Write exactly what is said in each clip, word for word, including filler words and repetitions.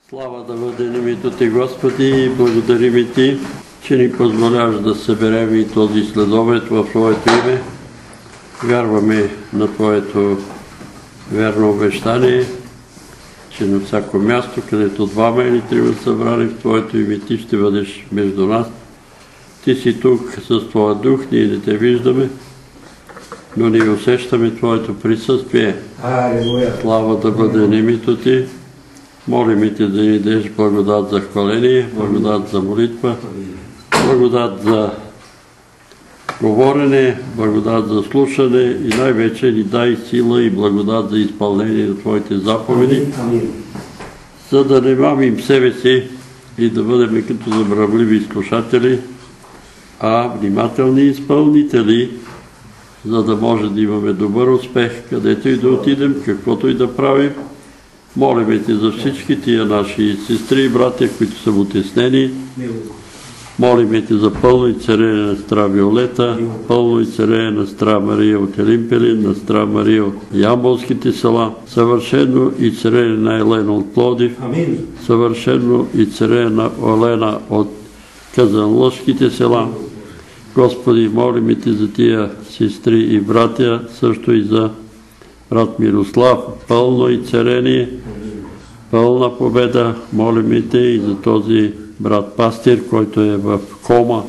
Слава да бъде името Ти, Господи, благодарим и Ти, че ни позволяваш да съберем и този следобед в Твоето име. Вярваме на Твоето верно обещание, че на всяко място, където двама или трима събрани в Твоето име, Ти ще бъдеш между нас. Ти си тук с Твоя дух, ние не Те виждаме, но ние усещаме Твоето присъствие. Слава да бъде името Ти. Молим и Те да ни дадеш благодат за хваление, благодат за молитва, благодат за говорене, благодат за слушане и най-вече ни дай сила и благодат за изпълнение на Твоите заповеди, за да не мамим себе си и да бъдем като забравливи слушатели, а внимателни изпълнители, за да може да имаме добър успех, където и да отидем, каквото и да правим. Молим Те за всички тия наши сестри и братя, които са утеснени. Молим Те за пълно изцеление на сестра Виолета, пълно изцеление на сестра Мария от Елимпелин, на сестра Мария от Ямболските села, съвършено изцеление на Елена от Пловдив, съвършено изцеление на Олена от Казанлъшките села. Господи, молим Те за тия сестри и братя, също и за брат Мирослав, пълно изцеление, пълна победа. Молим Те и за този брат пастир, който е в кома.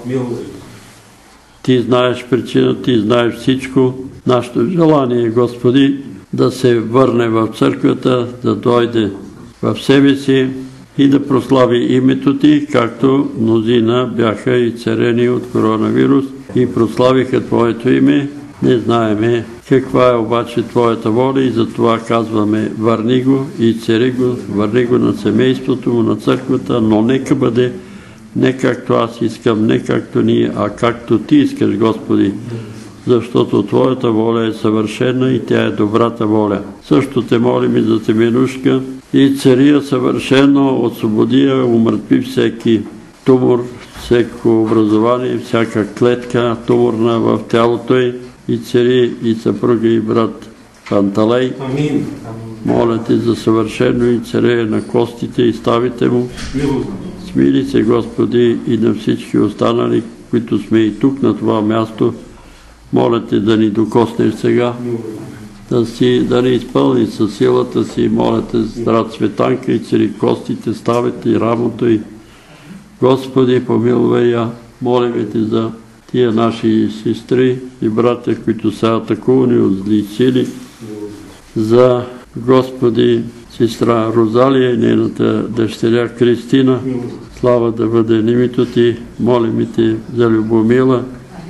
Ти знаеш причината, Ти знаеш всичко. Нашето желание, Господи, да се върне в църквата, да дойде в себе си и да прослави името Ти, както мнозина бяха изцелени от коронавирус и прославиха Твоето име. Не знаеме каква е обаче Твоята воля и затова казваме: върни го и цари го, върни го на семейството му, на църквата, но нека бъде не както аз искам, не както ние, а както Ти искаш, Господи, защото Твоята воля е съвършена и тя е добрата воля. Също Те молим и за Теменушка и цария съвършено, освободи я, умъртви всеки тумор, всеко образование, всяка клетка туморна в тялото й, и цари, и съпруга, и брат Панталей. Моля Те за съвършено и царея на костите и ставите му. Смили се, Господи, и на всички останали, които сме и тук на това място. Моля Те да ни докоснеш сега, да, си, да ни изпълни със силата си. Моля Те за брат Светанка и цари костите, ставите и рамото й. Господи, помилвай я. Молим Те за тия наши сестри и братя, които са атакувани от зли сили, за, Господи, сестра Розалия и нейната дъщеря Кристина. Слава да бъде името Ти. Молим Те за Любомила,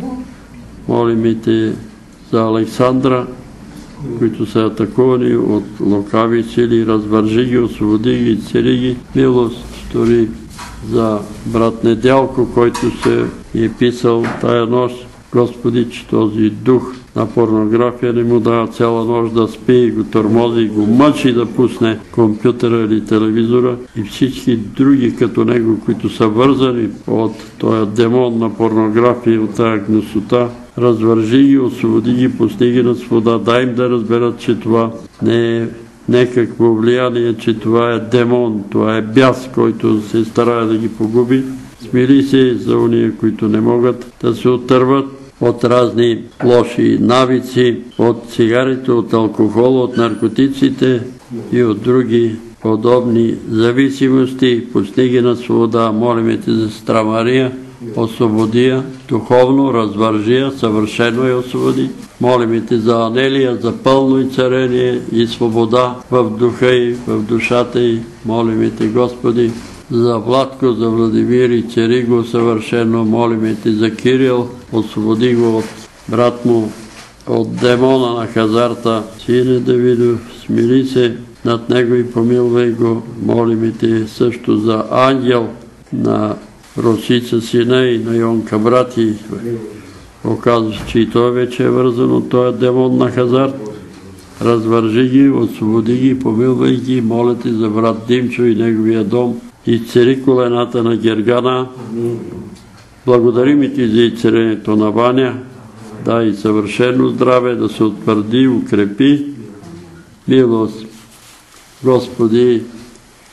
молим Те за Александра, които са атакувани от лукави сили. Развържи ги, освободи ги, цели ги. Милост стори за брат Недялко, който се е писал тая нощ. Господи, че този дух на порнография не му дава цяла нощ да спи и го тормози, и го мъчи да пусне компютъра или телевизора и всички други като него, които са вързани от този демон на порнография, от тая гнусота. Развържи ги, освободи ги, пусни ги на свобода, дай им да разберат, че това не е някакво влияние, че това е демон, това е бяс, който се старае да ги погуби. Смили се за уния, които не могат да се отърват от разни лоши навици, от цигарите, от алкохола, от наркотиците и от други подобни зависимости. Пусни ги на свобода. Молим Те за сестра Мария, освободи я духовно, развържи я, съвършено я освободи. Молим Те за Анелия, за пълно и царение и свобода в духа и в душата й. Молим Те, Господи, за Владко, за Владимир и цари го съвършено. Молим Те за Кирил, освободи го от брат му, от демона на хазарта. Сине Давидов, смили се над него и помилвай го. Молим Те също за Ангел на Росица сина и на Йонка брати. Оказва се, че и той вече е вързан от този демон на хазарт. Развържи ги, освободи ги, помилвай ги. Моля Те за брат Димчо и неговия дом. Изцери колената на Гергана. Благодарим Ти за изцелението на Ваня. Дай съвършено здраве, да се утвърди, укрепи. Милост, Господи,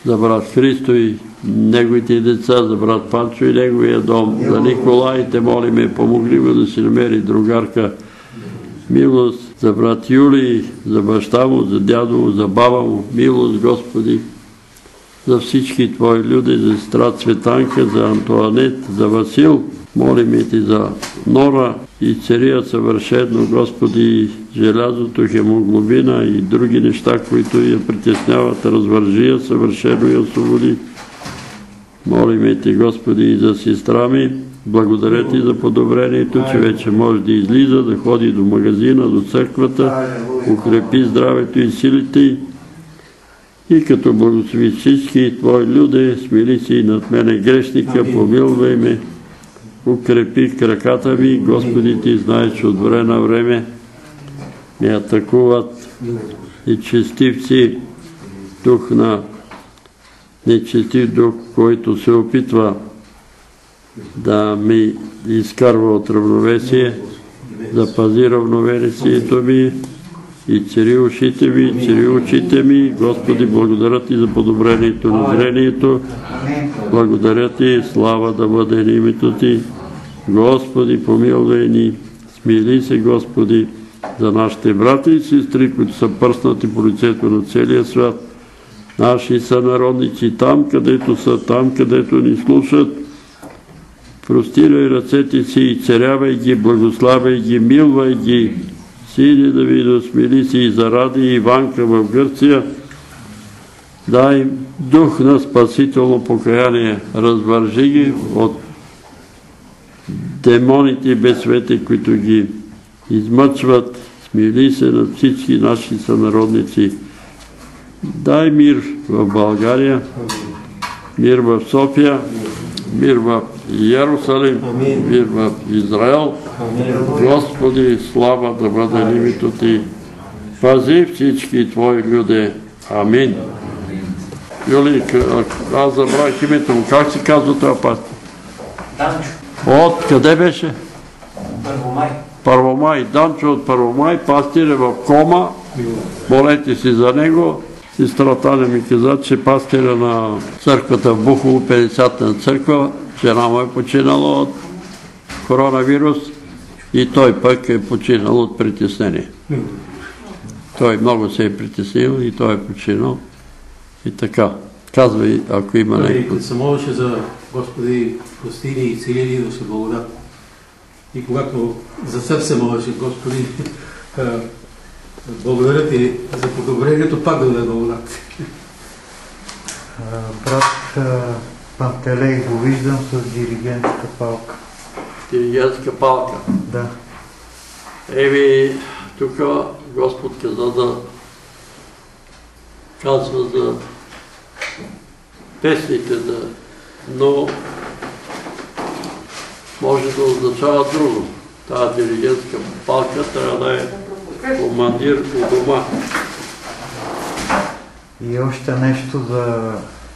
за брат Христо и неговите деца, за брат Панчо и неговия дом, за Николай, те молиме, помогли му да си намери другарка милост, за брат Юлий, за баща му, за дядо му, за баба му, милост, Господи, за всички Твои люди, за сестра Цветанка, за Антуанет, за Васил, молиме Ти за Нора и цария съвършено, Господи, желязото, хемоглобина и други неща, които я притесняват, развържи я съвършено и освободи. Молиме Ти, Господи, и за сестра ми, благодаря Ти за подобрението, че вече може да излиза, да ходи до магазина, до църквата, укрепи здравето и силите й. И като благослови всички Твои люди, смили си над мене грешника, помилвай ме, укрепи краката ми, Господи, Ти знаеш, че от време на време ме атакуват и честивци, дух на нечестив дух, който се опитва да ми изкарва от равновесие, да пази равновесието ми и цари ушите ми, цари очите ми. Господи, благодаря Ти за подобрението на зрението. Благодаря Ти, слава да бъде на името Ти. Господи, помилвай ни, смили се, Господи, за нашите брати и сестри, които са пръснати по лицето на целия свят, наши сънародници там, където са, там, където ни слушат. Простирай ръцете си и царявай ги, благославяй ги, милвай ги. Сине Давидо, смили си и заради Иванка в Гърция. Дай дух на спасително покаяние. Развържи ги от демоните и безсвети, които ги измъчват. Смили се над всички наши сънародници. Дай мир в България, мир в София, мир в Иерусалим, мир в Израел. Господи, слава да бъде името Ти. Пази всички Твои люди. Амин. Юли, аз забравих името му. Как се казва това пастир? Данчо. От къде беше? Първомай. Първомай. Данчо от Първомай. Пастир е в кома. Молете си за него. Сестра Таня ми каза, че пастира на църквата в Бухово, петдесетна църква, жена му е починала от коронавирус и той пък е починал от притеснение. Той много се е притеснил и той е починал. И така. Казвай, ако има нещо. Като се молеше за Господи, прости ни и цели ни да се благодат. И когато за себе се молеше, Господи, благодаря Ти за подобрението, пак да даде благодат. Брат Пантелей го виждам с диригентска палка. Диригентска палка. Да. Еми, тук Господ каза да казва за песните, да, но може да означава друго. Тая диригентска палка трябва да е командир у дома. И още нещо за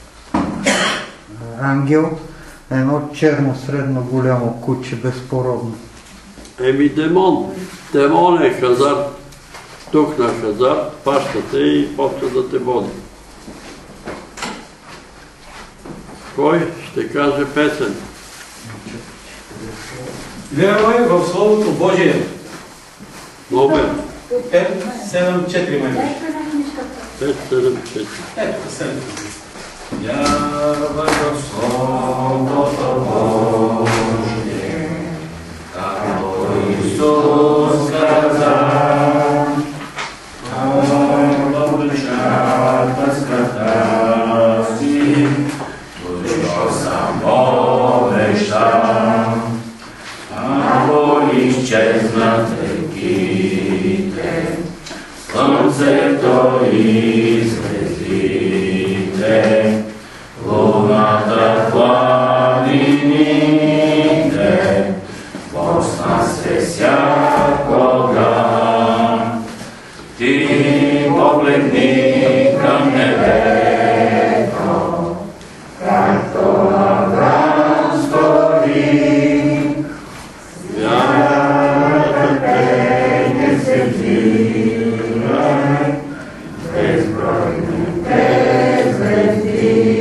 ангел. Едно черно, средно голямо куче, безпородно. Еми демон. Демон е хазар. Тук на хазар пащате и почва да те води. Кой ще каже песен? Вярвай в Словото Божие. Номер пет седем четири май беше. пет седем четири. Ето, седем. Вярвай в Словото Божие, както Исус каза, в душата скръпта си, точно сам обеща, ако изчезнат реките, слънцето и звездите, луната, планините, посна се всякога. Ти погледни към небето, както Авраам стори, вярата те не се дира, безбройните звезди.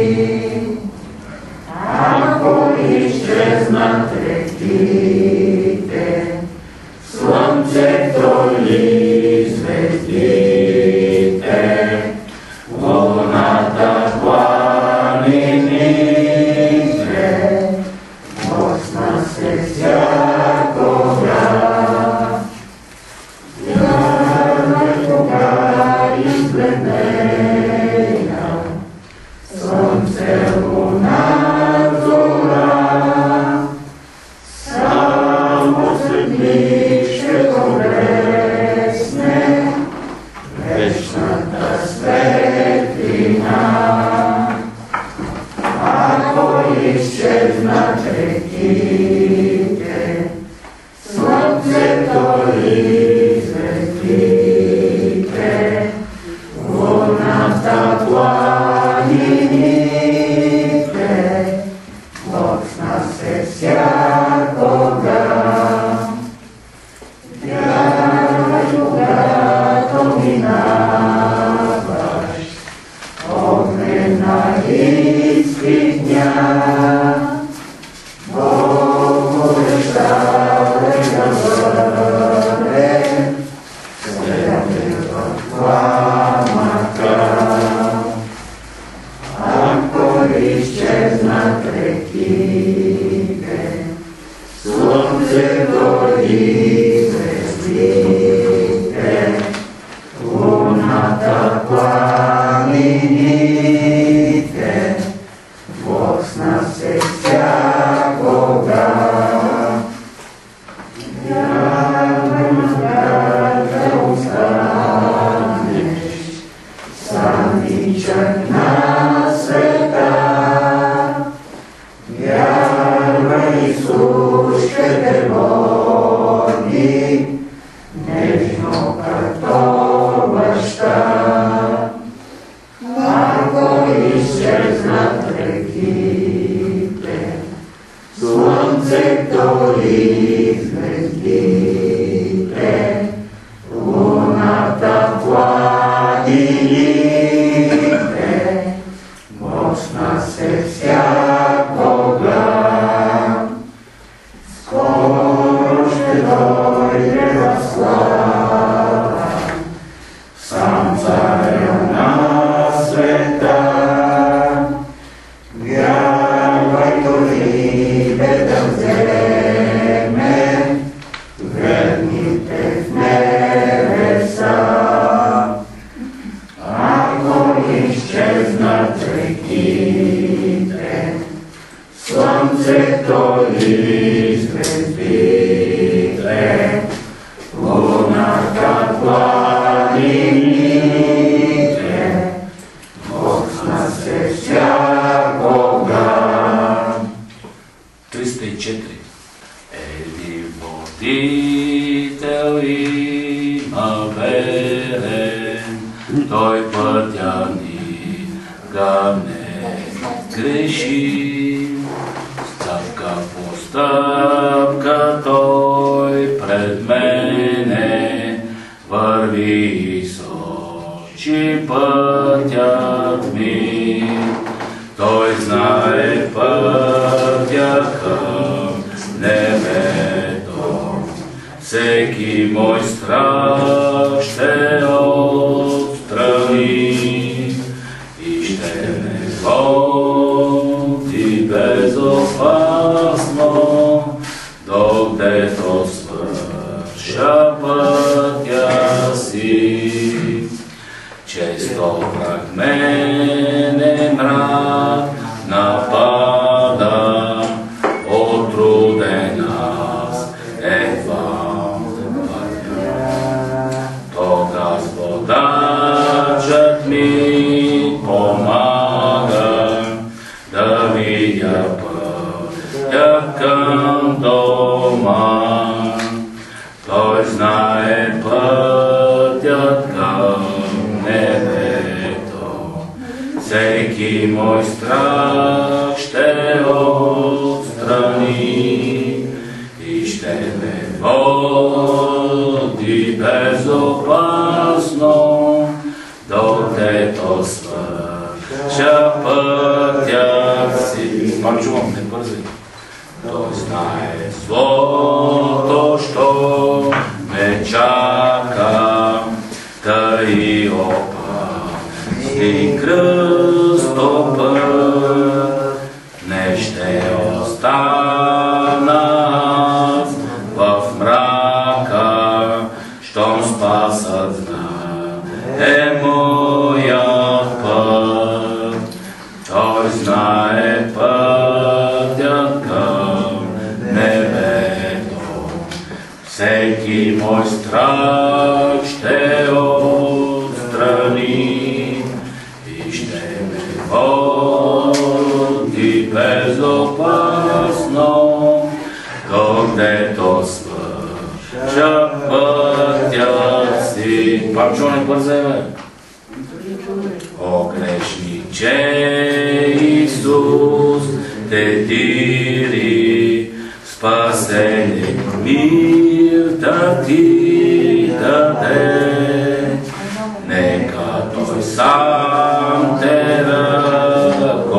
Neka tvoj sam te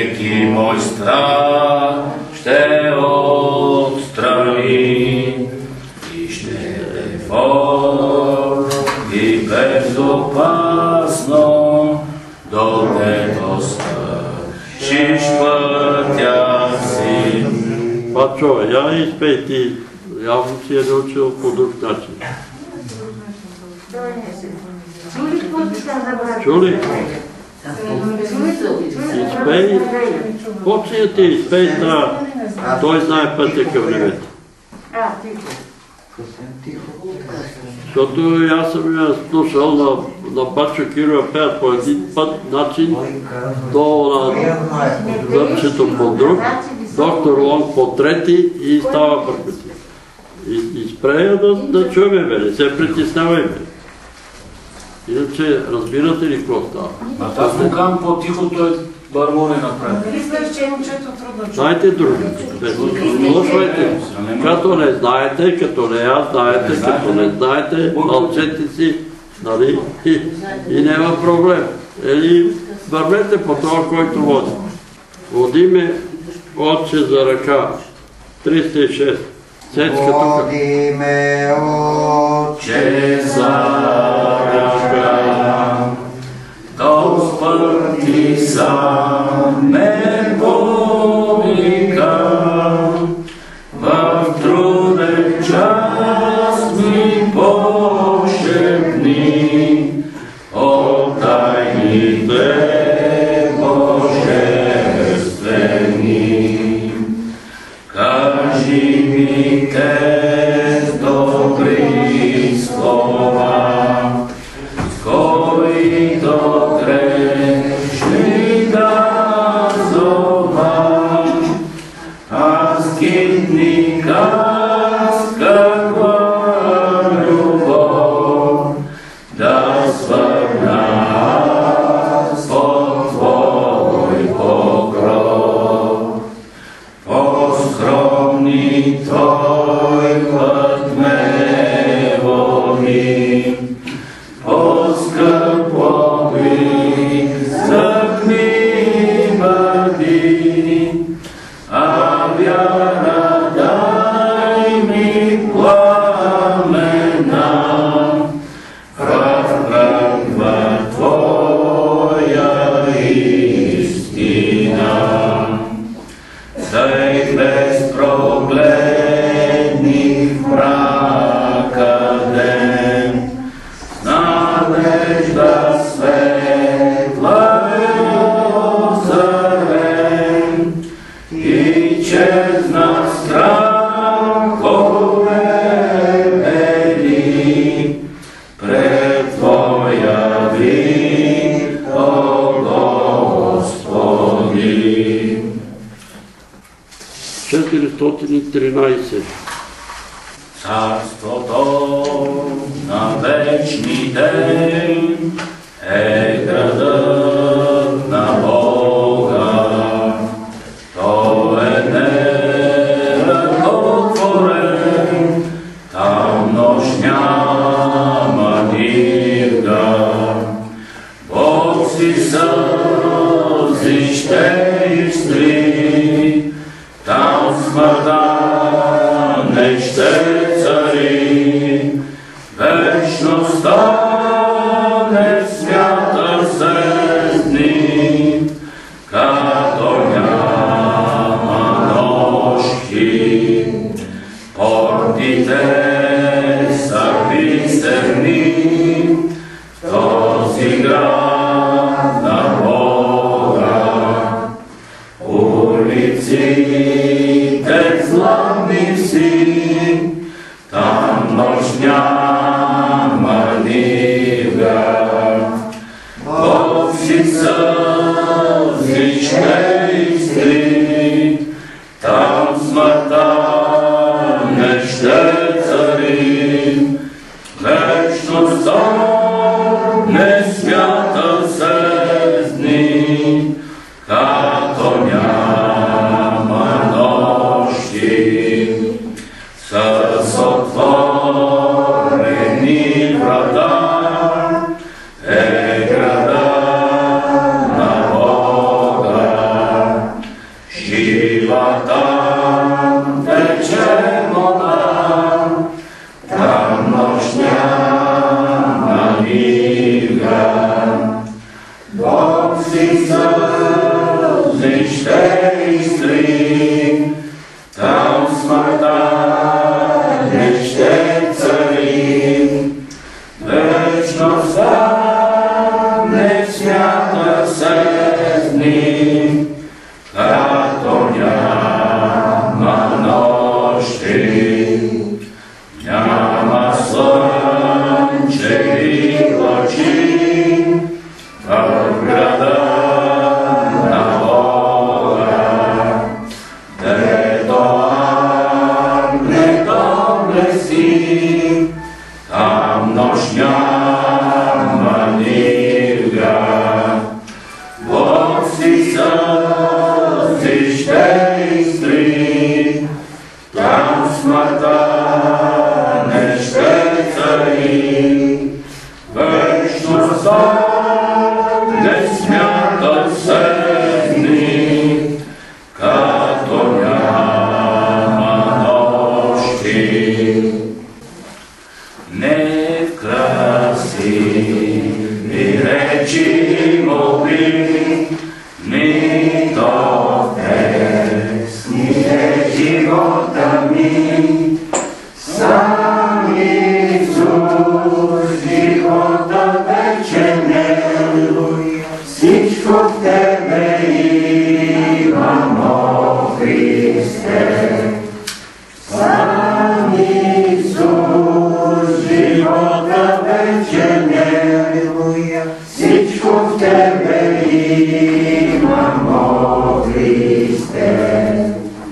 всеки мой страх ще отстрани и ще те води безопасно до дето свършиш пътя си. Пачо, я изпей ти, явно си е научил по друг начин. Чули? Изпей, почни да ти изпей, той знае пътя към небето. Защото аз съм я слушал на, на Бачо Киро пеят по един път начин, долу на зърчето по друг, доктор Лонг по трети и става бъркати. И, и спрея да, да чуеме, бе, не се притеснявай, бе. Иначе, разбирате ли какво става? А аз му казвам по-тихо, той бърмони направи. Нали знаеш, че е момчето трудно чува? Знаете други. Слушайте, като не знаете, като не я знаете, като не знаете, мълчете си, нали? И, и няма проблем. Или вървете по това, който води. Води ме Отче за ръка. триста и шест. Сечка тук. Води ме, Отче за ръка, Господ ти сам ме повика, в труден час ми пошепни от тайните божествени. Кажи ми те с добри слова, с които грешни да зова, аз китника с каква любов да свърна под твой покров. По-скромни твой път ме води, по-скъп подвиг загни бъди, а вяра дай ми пламена в кръгва твоя истина. Дай безпрогледни в мрака ден, надежда светла е озарен, и чезна страхове бели пред твоя вид, о Господи. четиристотин и тринайсет. Царството на вечните е градът на Бога. Той е неръкотворен, там нощ няма нивга. Бог си сълзи ще изтри, там смъртта не ще цари, вечността не смята се дни, като няма нощи. Портите са бисерни в този град на Бога. Улиците златни си, носи сълзи ще изтри, там смъртта не ще цари. Вечността не смята се дни, като няма нощи. Не в красиви речи молби, нито в песни е живота ми. Сам Исус, живота вечен е, всичко в Тебе имам, о Христе. Сам Исус, живота вечен е, всичко в Тебе имам, о Христе.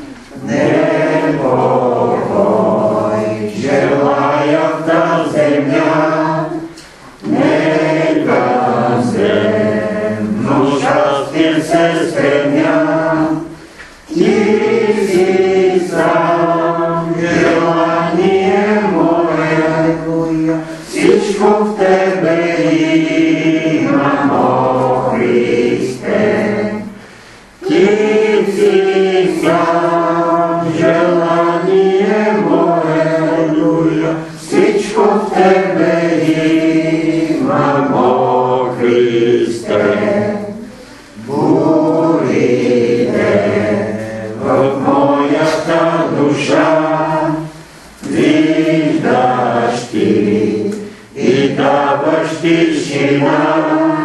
Непокой желая в тази земя, нека земно щастие се стремя. Ти си сам желание мое, всичко в Тебе имам, о Христе. Ти си сам желание мое, всичко в Тебе имам, о Христе. Бурите в моята душа виждаш Ти и даваш тишина.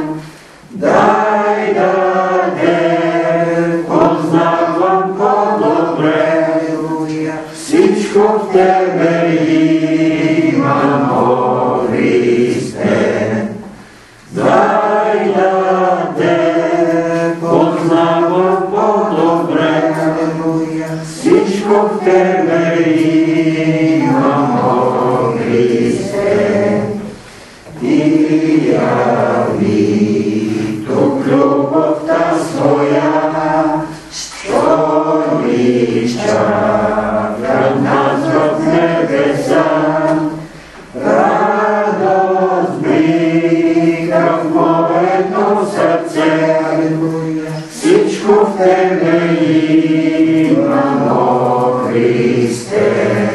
Дай да те познавам по-добре, всичко в Тебе имам, о Христе. Дай да те познавам по-добре, всичко в Тебе имам, о Христе. Ти яви тук любовта своя, що ни чака нас в небеса. Радост блика в моето сърце, всичко в Тебе имам, о Христе.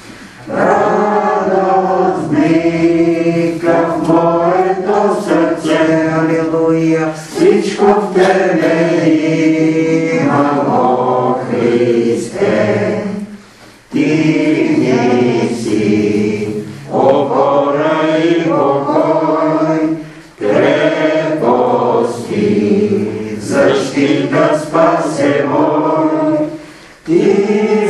Радост блика в моето сърце, всичко в Тебе имам, о Христе. Ти ни си опора и покой, крепост и защита спасе мой. Ти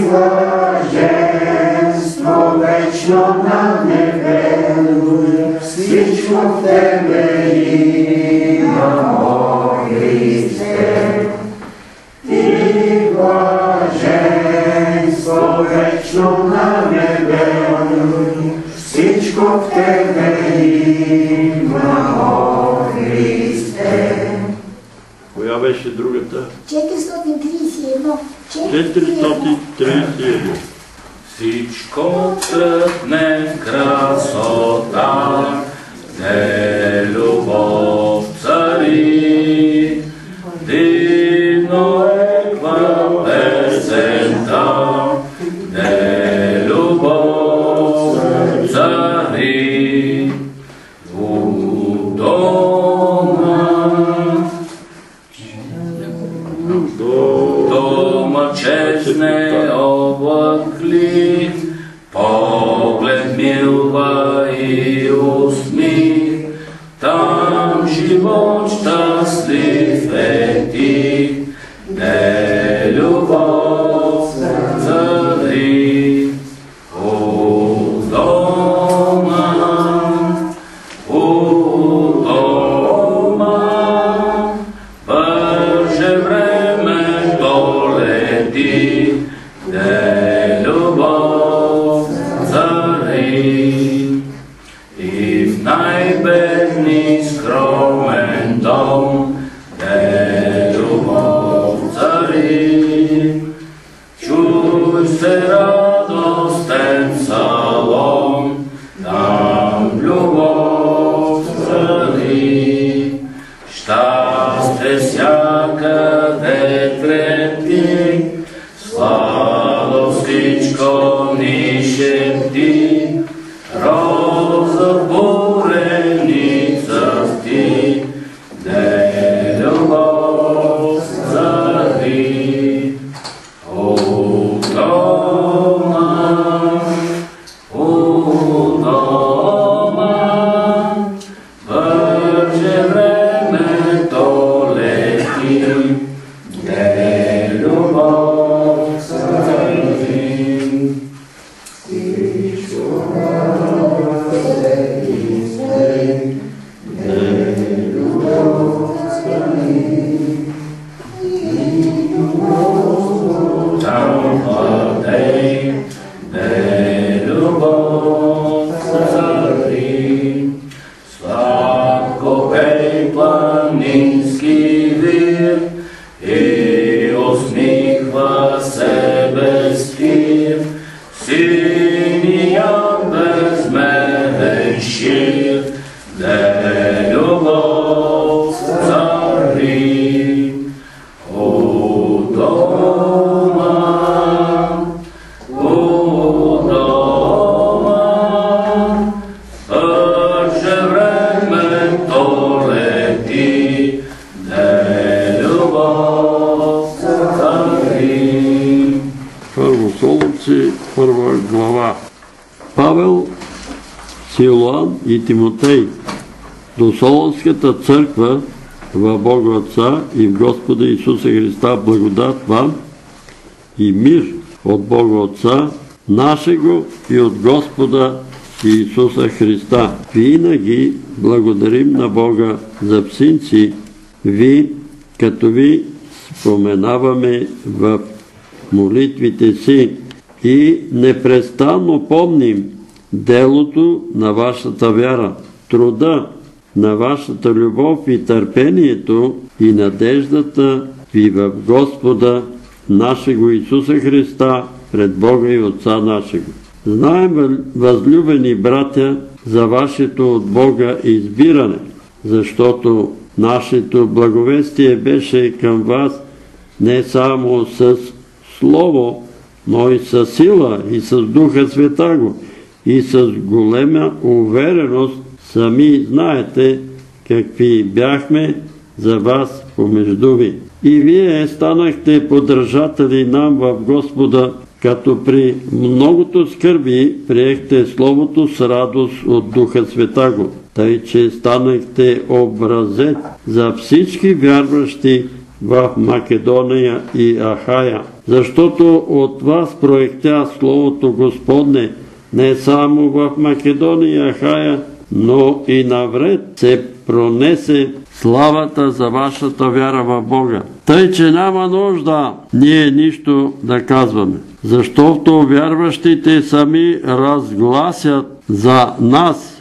блаженство вечно на небе, всичко в Тебе имам, о Христе. Ти блаженство вечно на небе, всичко в Тебе имам, о Христе. Коя беше другата? четиристотин тридесет и едно. четиристотин тридесет и едно. Всичко тръпне красота, де любов цари. Дивно е ква песента, де любов цари. У дома, дома честне облакли, поглед милва и усмих, там живот щастлив е ти, де любов цари. У дома, у дома, бърже време долети, де любов цари. И в най-бедни скромен дом, де навсякъде трети, сладо всичко ни шепти, роза буреница ти, де любов цари. О, дома, о, дома, бърже времето лети, де любов цари. Сладко пей планински вир и усмихва се без спир, синия безмерен шир, де любов цари. О, дома, о, дома, бърже времето лети, де любов цари. Първо Солунци, първа глава. Павел, Силуан и Тимотей до Солунската църква в Бога Отца и в Господа Исуса Христа благодат вам и мир от Бога Отца нашего и от Господа Исуса Христа. Винаги благодарим на Бога за всинци ви, като ви споменаваме в молитвите си и непрестанно помним делото на вашата вяра, труда на вашата любов и търпението и надеждата ви в Господа нашего Исуса Христа пред Бога и Отца нашего. Знаем, възлюбени братя, за вашето от Бога избиране, защото нашето благовестие беше към вас не само с слово, но и с сила и с Духа Святаго и с голема увереност. Сами знаете какви бяхме за вас помежду ви. И вие станахте поддържатели нам в Господа, като при многото скърби приехте Словото с радост от Духа Святаго, тъй че станахте образец за всички вярващи в Македония и Ахая. Защото от вас проектя Словото Господне не само в Македония и Ахая, но и навред се пронесе славата за вашата вяра в Бога. Тъй, че няма нужда ние нищо да казваме, защото вярващите сами разгласят за нас,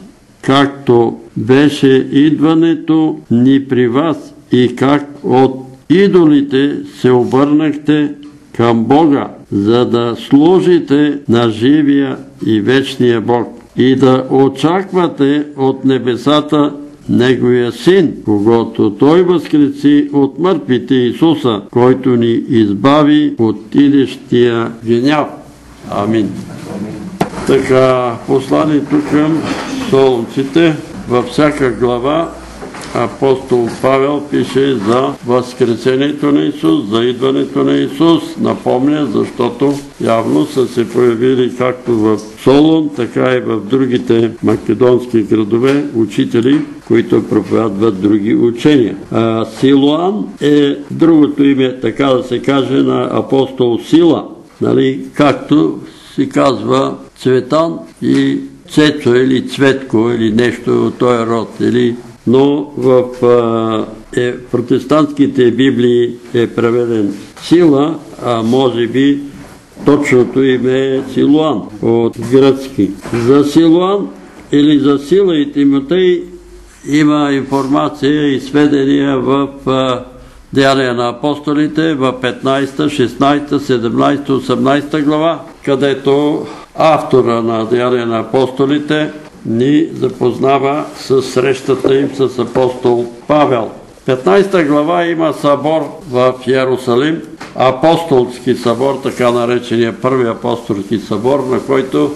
както беше идването ни при вас и как от идолите се обърнахте към Бога, за да служите на живия и вечния Бог и да очаквате от небесата Неговия Син, когото Той възкреси от мъртвите, Исуса, който ни избави от идещия гняв. Амин. Така, посланието към Солунците, във всяка глава апостол Павел пише за възкресението на Исус, за идването на Исус. Напомня, защото явно са се появили както в Солун, така и в другите македонски градове учители, които проповядват други учения. А Силуан е другото име, така да се каже, на апостол Сила, нали, както се казва Цветан и Цецо или Цветко или нещо от този род, или но в е, протестантските библии е преведен Сила, а може би точното име е Силуан от гръцки. За Силуан или за Сила и Тимотей има информация и сведения в Деяния на апостолите в петнайсета, шестнайсета, седемнайсета, осемнайсета глава, където автора на Деяния на апостолите ни запознава с срещата им с апостол Павел. петнайсета глава има събор в Йерусалим, апостолски събор, така наречения първи апостолски събор, на който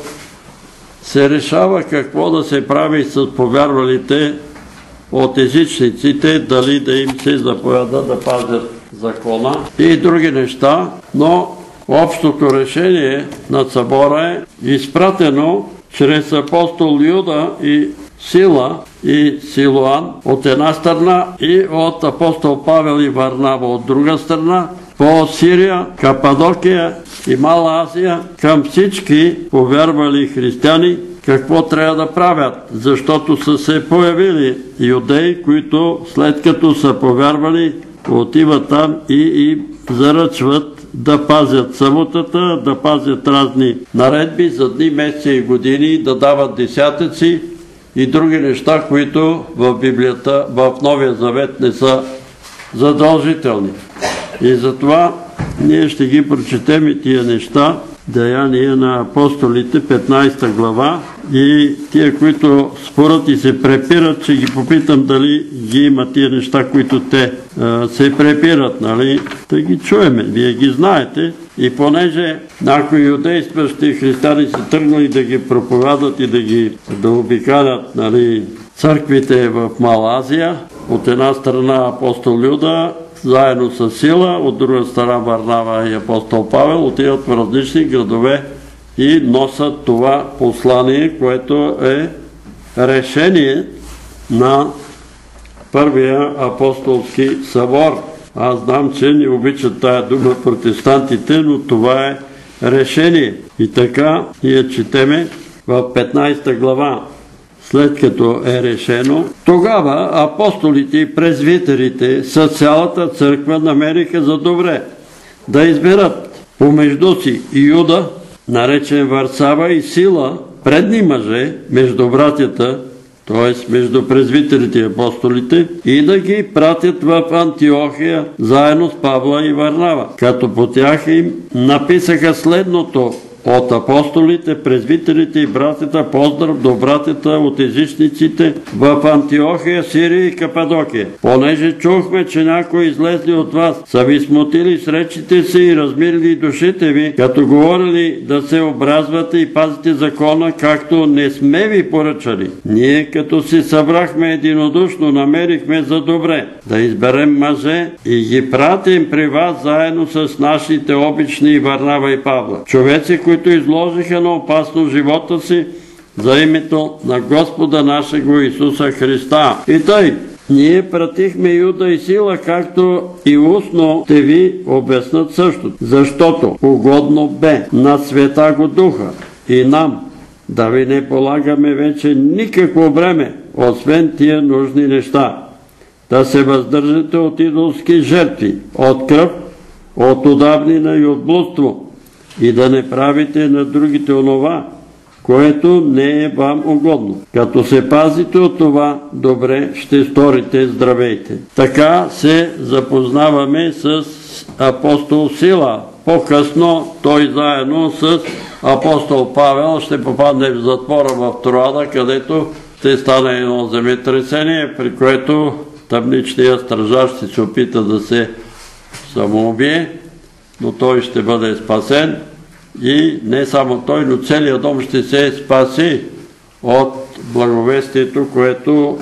се решава какво да се прави с повярвалите от езичниците, дали да им се заповяда да пазят закона и други неща, но общото решение на събора е изпратено чрез апостол Юда и Сила и Силуан от една страна и от апостол Павел и Варнава от друга страна по Сирия, Кападокия и Мала Азия към всички повярвали християни какво трябва да правят, защото са се появили юдеи, които след като са повярвали отиват там и им заръчват да пазят съботата, да пазят разни наредби за дни, месеци и години, да дават десятъци и други неща, които в Библията, в Новия Завет не са задължителни. И затова ние ще ги прочетем и тия неща, Деяния на апостолите, петнайсета глава, и тия, които спорят и се препират, ще ги попитам дали ги има тия неща, които те а, се препират, нали? Да ги чуеме, вие ги знаете. И понеже някои юдействащи християни са тръгнали да ги проповядат и да ги да обикалят, нали, църквите в Мала Азия, от една страна апостол Юда, заедно с Сила, от друга страна Варнава и апостол Павел, отиват в различни градове и носят това послание, което е решение на първия апостолски събор. Аз знам, че не обичат тая дума протестантите, но това е решение. И така ние четеме в петнайсета глава. След като е решено, тогава апостолите и презвитерите с цялата църква намериха за добре да изберат помежду си Юда, наречен Варсава, и Сила, предни мъже между братята, т.е. между презвитерите и апостолите, и да ги пратят в Антиохия заедно с Павла и Варнава, като по тях им написаха следното: от апостолите, презвитерите и братята, поздрав до братята от езичниците в Антиохия, Сирия и Кападокия. Понеже чухме, че някои излезли от вас са ви смутили с речите си и размирили душите ви, като говорили да се образвате и пазите закона, както не сме ви поръчали. Ние, като си събрахме единодушно, намерихме за добре да изберем мъже и ги пратим при вас заедно с нашите обични Варнава и Павла. Човеци, които изложиха на опасно живота си за името на Господа нашего Исуса Христа. И тъй, ние пратихме Юда и Сила, както и устно те ви обяснат същото, защото угодно бе на Света го Духа и нам да ви не полагаме вече никакво бреме, освен тия нужни неща. Да се въздържате от идолски жертви, от кръв, от удавнина и от блудство, и да не правите на другите онова, което не е вам угодно. Като се пазите от това, добре ще сторите, здравейте. Така се запознаваме с апостол Сила. По-късно той заедно с апостол Павел ще попадне в затвора в Троада, където ще стане едно земетресение, при което тъмничният стражар ще се опита да се самоубие, но той ще бъде спасен и не само той, но целият дом ще се спаси от благовестието, което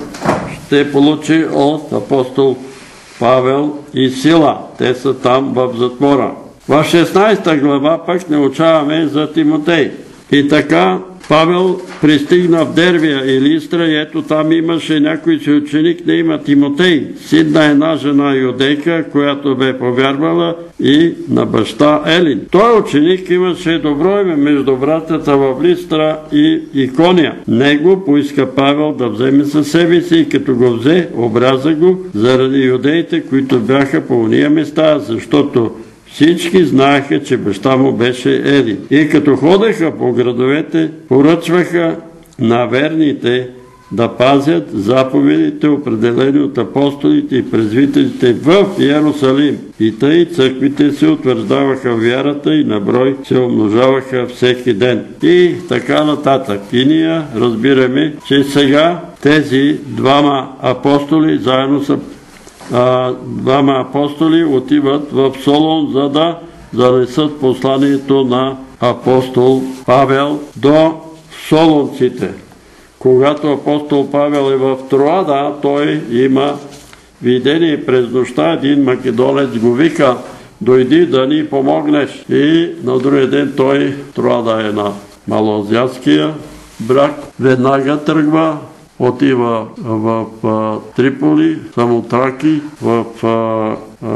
ще получи от апостол Павел и Сила. Те са там в затвора. В шестнайсета глава пък научаваме за Тимотей. И така Павел пристигна в Дервия и Листра и ето там имаше някой си ученик на име Тимотей, син на една жена юдейка, която бе повярвала и на баща Елин. Той ученик имаше добро име между братята в Листра и Икония. Него поиска Павел да вземе със себе си и като го взе, обряза го заради юдеите, които бяха по уния места, защото всички знаеха, че баща му беше Елин. И като ходеха по градовете, поръчваха на верните да пазят заповедите, определени от апостолите и презвителите в Йерусалим. И тъй църквите се утвърждаваха в вярата и на брой се умножаваха всеки ден. И така нататък. И ние разбираме, че сега тези двама апостоли заедно с а, двама апостоли отиват в Солун, за да занесат посланието на апостол Павел до солунците. Когато апостол Павел е в Троада, той има видение през нощта. Един македонец го вика: дойди да ни помогнеш. И на другия ден той, Троада е на малоазиатския бряг, веднага тръгва, отива в а, Триполи, Самотраки, в а,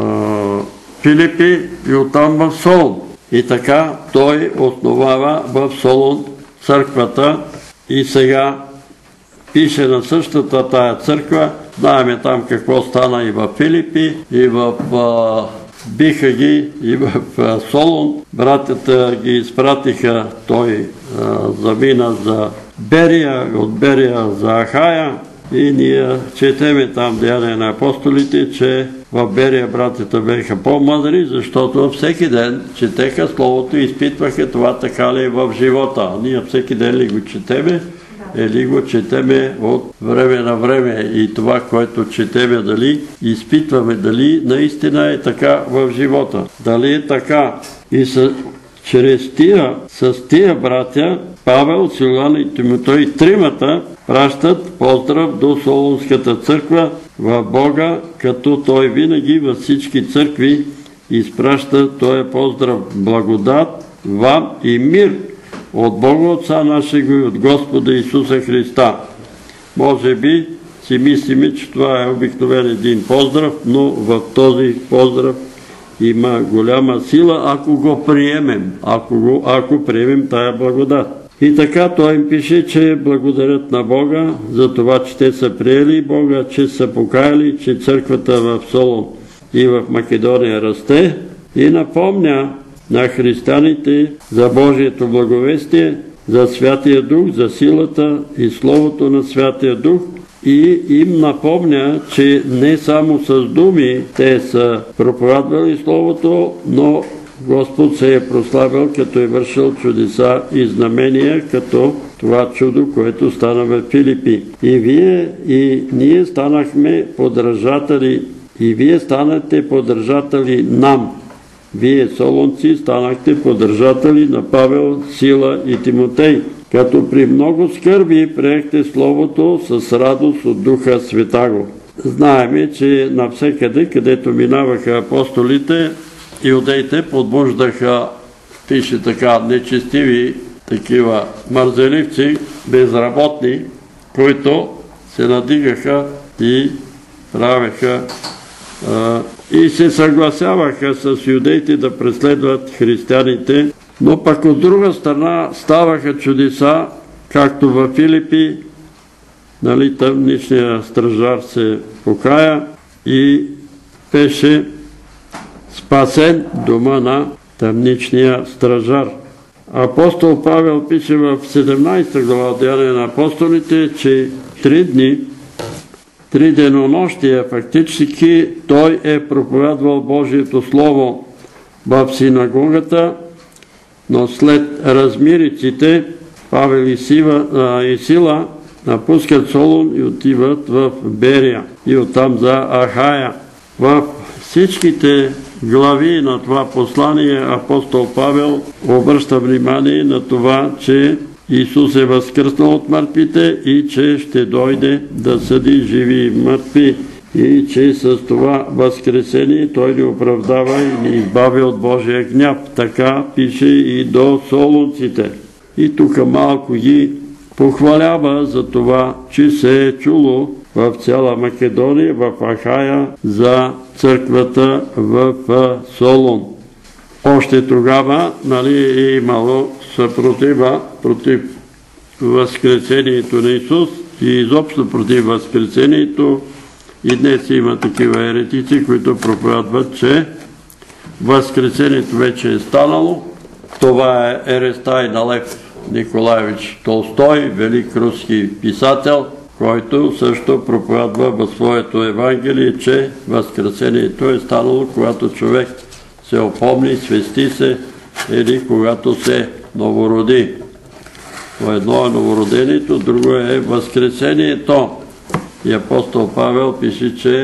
а, Филипи и оттам в Солун. И така той основава в Солун църквата и сега пише на същата тая църква. Знаеме там какво стана и в Филипи, и в а, биха ги, и в а, Солун. Братята ги изпратиха, той а, замина за Берия, от Берия за Ахая. И ние четеме там Деяния на апостолите, че в Берия братята беха по-мъдри, защото всеки ден четеха Словото и изпитваха това така ли е в живота. Ние всеки ден ли го четеме, или го четеме от време на време, и това, което четеме, дали изпитваме, дали наистина е така в живота. Дали е така. И с, чрез тия, с тия братя, Павел, Силван и Тимотей, тримата пращат поздрав до Солунската църква в Бога, като той винаги във всички църкви изпраща този поздрав: благодат вам и мир от Бога Отца нашего и от Господа Исуса Христа. Може би си мислиме, че това е обикновен един поздрав, но в този поздрав има голяма сила, ако го приемем, ако, го, ако приемем тая благодат. И така той им пише, че благодарят на Бога за това, че те са приели Бога, че са покаяли, че църквата в Солун и в Македония расте, и напомня на християните за Божието благовестие, за Святия Дух, за силата и Словото на Святия Дух, и им напомня, че не само с думи те са проповядвали Словото, но Господ се е прославил, като е вършил чудеса и знамения, като това чудо, което стана в Филипи. И вие и ние станахме подражатели, и вие станахте подражатели нам. Вие, солунци, станахте подържатели на Павел, Сила и Тимотей, като при много скърби приехте Словото с радост от Духа Светаго. Знаеме, че навсекъде, където минаваха апостолите, иудеите подбуждаха, пише така, нечестиви, такива мързеливци, безработни, които се надигаха и правеха и се съгласяваха с юдеите да преследват християните, но пък от друга страна ставаха чудеса, както във Филипи, нали, тъмничният стражар се покая и беше спасен дома на тъмничния стражар. Апостол Павел пише в седемнадесета глава от Деяния на апостолите, че три дни Три денонощия фактически той е проповядвал Божието Слово в синагогата, но след размириците Павел и Сила напускат Солун и отиват в Берия и оттам за Ахая. В всичките глави на това послание апостол Павел обръща внимание на това, че Исус е възкръснал от мъртвите и че ще дойде да съди живи и мъртви, и че с това възкресение той ни оправдава и ни избави от Божия гняв. Така пише и до солунците. И тук малко ги похвалява за това, че се е чуло в цяла Македония, в Ахая, за църквата в Солун. Още тогава, нали, е имало съпротива против възкресението на Исус и изобщо против възкресението. И днес има такива еретици, които проповядват, че възкресението вече е станало. Това е Ерестай на Лев Николаевич Толстой, велик руски писател, който също проповядва в своето Евангелие, че възкресението е станало, когато човек се опомни, свести се, или когато се новороди. Едно е новородението, друго е възкресението. И апостол Павел пише, че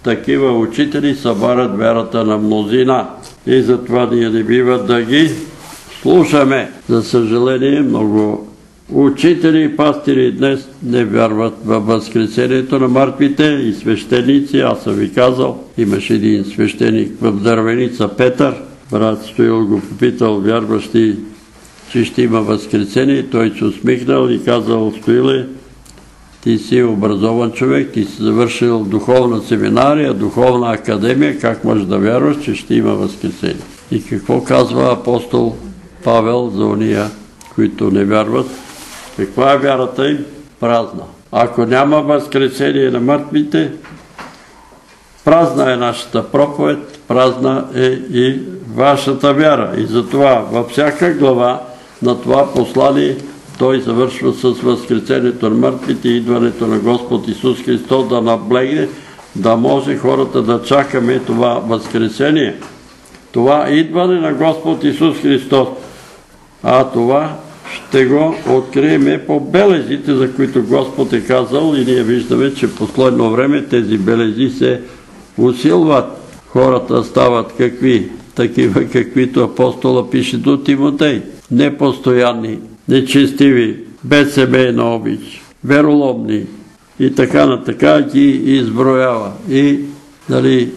такива учители събарят вярата на мнозина. И затова ние не бива да ги слушаме. За съжаление, много учители и пастири днес не вярват във възкресението на мъртвите и свещеници. Аз съм ви казал, имаше един свещеник в Дървеница, Петър. Брат Стоил го попитал, вярваш ли, че ще има възкресение? Той се усмихнал и казал: Стоиле, ти си образован човек, ти си завършил духовна семинария, духовна академия, как можеш да вярваш, че ще има възкресение? И какво казва апостол Павел за ония, които не вярват? Каква е вярата им? Празна. Ако няма възкресение на мъртвите, празна е нашата проповед, празна е и вашата вяра. И затова във всяка глава на това послание той завършва с възкресението на мъртвите и идването на Господ Исус Христос да наблегне, да може хората да чакаме това възкресение, това идване на Господ Исус Христос. А това ще го откриеме по белезите, за които Господ е казал, и ние виждаме, че в последно време тези белези се усилват. Хората стават какви? Такива, каквито апостола пише до Тимотей. Непостоянни, нечестиви, без семейна обич, вероломни и така на така ги изброява. И, нали,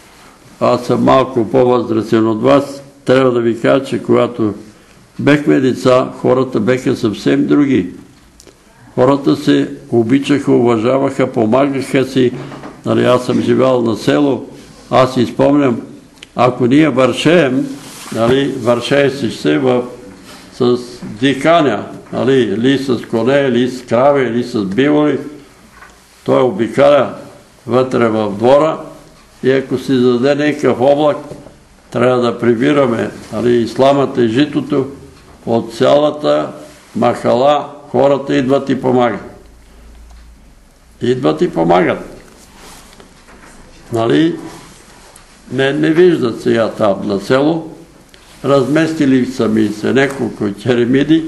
аз съм малко по-възрастен от вас, трябва да ви кажа, че когато бехме деца, хората беха съвсем други. Хората се обичаха, уважаваха, помагаха си. Нали, аз съм живял на село, аз си спомням, ако ние вършеем, нали, вършее си се в, с дихания, нали, или с коне, или с крави, или с биволи, той обикаля вътре в двора и ако си зададе някакъв облак, трябва да прибираме, нали, исламата и житото от цялата махала, хората идват и помагат. Идват и помагат. Нали, мен не виждат сега там на село, разместили сами се няколко черемиди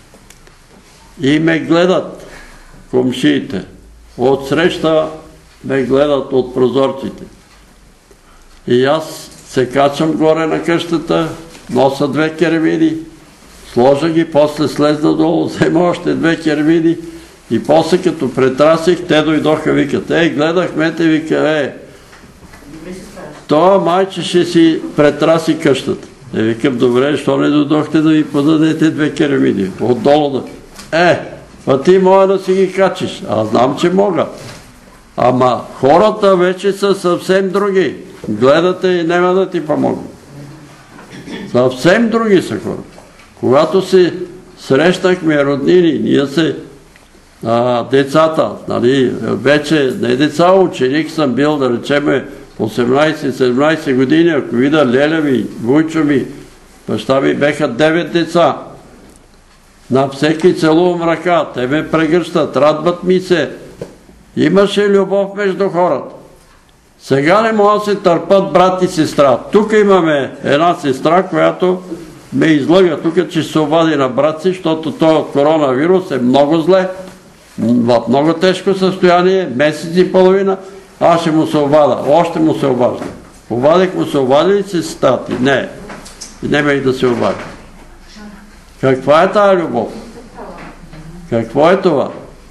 и ме гледат комшиите. Отсреща ме гледат от прозорците. И аз се качам горе на къщата, носа две керемиди, сложа ги, после слезна долу, взема още две керемиди и после като претрасих, те дойдоха, викат: ей, гледахме те, вика, е, това майче ще си претраси къщата. Е, викам: добре, що не дойдохте да ви подадете две керемиди? Отдолу да. Е, па ти може да си ги качиш. Аз знам, че мога. Ама хората вече са съвсем други. Гледате и няма да ти помогна. Съвсем други са хората. Когато се срещахме роднини, ние се а, децата, нали, вече не деца, ученик съм бил, да речеме, осемнайсет-седемнайсет години, ако видя леля ми, вуйчо ми, баща ми, беха девет деца. На всеки целувам ръка, те ме прегръщат, радват ми се. Имаше любов между хората. Сега не могат да се търпат брат и сестра. Тук имаме една сестра, която ме излъга тук, че се обади на брат си, защото този коронавирус е много зле, в много тежко състояние, месец и половина. Аз ще му се обада, още му се обажда. Обадих му се, обади ли се стати? Не. Нема и да се обади. Каква е тази любов? Какво е това?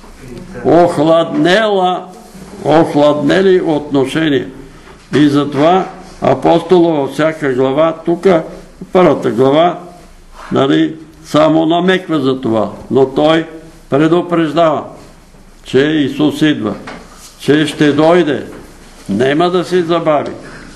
Охладнела, охладнели отношения. И затова апостола във всяка глава, тук първата глава, нали, само намеква за това, но той предупреждава, че Исус идва, че ще дойде, нема да се забави.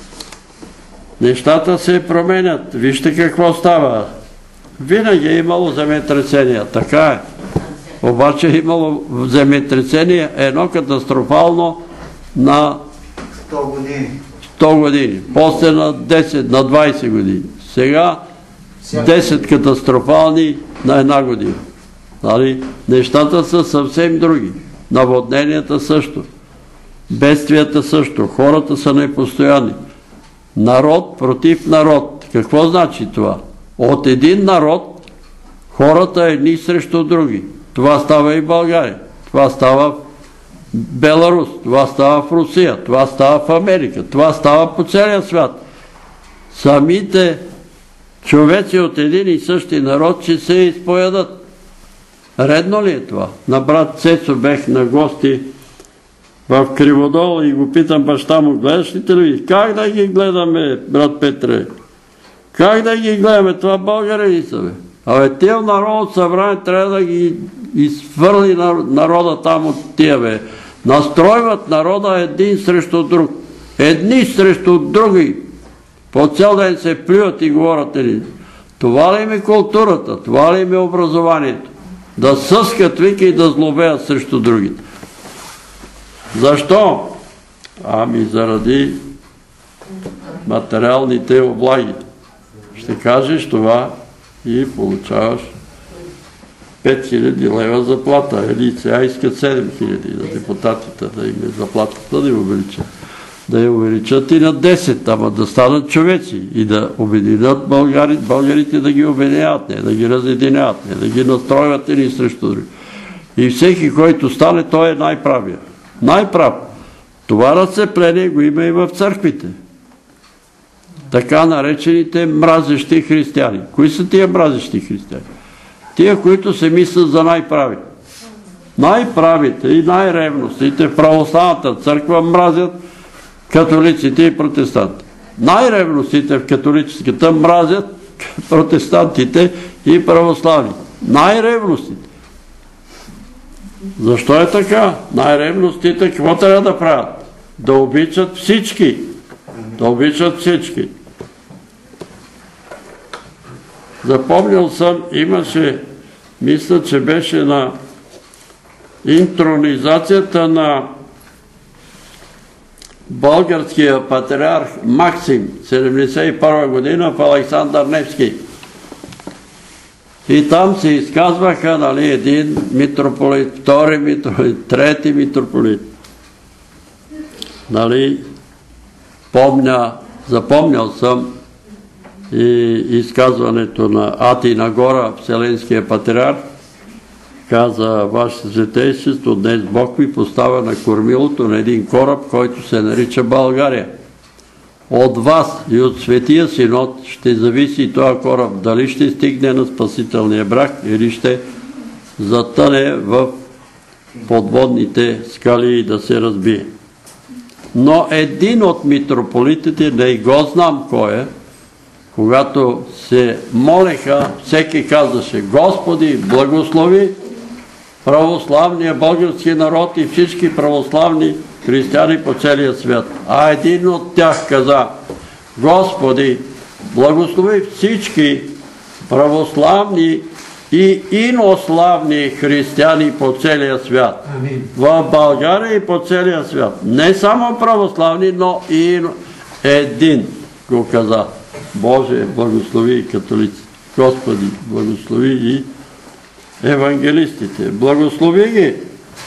Нещата се променят. Вижте какво става. Винаги е имало земетресения, така е. Обаче е имало земетресение едно катастрофално на сто години. сто години, после на десет, на двайсет години. Сега десет катастрофални на една година. Нали? Нещата са съвсем други. Наводненията също. Бедствията също. Хората са непостоянни. Народ против народ. Какво значи това? От един народ хората едни срещу други. Това става и в България. Това става Беларус, това става в Русия, това става в Америка, това става по целия свят. Самите човеци от един и същи народ ще се изповядат. Редно ли е това? На брат Цецо бех на гости в Криводол и го питам баща му, гледаш ли телевизия? Как да ги гледаме, брат Петре? Как да ги гледаме? Това българи са, бе. Абе, тия в народно събрание трябва да ги изхвърли народа там от тия, бе. Настройват народа един срещу друг. Едни срещу други. По цял ден се плюят и говорят един. Това ли им е културата? Това ли им е образованието? Да съскат, вика, и да злобеят срещу другите. Защо? Ами заради материалните облаги. Ще кажеш това и получаваш пет хиляди лева заплата. Или сега искат седем хиляди на депутатите да им е заплатата да я увеличат. Да я увеличат и на десет, ама да станат човеци и да обединят българи, българите, да ги обединяват, не да ги разединяват, не да ги настройват или срещу други. И всеки, който стане, той е най-правия. Най-прав. Това разцепление го има и в църквите. Така наречените мразещи християни. Кои са тия мразещи християни? Тия, които се мислят за най-прави. Най-правите и най-ревностите в православната църква мразят католиците и протестантите. Най-ревностите в католическата мразят протестантите и православни. Най-ревностите. Защо е така? Най-ревностите какво трябва да правят? Да обичат всички. Да обичат всички. Запомнил съм, имаше, мисля, че беше на интронизацията на българския патриарх Максим, седемдесет и първа година в Александър Невски. И там се изказваха, нали, един митрополит, втори митрополит, трети митрополит. Нали, помня, запомнял съм и изказването на Атина Гора, Вселенския патриарх, каза: Ваше Святейшество, днес Бог ви поставя на кормилото на един кораб, който се нарича България. От вас и от Светия Синод ще зависи и този кораб дали ще стигне на спасителния бряг или ще затъне в подводните скали и да се разбие. Но един от митрополитите, не го знам кой е, когато се молеха, всеки казваше: Господи, благослови православния български народ и всички православни християни по целия свят. А един от тях каза: Господи, благослови всички православни и инославни християни по целия свят. В България и по целия свят. Не само православни, но и един го каза. Боже, благослови и католици. Господи, благослови и евангелистите. Благослови ги.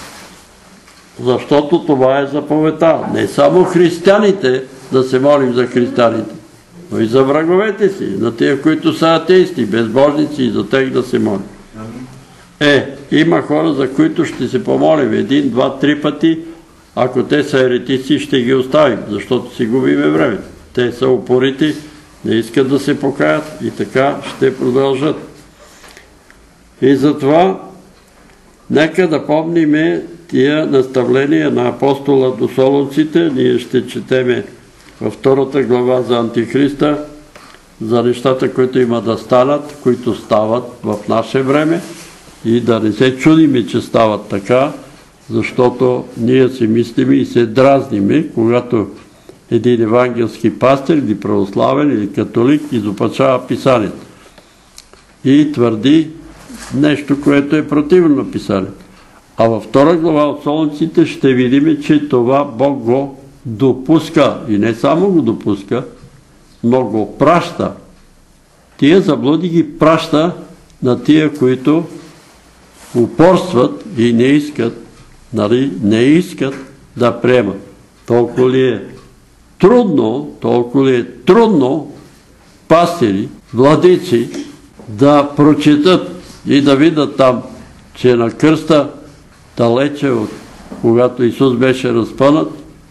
Защото това е заповедта. Не само християните да се молим за християните, но и за враговете си, на тия, които са атеисти, безбожници, и за тях да се молим. Е, има хора, за които ще се помолим един, два, три пъти. Ако те са еретици, ще ги оставим, защото си губиме времето. Те са упорити, не искат да се покаят и така ще продължат. И затова нека да помниме тия наставления на апостола до Солунците. Ние ще четеме във втората глава за Антихриста, за нещата, които има да станат, които стават в наше време, и да не се чудиме, че стават така, защото ние си мислиме и се дразниме, когато един евангелски пастир или православен или католик изопачава писанието и твърди нещо, което е противно на писанието. А във втора глава от Солунците ще видим, че това Бог го допуска. И не само го допуска, но го праща. Тия заблуди ги праща на тия, които упорстват и не искат, нали, не искат да приемат. Толкова ли е трудно, толкова ли е трудно пастири, владици да прочитат и да видят там, че на кръста, далече от когато Исус беше разпънат,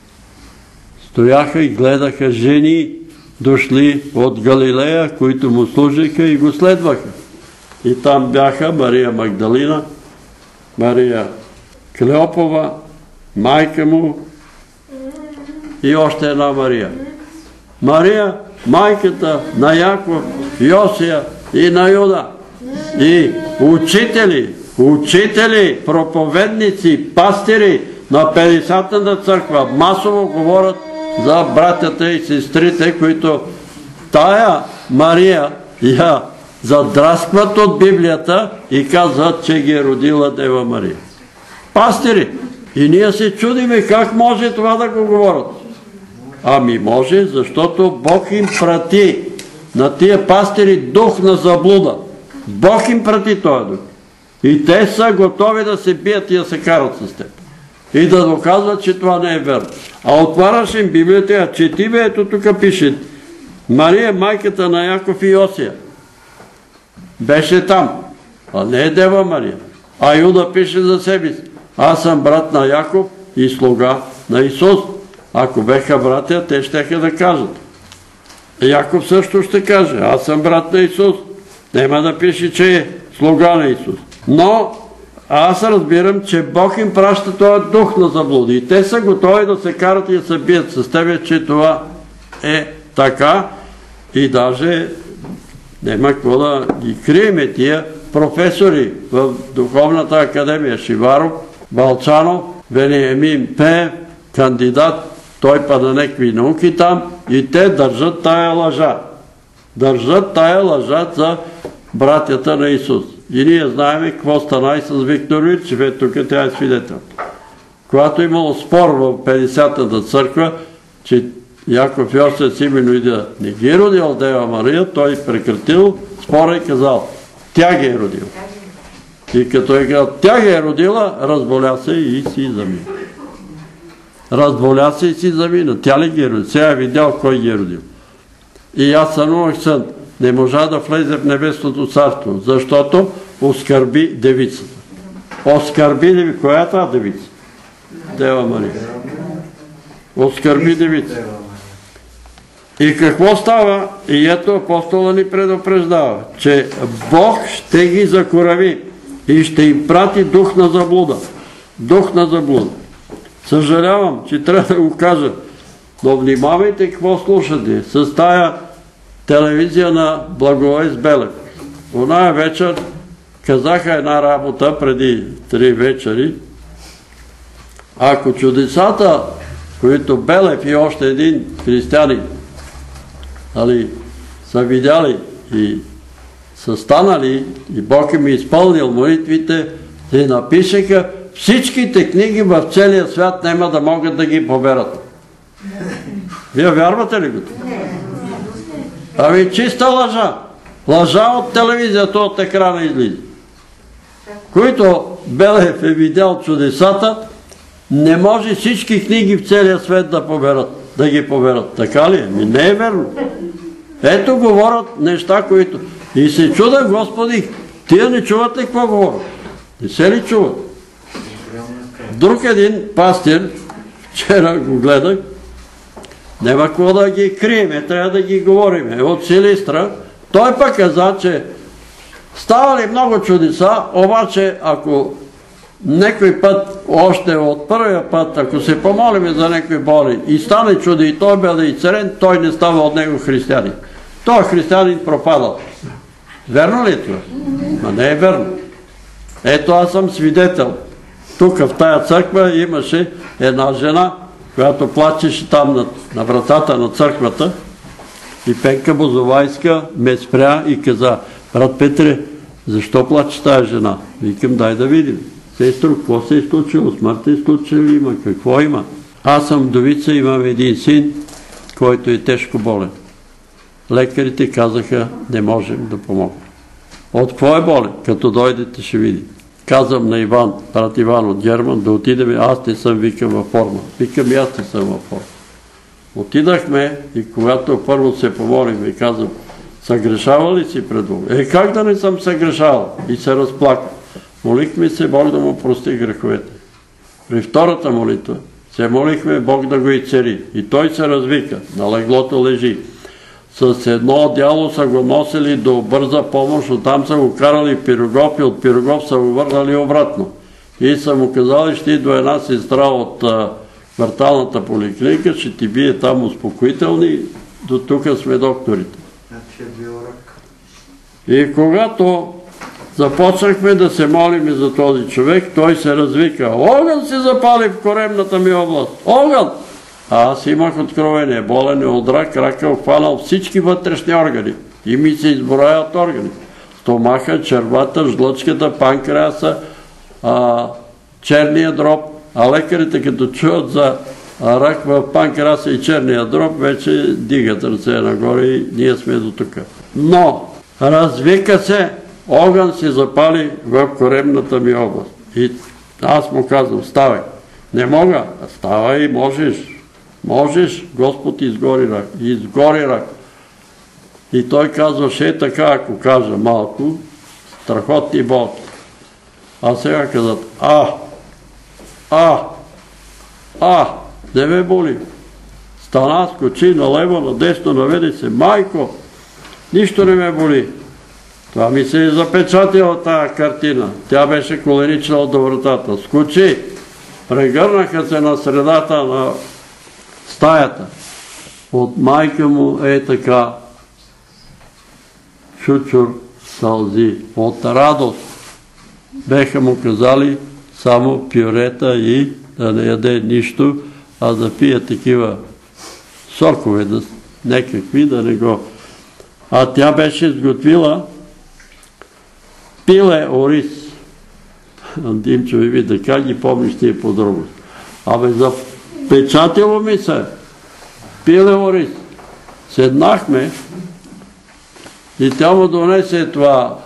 стояха и гледаха жени, дошли от Галилея, които му служиха и го следваха. И там бяха Мария Магдалина, Мария Клеопова, майка му и още една Мария. Мария, майката на Яков, Йосия и на Юда. И учители, учители, проповедници, пастири на Петдесетната църква масово говорят за братята и сестрите, които тая Мария я задраскват от Библията и казват, че ги е родила Дева Мария. Пастири! И ние се чудиме как може това да го говорят. Ами може, защото Бог им прати на тия пастири дух на заблуда. Бог им прати този дух. И те са готови да се бият и да се карат с теб. И да доказват, че това не е верно. А отваряш им Библията, а чети бе, ето тук пише Мария, майката на Яков и Йосия. Беше там. А не е Дева Мария. А Юда пише за себе си. Аз съм брат на Яков и слуга на Исус. Ако беха братя, те щеха да кажат. Яков също ще каже, аз съм брат на Исус. Нема да пише, че е слуга на Исус. Но аз разбирам, че Бог им праща този дух на заблуда. И те са готови да се карат и да се бият с тебе, че това е така. И даже нема какво да ги криеме тия професори в Духовната академия. Шиваров, Балчанов, Вениамин Пеев, кандидат, той па на някакви науки там, и те държат тая лъжа. Държат тая лъжа за братята на Исус. И ние знаем какво стана и с Виктор Мирчев, тук тя е свидетел. Когато имало спор в Петдесетната църква, че Яков Йосиф именно и да не ги е родил Дева Мария, той прекратил спора и казал, тя ги е родила. И като е казал, тя ги е родила, разболя се и си замина. Разболя се и си замина. Тя ли ги е родила? Сега е видял кой ги е родил. И аз сънувах сън. Не можа да влезе в небесното царство, защото оскърби девицата. Оскърби девицата. Коя е тази девица? Дева Мария. Оскърби девица. И какво става? И ето апостола ни предупреждава, че Бог ще ги закорави и ще им прати дух на заблуда. Дух на заблуда. Съжалявам, че трябва да го кажа, но внимавайте какво слушате с тая телевизия на Благовест Белев. Оная вечер казаха една работа преди три вечери. Ако чудесата, които Белев и още един християнин са видяли и са станали, и Бог им е изпълнил молитвите, те напишеха, всичките книги в целия свят няма да могат да ги поберат. Вие вярвате ли го? Ами чиста лъжа. Лъжа от телевизията, от екрана излиза. Които Белев е видял чудесата, не може всички книги в целия свет да поберат, да ги поберат. Така ли? Ми не е верно. Ето говорят неща, които... И се чуда, Господи, тия не чуват ли какво говорят? Не се ли чуват? Друг един пастир, вчера го гледах, няма какво да ги криеме, трябва да ги говориме. От Силистра, той пък каза, че ставали много чудеса, обаче ако някой път, още от първия път, ако се помолиме за някой болен и стане чудо и той бъде изцелен, той не става от него християнин. Той християнин пропадал. Верно ли е това? Ма не е верно. Ето аз съм свидетел. Тук в тая църква имаше една жена, която плачеше там на, на вратата на църквата, и Пенка Бозовайска ме спря и каза, брат Петре, защо плаче тая жена? Викам, дай да видим. Сестро, какво се е случило? Смърт е случило, има, какво има? Аз съм вдовица, имам един син, който е тежко болен. Лекарите казаха, не можем да помогнем. От какво е болен? Като дойдете ще видим. Казвам на Иван, брат Иван от Герман, да отидем, аз не съм, викам, във форма. Викам, аз не съм във форма. Отидахме и когато първо се помолим и казвам, съгрешава ли си пред Бога? Е, как да не съм съгрешавал? И се разплака. Молихме се Бог да му прости греховете. при втората молитва, се молихме Бог да го изцели. И той се развика, на леглото лежи. С едно одяло са го носили до бърза помощ, оттам са го карали в Пирогов и от Пирогов са го върнали обратно. И са му казали, ще идва една сестра от а, кварталната поликлиника, ще ти бие там успокоителни, до тук сме докторите. И когато започнахме да се молим за този човек, той се развика. Огън се запали в коремната ми област. Огън! А аз имах откровение. Болен е от рак, рака обхванал всички вътрешни органи. И ми се изброяват органи. Стомаха, червата, жлъчката, панкреаса, а, черния дроб. А лекарите като чуят за рак в панкреаса и черния дроб, вече дигат ръце нагоре и ние сме до тук. Но развика се, огън се запали в коремната ми област. И аз му казвам, ставай. Не мога. Ставай и можеш. Можеш, Господ изгори рак. Изгори рак. И той казваше е така, ако кажа малко, страхотни болки. А сега казват, а, а, а, не ме боли. Стана, скочи налево, надесно, наведе се, майко, нищо не ме боли. Това ми се е запечатила тая картина. Тя беше коленична от вратата. Скочи, прегърнаха се на средата на стаята. От майка му е така чучур сълзи. От радост беха му казали само пюрета и да не яде нищо, а да пие такива сокове, да, некакви, да не го... А тя беше сготвила пиле ориз. Димчо ви вида как ги помниш тия подробности. Абе, запечатило ми се. Пиле ориз. Седнахме и тя му донесе това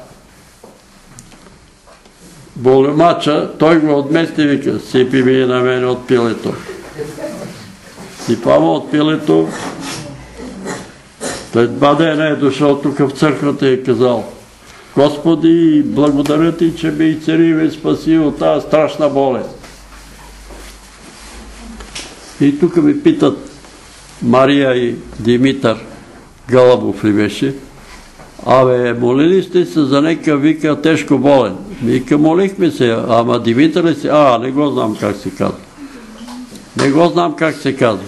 болемача, той го отмести и вика, сипи ми на мене от пилето. Сипа му от пилето. След два дена е дошъл тук в църквата и е казал, Господи, благодаря ти, че ме изцели и ме спаси от тази страшна болест. И тук ми питат Мария и Димитър Гълъбов ли беше, абе, молили сте се за нека, вика, тежко болен. Вика, молихме се, ама Димитър ли се, а, не го знам как се казва. Не го знам как се казва.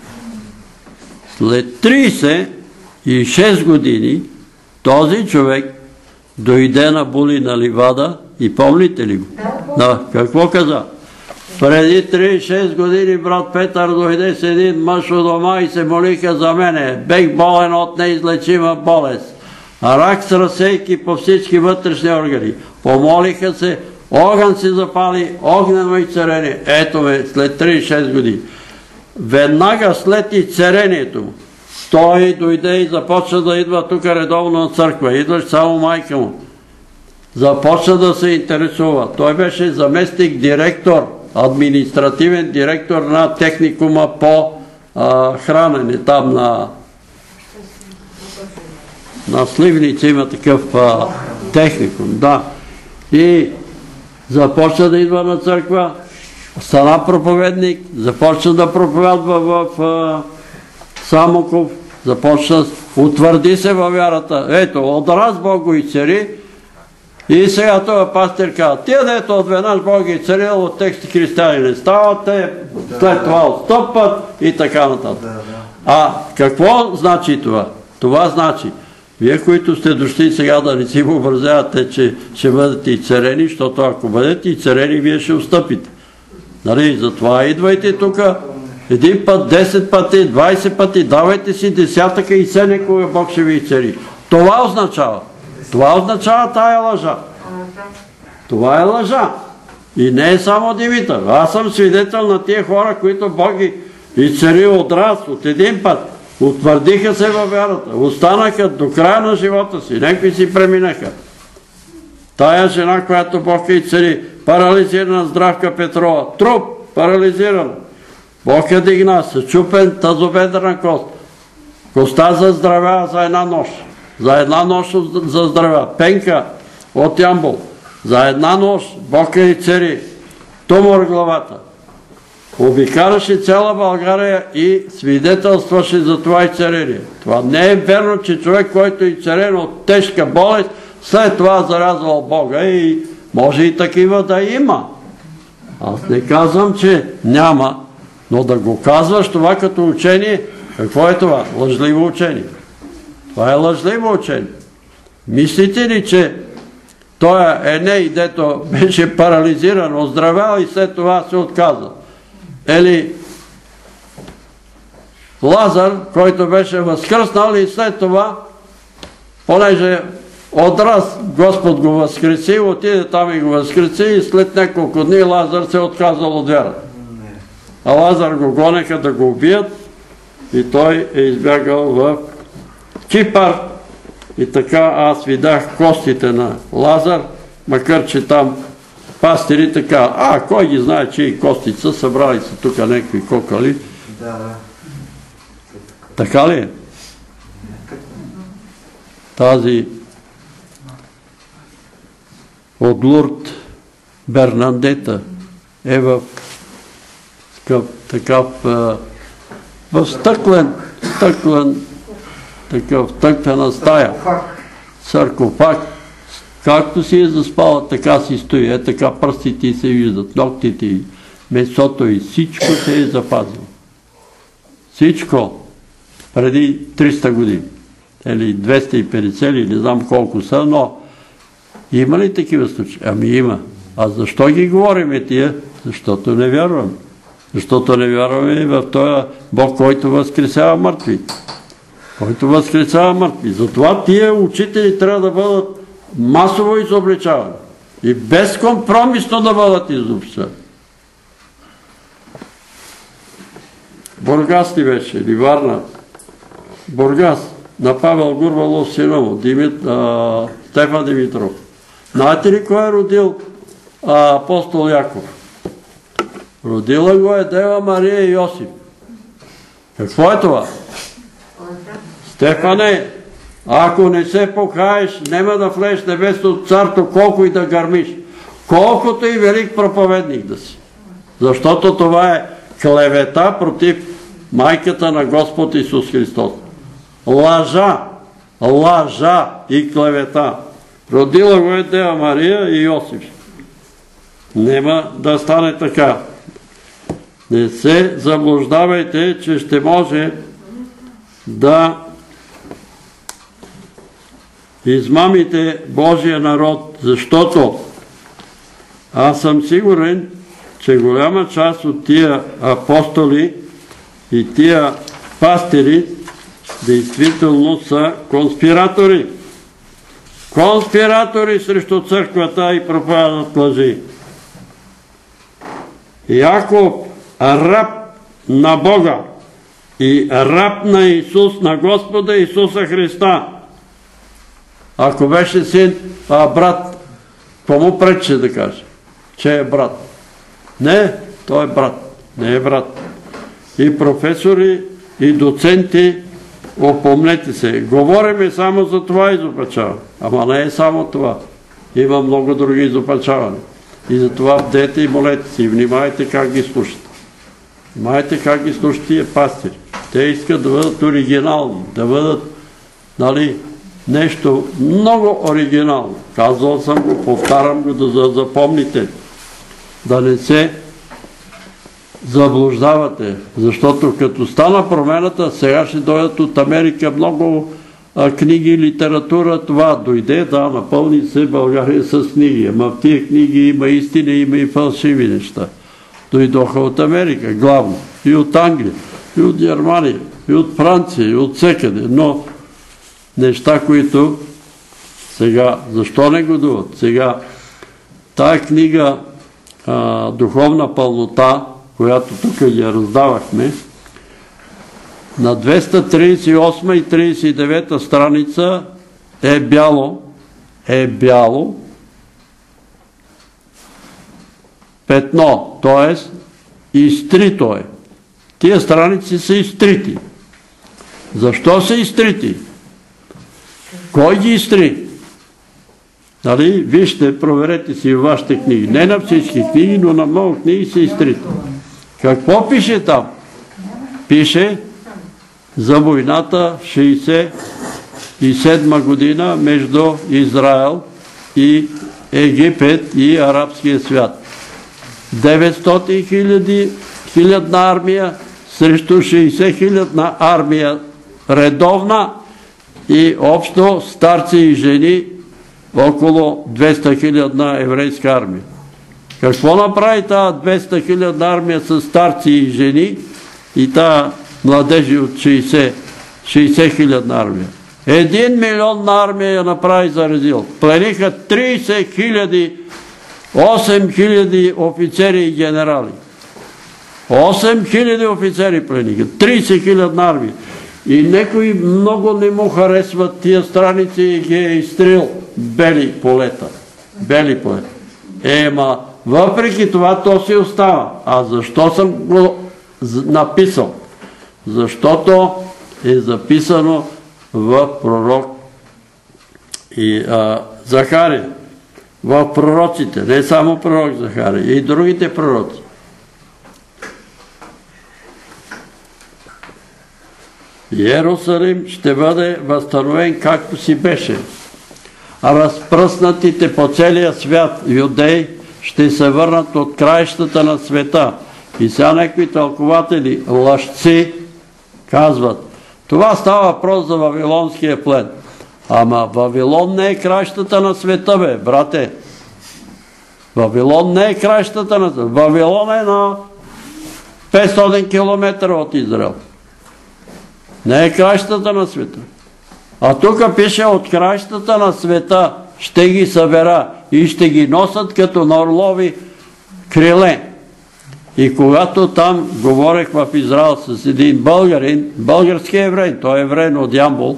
След трийсет и шест години този човек дойде на Були на Ливада и помните ли го? Да, какво каза? Преди трийсет и шест години брат Петър дойде с един мъж от дома и се молиха за мене. Бех болен от неизлечима болест. Рак с разсейки по всички вътрешни органи. Помолиха се, огън се запали, огнено изцерение. Ето ме, след трийсет и шест години. Веднага след изцерението му, той дойде и започна да идва тук редовно на църква. Идваш само майка му. Започна да се интересува. Той беше заместник директор, административен директор на техникума по а, хранене. Там на, на Сливница има такъв а, техникум. Да. И започна да идва на църква. Стана проповедник. Започна да проповядва в... А, Самоков, започна, утвърди се във вярата. Ето, от раз Бог го изцери и сега този пастир казва, тия дето отведнъж Бог ги изцерил, от тексти християни не стават, те след това отстъпват и така нататък. А какво значи това? Това значи, вие, които сте дошли сега да не си въобразявате, че ще бъдете изцерени, защото ако бъдете изцерени, вие ще отстъпите. Нали, затова идвайте тук. Един път, десет пъти, двайсет пъти, давайте си десятъка и се некога Бог ще ви изцери. Това означава. Това означава тая лъжа. Това е лъжа. И не е само Димитър. Аз съм свидетел на тия хора, които Бог ги изцери от раз, от един път. Утвърдиха се във вярата. Останаха до края на живота си. Некви си преминаха. Тая жена, която Бог е изцери, парализирана Здравка Петрова. Труп, парализирана. Бог я дигна, съчупен тазобедрена кост. Коста заздравява за една нощ. За една нощ заздравява. Пенка от Ямбол. За една нощ Бог я изцери. Тумор в главата. обикараше цяла България и свидетелстваше за това изцеление. Това не е верно, че човек, който е изцелен от тежка болест, след това зарязвал Бога, и може и такива да има. Аз не казвам, че няма, но да го казваш това като учение, какво е това? Лъжливо учение. Това е лъжливо учение. Мислите ли, че той е не, дето беше парализиран, оздравял и след това се отказал? Или Лазар, който беше възкръснал и след това, понеже отраз Господ го възкреси, отиде там и го възкреси и след няколко дни Лазар се отказал от вярата. А Лазар го гонеха да го убият и той е избягал в Кипър. И така аз видях костите на Лазар, макар че там пастири така, а кой ги знае, че и костите са, събрали са тук някакви кокали. Да, да. Така ли е? Тази от Лурд Бернандета е в такъв в стъклен стъклен такъв тъквена стая, саркофаг, както си е заспала, така си стои, е така пръстите се виждат, ногтите и месото и всичко се е запазило. Всичко преди триста години, или двеста и петдесет, или не знам колко са, но има ли такива случаи? Ами има. А защо ги говорим тия? Защото не вярваме. Защото не вярваме в този Бог, който възкресява мъртви. Който възкресява мъртви. Затова тия учители трябва да бъдат масово изобличавани и безкомпромисно да бъдат изобличавани. Бургас ли беше, или Варна? Бургас, на Павел Гурбалов сина му, Стефан Димитров. Знаете ли кой е родил апостол Яков? Родила го е Дева Мария и Йосиф. Какво е това? Стефане, ако не се покаеш, няма да влезеш в небесното царство, колко и да гърмиш. Колкото и велик проповедник да си. Защото това е клевета против майката на Господ Исус Христос. Лъжа, лъжа и клевета. Родила го е Дева Мария и Йосиф. Нема да стане така. Не се заблуждавайте, че ще може да измамите Божия народ, защото аз съм сигурен, че голяма част от тия апостоли и тия пастири действително са конспиратори. Конспиратори срещу църквата и проповядват лъжи. Яков, раб на Бога и раб на Исус, на Господа Исуса Христа. Ако беше син, а брат, какво му пречеше да каже? Че е брат. Не, той е брат. Не е брат. И професори, и доценти, опомнете се. Говориме само за това изопачаване. Ама не е само това. Има много други изопачавания. И затова бдете и молете си. И внимайте как ги слушате. Внимайте как ги слушате тия пастири. Те искат да бъдат оригинални. Да бъдат, нали, нещо много оригинално. Казвал съм го, повтарям го, да запомните. Да не се заблуждавате. Защото като стана промената, сега ще дойдат от Америка много а, книги, литература. Това дойде, да, напълни се България с книги. Ама в тия книги има истини, има и фалшиви неща. Дойдоха от Америка, главно. И от Англия, и от Германия, и от Франция, и от всекъде. Но неща, които сега, защо не годуват? Сега, тая книга а, Духовна пълнота, която тук я раздавахме, на двеста тридесет и осма и тридесет и девета страница е бяло, е бяло петно, т.е. изтрито е. Тия страници са изтрити. Защо са изтрити? Кой ги изтри? Нали? Вижте, проверете си във вашите книги. Не на всички книги, но на много книги са изтрити. Какво пише там? Пише за войната в шейсет и седма година между Израел и Египет и арабския свят. деветстотин хиляди хилядна армия срещу шейсет хилядна армия редовна и общо старци и жени около двеста хилядна еврейска армия. Какво направи тази двеста хилядна армия с старци и жени и тази младежи от шейсет хилядна армия? Един милион на армия я направи заразил. Плениха трийсет хиляди, осем хиляди офицери и генерали. осем хиляди офицери плениха. трийсет хилядна армия. И некои много не му харесват тия страници и ги е изстрел бели полета. Бели полета. Ема, въпреки това то си остава. А защо съм го написал? Защото е записано в пророк и а, Захария. В пророците, не само пророк Захария, и другите пророци. Иерусалим ще бъде възстановен както си беше. А разпръснатите по целия свят юдеи ще се върнат от краищата на света. И сега някои тълкователи, лъжци, казват, това става въпрос за Вавилонския плен. Ама Вавилон не е краищата на света, бе, брате. Вавилон не е краищата на света. Вавилон е на петстотин километра от Израел. Не е краищата на света. А тук пише от краищата на света ще ги събера и ще ги носят като на орлови криле. И когато там говорех в Израел с един българин, български еврей, той е еврей от Ямбол,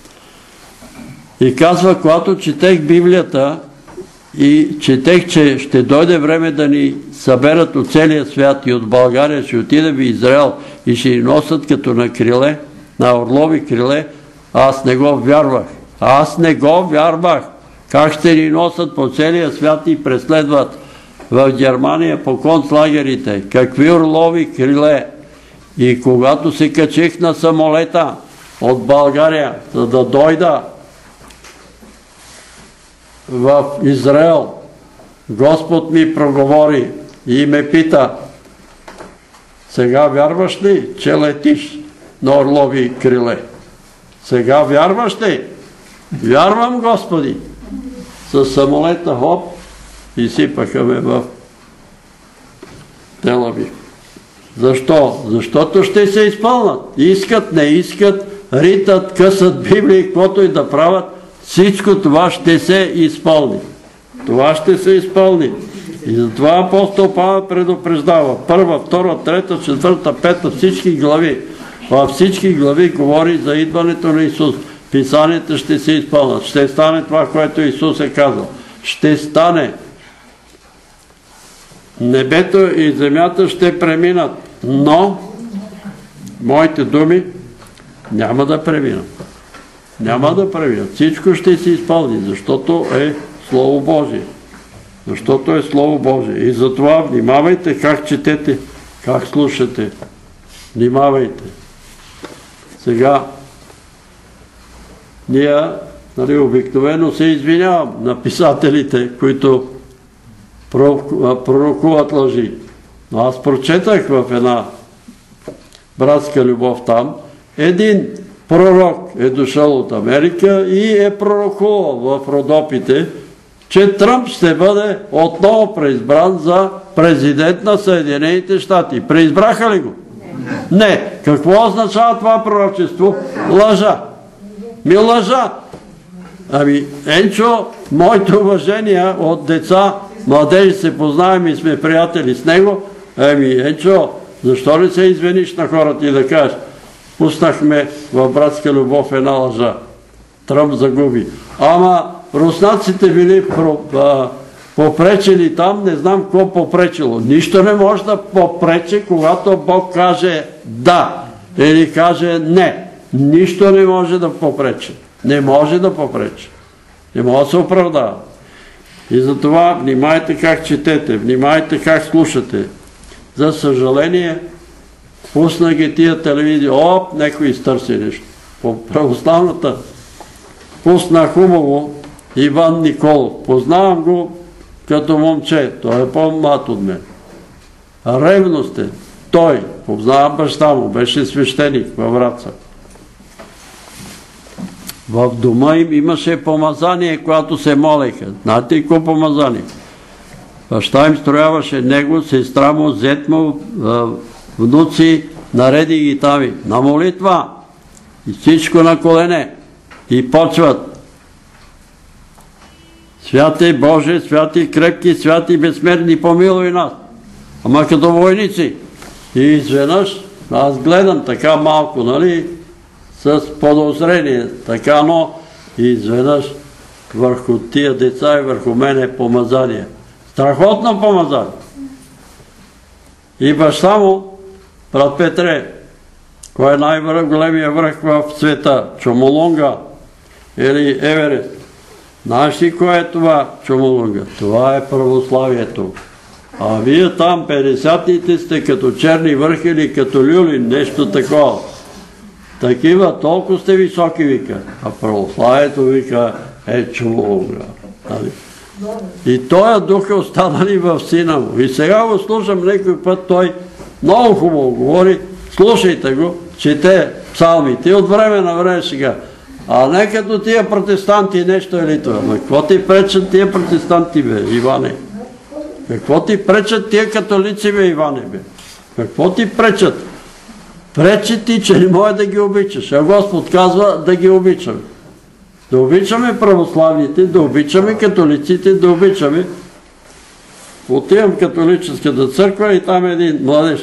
и казва, когато четех Библията и четех, че ще дойде време да ни съберат от целия свят и от България, ще отиде в Израел и ще ни носят като на криле, на орлови криле, аз не го вярвах. Аз не го вярвах. Как ще ни носят по целия свят и преследват в Германия по концлагерите? Какви орлови криле? И когато се качих на самолета от България, за да дойда в Израел, Господ ми проговори и ме пита, сега вярваш ли, че летиш на орлови криле? Сега вярваш ли? Вярвам, Господи. С самолета, хоп, и сипаха ме в Тел Авив. Защо? Защото ще се изпълнат. Искат, не искат, ритат, късат Библии, каквото и да правят, всичко това ще се изпълни. Това ще се изпълни. И затова апостол Павел предупреждава. Първа, втора, трета, четвърта, пета, всички глави. Във всички глави говори за идването на Исус. Писанията ще се изпълнат. Ще стане това, което Исус е казал. Ще стане. Небето и земята ще преминат. Но моите думи няма да преминат. Няма да преминат. Всичко ще се изпълни, защото е Слово Божие. Защото е Слово Божие. И затова внимавайте как четете, как слушате. Внимавайте. Сега ние, нали, обикновено се извинявам на писателите, които пророкуват лъжи. Но аз прочетах в една братска любов там, един пророк е дошъл от Америка и е пророкувал в Родопите, че Тръмп ще бъде отново преизбран за президент на Съединените щати. Преизбраха ли го? Не. Какво означава това пророчество? Лъжа. Ми лъжа. Ами, Енчо, моите уважения от деца, младежи се познавам и сме приятели с него. Ами, Енчо, защо не се извиниш на хората и да кажеш, пуснахме в братска любов една лъжа. Тръмп загуби. Ама руснаците били попречили там, не знам какво попречило. Нищо не може да попречи, когато Бог каже да или каже не. Нищо не може да попречи. Не може да попречи. Не може да се оправдава. И затова внимайте как четете, внимайте как слушате. За съжаление, пусна ги тия телевизии, оп, някой изтърси нещо. По православната пусна хубаво Иван Николов. Познавам го като момче, той е по-млад от мен. Ревностен. Той, познавам баща му, беше свещеник във Враца. В дома им имаше помазание, когато се молеха. Знаете ли какво помазание? Баща им строяваше него, сестра му, зет му, внуци, нареди ги тави. На молитва. И всичко на колене. И почват. Святи Боже, святи крепки, святи безсмертни, помилуй нас. Ама като войници. И изведнъж, аз гледам така малко, нали, с подозрение, така, но изведнъж върху тия деца и върху мене помазание. Страхотно помазание. И баща му, брат Петре, кой е най-големия връх в света? Чомолунга или Еверест? Знаеш ли кой е това Чомолунга? Това е православието. А вие там, петдесятните, сте като черни върх или като люлин, нещо такова. Такива, толкова сте високи, вика. А православието, вика, е Чомолунга. И този дух е останали в сина му. И сега го слушам някой път, той много хубаво говори, слушайте го, чете псалмите от време на време сега. А не като тия протестанти нещо или това. Но какво ти пречат тия протестанти, бе, Иване? Какво ти пречат тия католици, бе, Иване, бе? Какво ти пречат? Пречи ти, че не може да ги обичаш. А Господ казва да ги обичаме. Да обичаме православните, да обичаме католиците, да обичаме. Отивам в католическата църква и там е един младеж.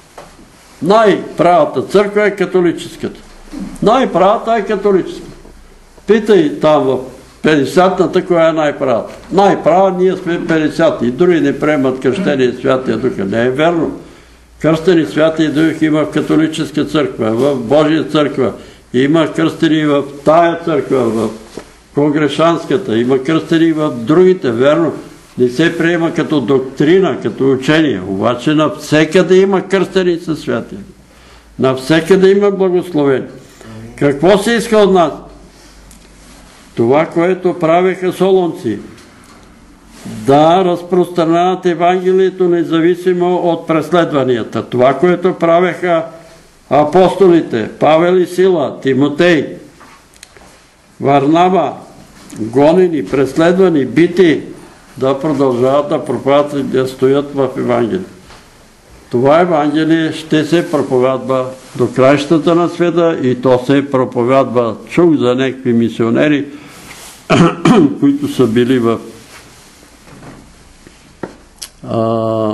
Най-правата църква е католическата. Най-правата е католическата. Питай там в петдесятната, коя е най-правата. Най-права, ние сме петдесят и други не приемат кръщение Святия Дух. Не е верно. Кръстени Святия Дух има в католическа църква, в Божия църква. Има кръстени в тая църква, в конгрешанската. Има кръстени в другите, верно. Не се приема като доктрина, като учение. Обаче навсекъде има кръстени със Святия. Навсекъде има благословение. Какво се иска от нас? Това, което правеха солунци. Да разпространяват Евангелието независимо от преследванията. Това, което правеха апостолите, Павел и Сила, Тимотей, Варнава, гонени, преследвани, бити, да продължават да проповядват и да стоят в Евангелие. Това Евангелие ще се проповядва до краищата на света и то се проповядва. Чух за някакви мисионери, които са били в а,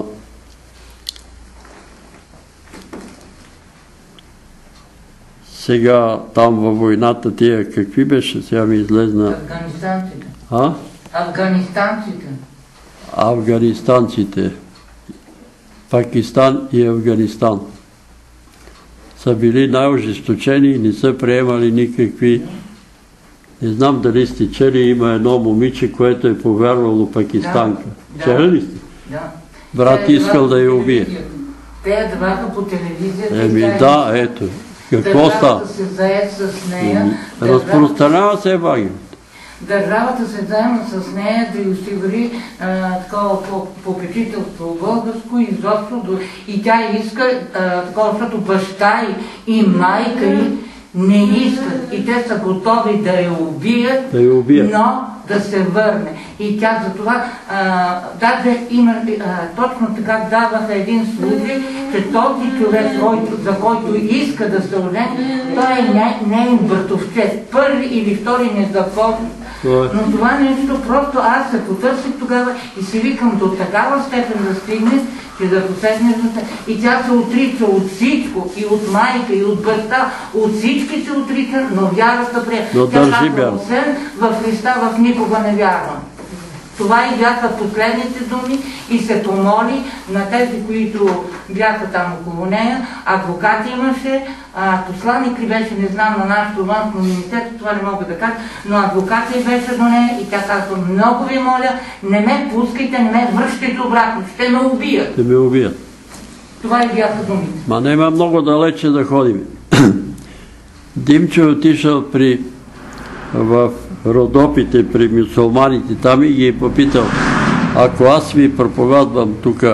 сега там във войната тия какви беше? Сега ми излезна... Афганистанците. А? Афганистанците. Афганистанците. Пакистан и Афганистан са били най-ожесточени и не са приемали никакви... Не знам дали сте чели, има едно момиче, което е повярвало пакистанка. Да, Чели ли сте? Да. Брат искал да я убие. Те я даваха по телевизията. Еми да, ето. Какво става? Държавата се зае с нея. Разпространява се Евангелието. Държавата се заема с нея да й осигури такова попечителство българско изобщо. И тя иска а, такова, защото баща и, и майка й не искат. И те са готови да я убият, да я убият. но да се върне. И тя за това, а, даже има, а, точно така даваха един случай, че този човек, който, за който иска да се ожени, той е нейн братовчет, първи или втори незаконен. Но това нещо просто аз се потърсих тогава и си викам до такава степен да стигне, че да поседне и тя се отрича от всичко, и от майка, и от баща, от всички се отрича, но вярата прия. Но тя държи казва, освен в Христа, в никога не вярвам. Това и бяха последните думи и се помоли на тези, които бяха там около нея. Адвокат имаше, посланник ли беше, не знам, на нашето външно министерство, това не мога да кажа, но адвокат ли беше до нея и тя казва, много ви моля, не ме пускайте, не ме връщайте обратно, ще ме убият. Ще ме убият. Това и бяха думите. Ма нема много далече да ходим. Димчо е отишъл при, в Родопите, при мюсулманите там и ги е попитал: ако аз ви проповядвам тук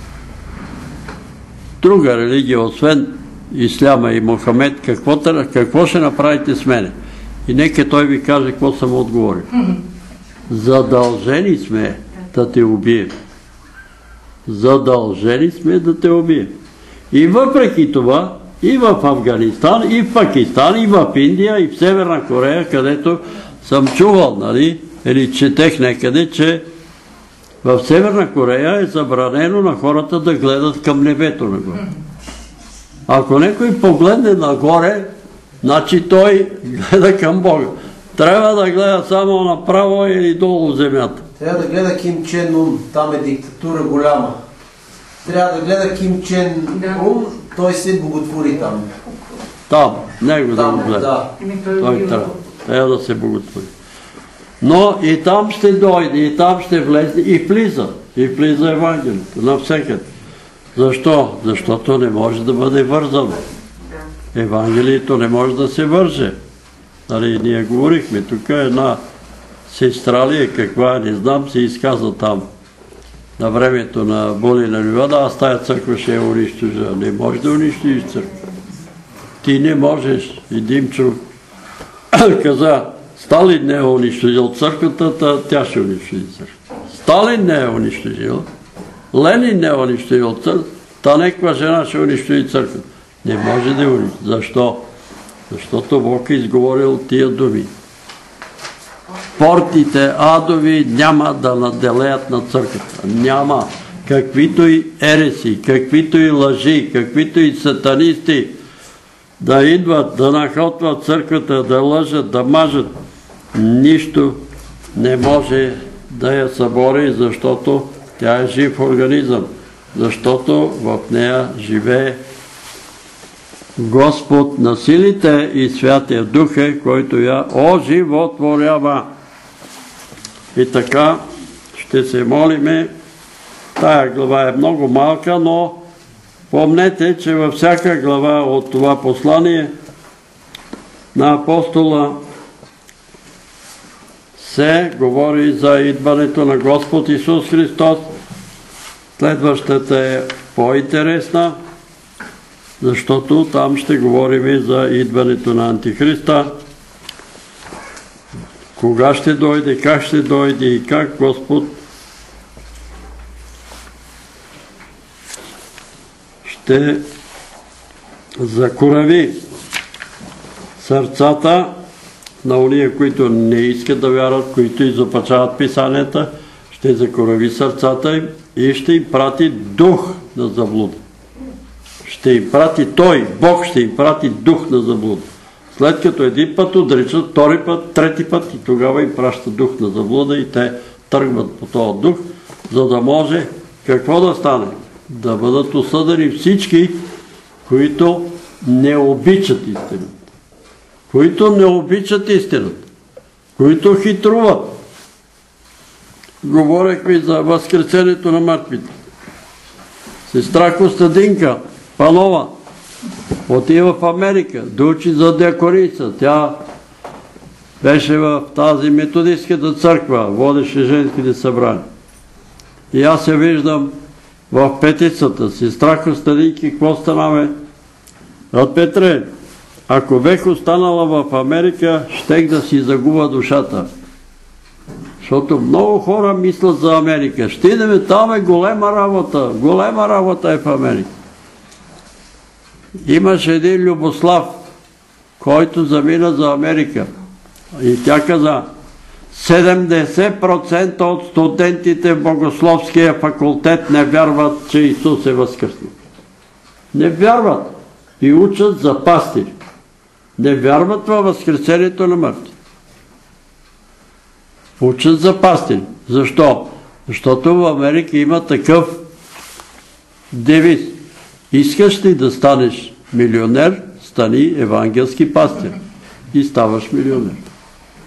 друга религия, освен Исляма и Мохамед, какво, какво ще направите с мене? И нека той ви каже какво съм отговорил. Задължени сме да те убием. Задължени сме да те убием. И въпреки това, и в Афганистан, и в Пакистан, и в Индия, и в Северна Корея, където съм чувал, нали, или четех некъде, че в Северна Корея е забранено на хората да гледат към небето нагоре. Ако някой погледне нагоре, значи той гледа към Бога. Трябва да гледа само направо или долу в земята. Трябва да гледа Ким Чен Ун, там е диктатура голяма. Трябва да гледа Ким Чен Ун, той се боготвори там. Там, него да го гледа. Да. Той трябва. Трябва да се боготвори. Но и там ще дойде, и там ще влезе, и влиза. И влиза Евангелието, навсекъде. Защо? Защото не може да бъде вързано. Евангелието не може да се върже. Нали, ние говорихме, тук една сестра ли е, каква, не знам, се изказа там на времето на Болина Ливада, аз тая църква ще я унищожа. Не може да унищожиш църква. Ти не можеш. И Димчо каза: Сталин не е унищожил църквата, тя ще унищожи църквата. Сталин не е унищожил, Ленин не е унищожил църквата, та неква жена ще унищожи църквата. Не може да унищожи. Защо? Защото Бог е изговорил тия думи. Портите адови няма да наделеят на църквата. Няма. Каквито и ереси, каквито и лъжи, каквито и сатанисти да идват, да нахотват църквата, да лъжат, да мажат, нищо не може да я събори, защото тя е жив организъм. Защото в нея живее Господ на силите и Святия Дух е, който я оживотворява. И така ще се молиме. Тая глава е много малка, но помнете, че във всяка глава от това послание на апостола се говори за идването на Господ Исус Христос. Следващата е по-интересна, защото там ще говорим за идването на Антихриста. Кога ще дойде, как ще дойде и как Господ ще закорави сърцата на уния, които не искат да вярват, които изопачават писанията, ще закорави сърцата им и ще им прати дух на заблуда. Ще им прати Той, Бог ще им прати дух на заблуда. След като един път отричат, втори път, трети път и тогава им праща дух на заблуда и те тръгват по този дух, за да може какво да стане? Да бъдат осъдени всички, които не обичат истината. Които не обичат истината. Които хитруват. Говорехме за възкресението на мъртвите. Сестра Костадинка Панова отива в Америка да учи за диаконица. Тя беше в тази методистската църква, водеше женските събрания. И аз се виждам в петицата. Сестра Костадинки, какво станаме? От Петре, ако бех останала в Америка, щех да си загуба душата. Защото много хора мислят за Америка. Ще идеме там, е голема работа. Голема работа е в Америка. Имаше един Любослав, който замина за Америка. И тя каза: седемдесет процента от студентите в Богословския факултет не вярват, че Исус е възкръснал. Не вярват. И учат за пастири. Не вярват във възкресението на мъртви. Учат за пастири. Защо? Защото в Америка има такъв девиз. Искаш ли да станеш милионер, стани евангелски пастир. И ставаш милионер.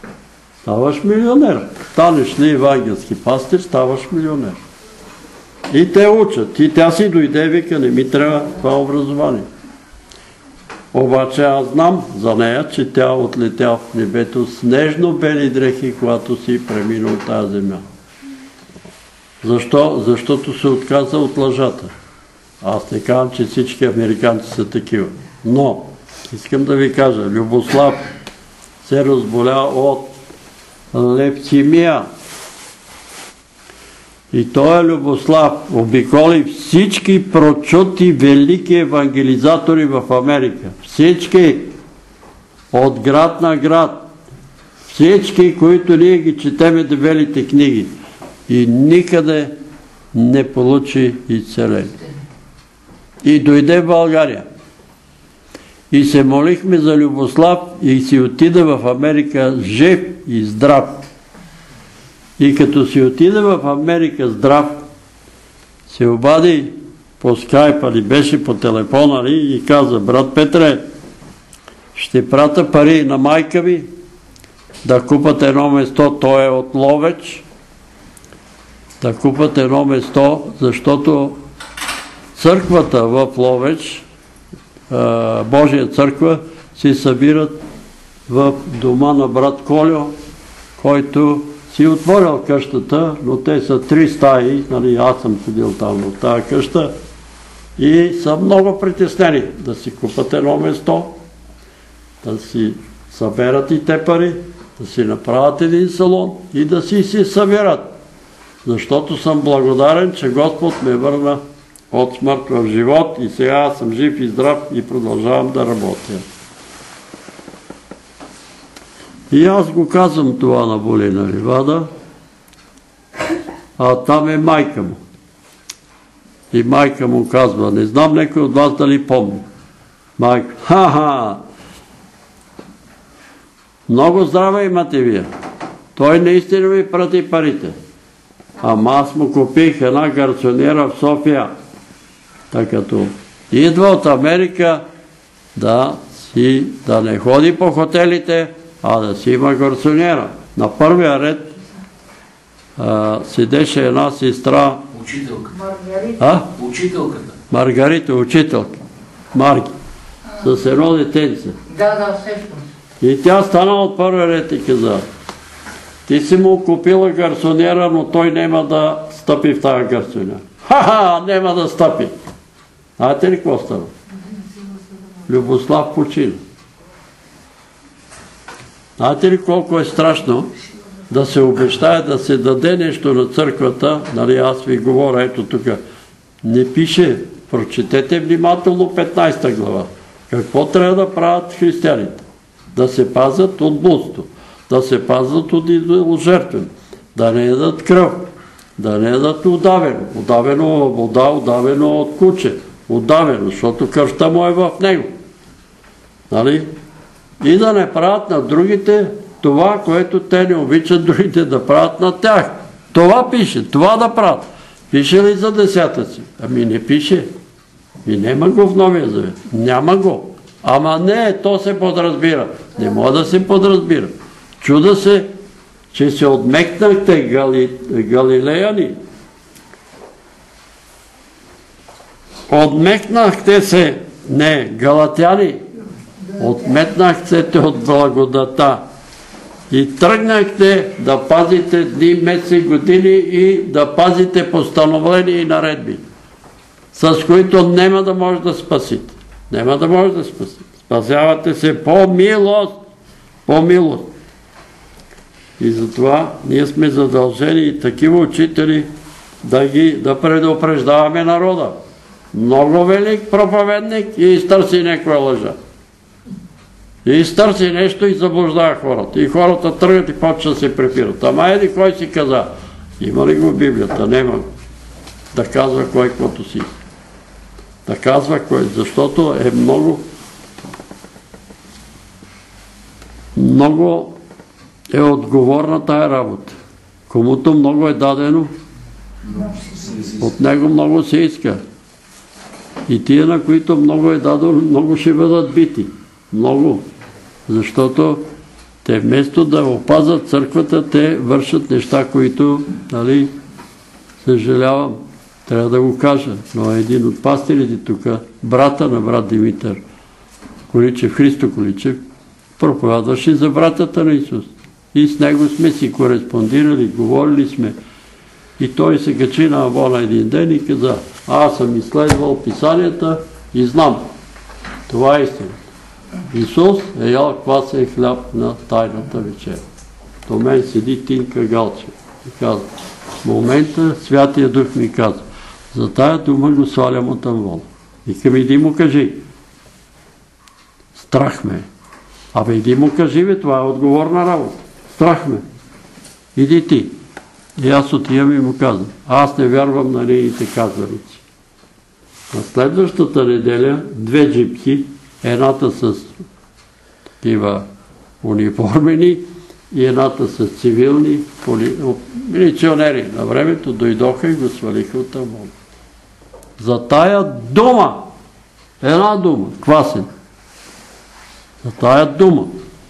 Ставаш милионер. Станеш ли евангелски пастир, ставаш милионер. И те учат. И тя си дойде и вика, не ми трябва това образование. Обаче аз знам за нея, че тя отлетя в небето с нежно-бели дрехи, когато си премина от тази земя. Защо? Защото се отказа от лъжата. Аз не казвам, че всички американци са такива. Но, искам да ви кажа, Любослав се разболя от левцемия. И той Любослав обиколи всички прочути велики евангелизатори в Америка. Всички, от град на град. Всички, които ние ги четеме дебелите книги. И никъде не получи изцеление. И дойде в България. И се молихме за Любослав и си отида в Америка жив и здрав. И като си отида в Америка здрав, се обади по скайпа ли, беше по телефона ли и каза: брат Петре, ще прата пари на майка ви да купат едно место, то е от Ловеч, да купат едно место, защото църквата в Ловеч, Божия църква, се събират в дома на брат Колю, който си отворил къщата, но те са три стаи, нали, аз съм ходил там в тази къща и са много притеснени да си купат едно место, да си съберат и те пари, да си направят един салон и да си се събират. Защото съм благодарен, че Господ ме върна от смърт в живот и сега аз съм жив и здрав и продължавам да работя. И аз го казвам това на Болина Ливада, а там е майка му. И майка му казва: не знам някой от вас дали помни. Майка: ха-ха! Много здраве имате вие. Той наистина ми прати парите. Ама аз му купих една гарсонера в София. Тъй като идва от Америка да си, да не ходи по хотелите, а да си има гарсонера. На първия ред а, седеше една сестра. Учителка. А? Учителката. Маргарита, учителка. Марги. С едно детенце. Да, да, сещам. И тя стана от първия ред и каза: ти си му купила гарсонера, но той няма да стъпи в тази гарсонера. Ха-ха, няма да стъпи. Знаете ли какво стана? Любослав почина. Знаете ли колко е страшно да се обещае да се даде нещо на църквата? Нали, аз ви говоря, ето тук. Не пише, прочетете внимателно петнайсета глава. Какво трябва да правят християните? Да се пазят от блудство, да се пазят от идоложертвен, да не ядат кръв, да не ядат удавено, удавено вода, удавено от куче, удавено, защото кръвта му е в него. Нали? И да не правят на другите това, което те не обичат другите да правят на тях. Това пише, това да правят. Пише ли за десятъци? Ами не пише. И няма го в Новия Завет. Няма го. Ама не, то се подразбира. Не може да се подразбира. Чуда се, че се отмекнахте гали, галилеяни. Отмекнахте се, не, галатяни. Отметнахте се от благодата и тръгнахте да пазите дни, месеци, години и да пазите постановления и наредби, с които няма да може да спасите. Няма да може да спасите. Спасявате се по милост. По милост. И затова ние сме задължени и такива учители да ги, да предупреждаваме народа. Много велик проповедник и изтърси някоя лъжа. И изтърси нещо и заблуждава хората. И хората тръгат и почва да се препират. Ама еди кой си каза? Има ли го в Библията? Нема. Да казва кой каквото си. Да казва кой. Защото е много много е отговорна тая работа. Комуто много е дадено, от него много се иска. И тия, на които много е дадено, много ще бъдат бити. Много. Защото те вместо да опазят църквата, те вършат неща, които, нали, съжалявам, трябва да го кажа, но един от пастирите тук, брата на брат Димитър Количев, Христо Количев, проповядваше за братята на Исус. И с него сме си кореспондирали, говорили сме. И той се качи на Авона един ден и каза: аз съм изследвал писанията и знам. Това е истина. Исус е ял квасен хляб на тайната вечеря. До мен седи Тинка Галчев и каза: в момента Святия Дух ми казва, за тая дума го свалям от Авона. Викам: иди му кажи. Страх ме. Абе, иди му кажи, бе, това е отговорна работа. Страх ме. Иди ти. И аз отивам и му казвам: аз не вярвам на нейните казаници. На следващата неделя две джипки, едната с такива униформени и едната с цивилни милиционери на времето, дойдоха и го свалиха от Авона. За тая дума, една дума, квасен, за тая дума.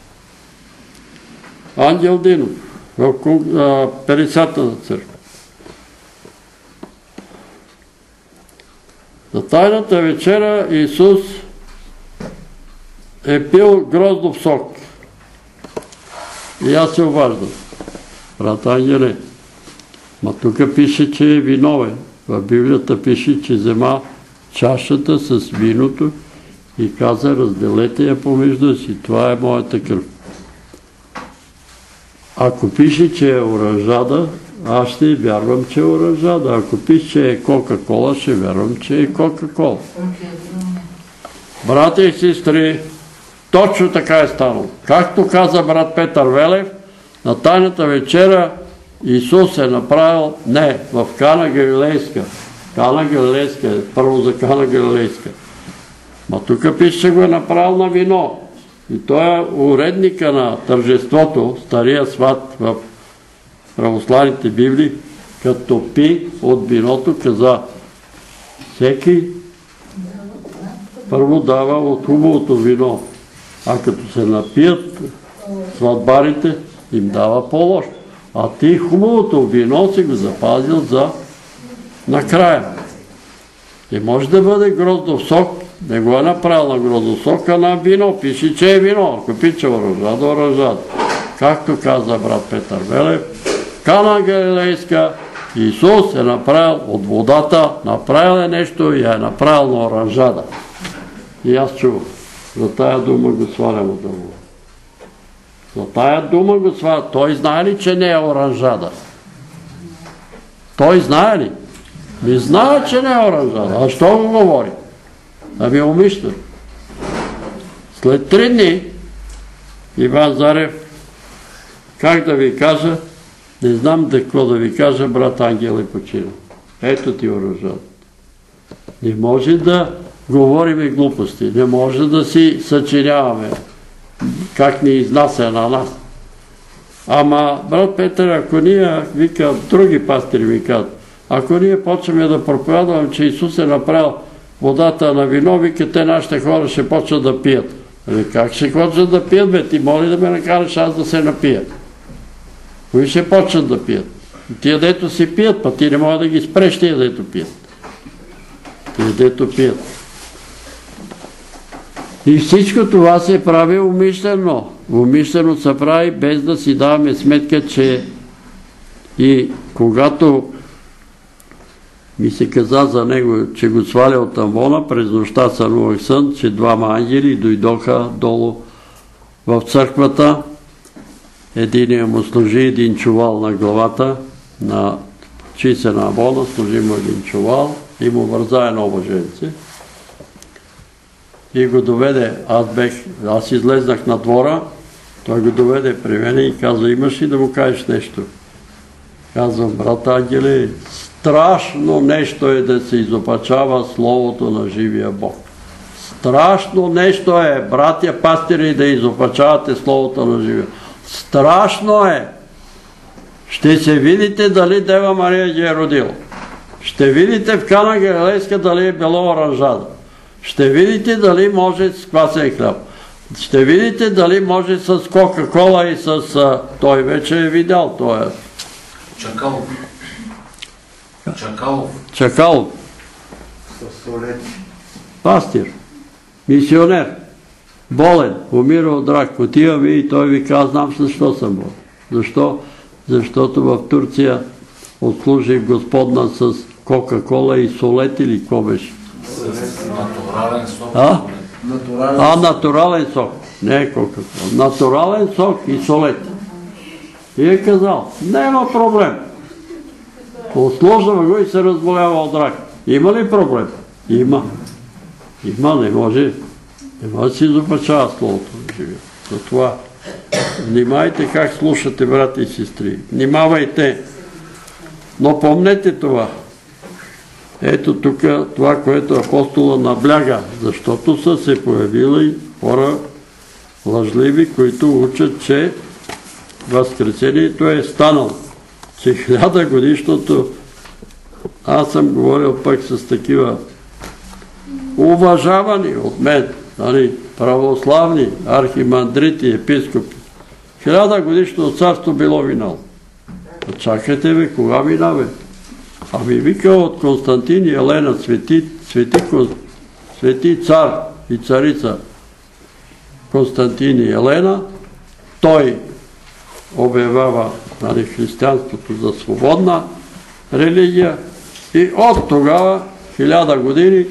Ангел Динов, в Петдесетата църква. За тайната вечера Исус е пил гроздов сок. И аз се обаждам: брат Ангеле, ма тук пише, че е виновен. В Библията пише, че взема чашата с виното и каза: разделете я помежду си, това е моята кръв. Ако пише, че е оранжада, аз ще вярвам, че е оранжада. Ако пише, че е Кока-кола, ще вярвам, че е Кока-кола. Братя и сестри, точно така е станало. Както каза брат Петър Велев, на тайната вечера Исус е направил, не, в Кана Галилейска. Кана Галилейска, първо за Кана Галилейска. Ма тук пише, че го е направил на вино. И той е уредника на тържеството, стария сват в православните Библии, като пи от виното, каза: всеки първо дава от хубавото вино, а като се напият сватбарите, им дава по-лошо. А ти хубавото вино си го запазил за накрая. И може да бъде гроздов сок, не го е направил на гроздов сок, а на вино. Пише, че е вино. Ако пича оранжада, оранжада. Както каза брат Петър Велев, Кана Галилейска, Исус е направил от водата, направил е нещо и е направил на оранжада. И аз чувам. За тая дума го свалям от Авона. За тая дума го свалям. Той знае ли, че не е оранжада? Той знае ли? Ми знае, че не е оранжада. А що го говори? Ами умишлено. След три дни Иван Зарев, как да ви кажа, не знам какво да ви кажа, брат Ангел е починал. Ето ти оранжада. Не може да говорим глупости, не може да си съчиняваме как ни изнася на нас. Ама, брат Петър, ако ние, вика, други пастири ми казват, ако ние почваме да проповядваме, че Исус е направил водата на вино, вика, те нашите хора ще почват да пият. Как ще почват да пият, бе? Ти моли да ме накараш аз да се напия. Кои ще почват да пият? Тия дето си пият, па ти не може да ги спреш тия дето пият. Тия дето пият. И всичко това се прави умишлено. Умишлено се прави, без да си даваме сметка, че и когато ми се каза за него, че го сваля от Авона, през нощта сънувах сън, че двама ангели дойдоха долу в църквата. Единия му служи един чувал на главата, на чи се на Авона, служи му един чувал и му върза едно мъженце. И го доведе, аз бех, аз излезнах на двора, той го доведе при мене и каза: имаш ли да му кажеш нещо? Казвам: брат Ангеле, страшно нещо е да се изопачава Словото на живия Бог. Страшно нещо е, братя пастири, да изопачавате Словото на живия Бог. Страшно е! Ще се видите дали Дева Мария ги е родила. Ще видите в Кана Галилейска дали е било оранжада. Ще видите дали може с квасен хляб. Ще видите дали може с Кока-кола и с... Той вече е видял, той е... Чакал. Чакалов. Чакалов, Със солети. пастир, мисионер, болен, умира от рак. Отиваме и той ви казва, знам защо съм болен. Защо? Защото в Турция отслужих Господна с Кока-кола и солет или какво беше? С натурален сок. А? Натурален. А, натурален сок. Не е Кока-кола. Натурален сок и солет. И е казал, няма проблем. Отслужава го и се разболява от рак. Има ли проблем? Има. Има, не може. Не може да си изопачава словото на живия. Затова внимайте как слушате, брати и сестри. Внимавайте. Но помнете това. Ето тук това, което апостола набляга, защото са се появили хора лъжливи, които учат, че Възкресението е станало. Че хиляда годишното, аз съм говорил пък с такива уважавани от мен, нали, православни, архимандрити, епископи. Хиляда годишно царство било минало. Чакайте ви, кога минава? Ами вика от Константин и Елена, свети, свети, свети цар и царица Константин и Елена, той обявява, нали, християнството за свободна религия и от тогава, хиляда години,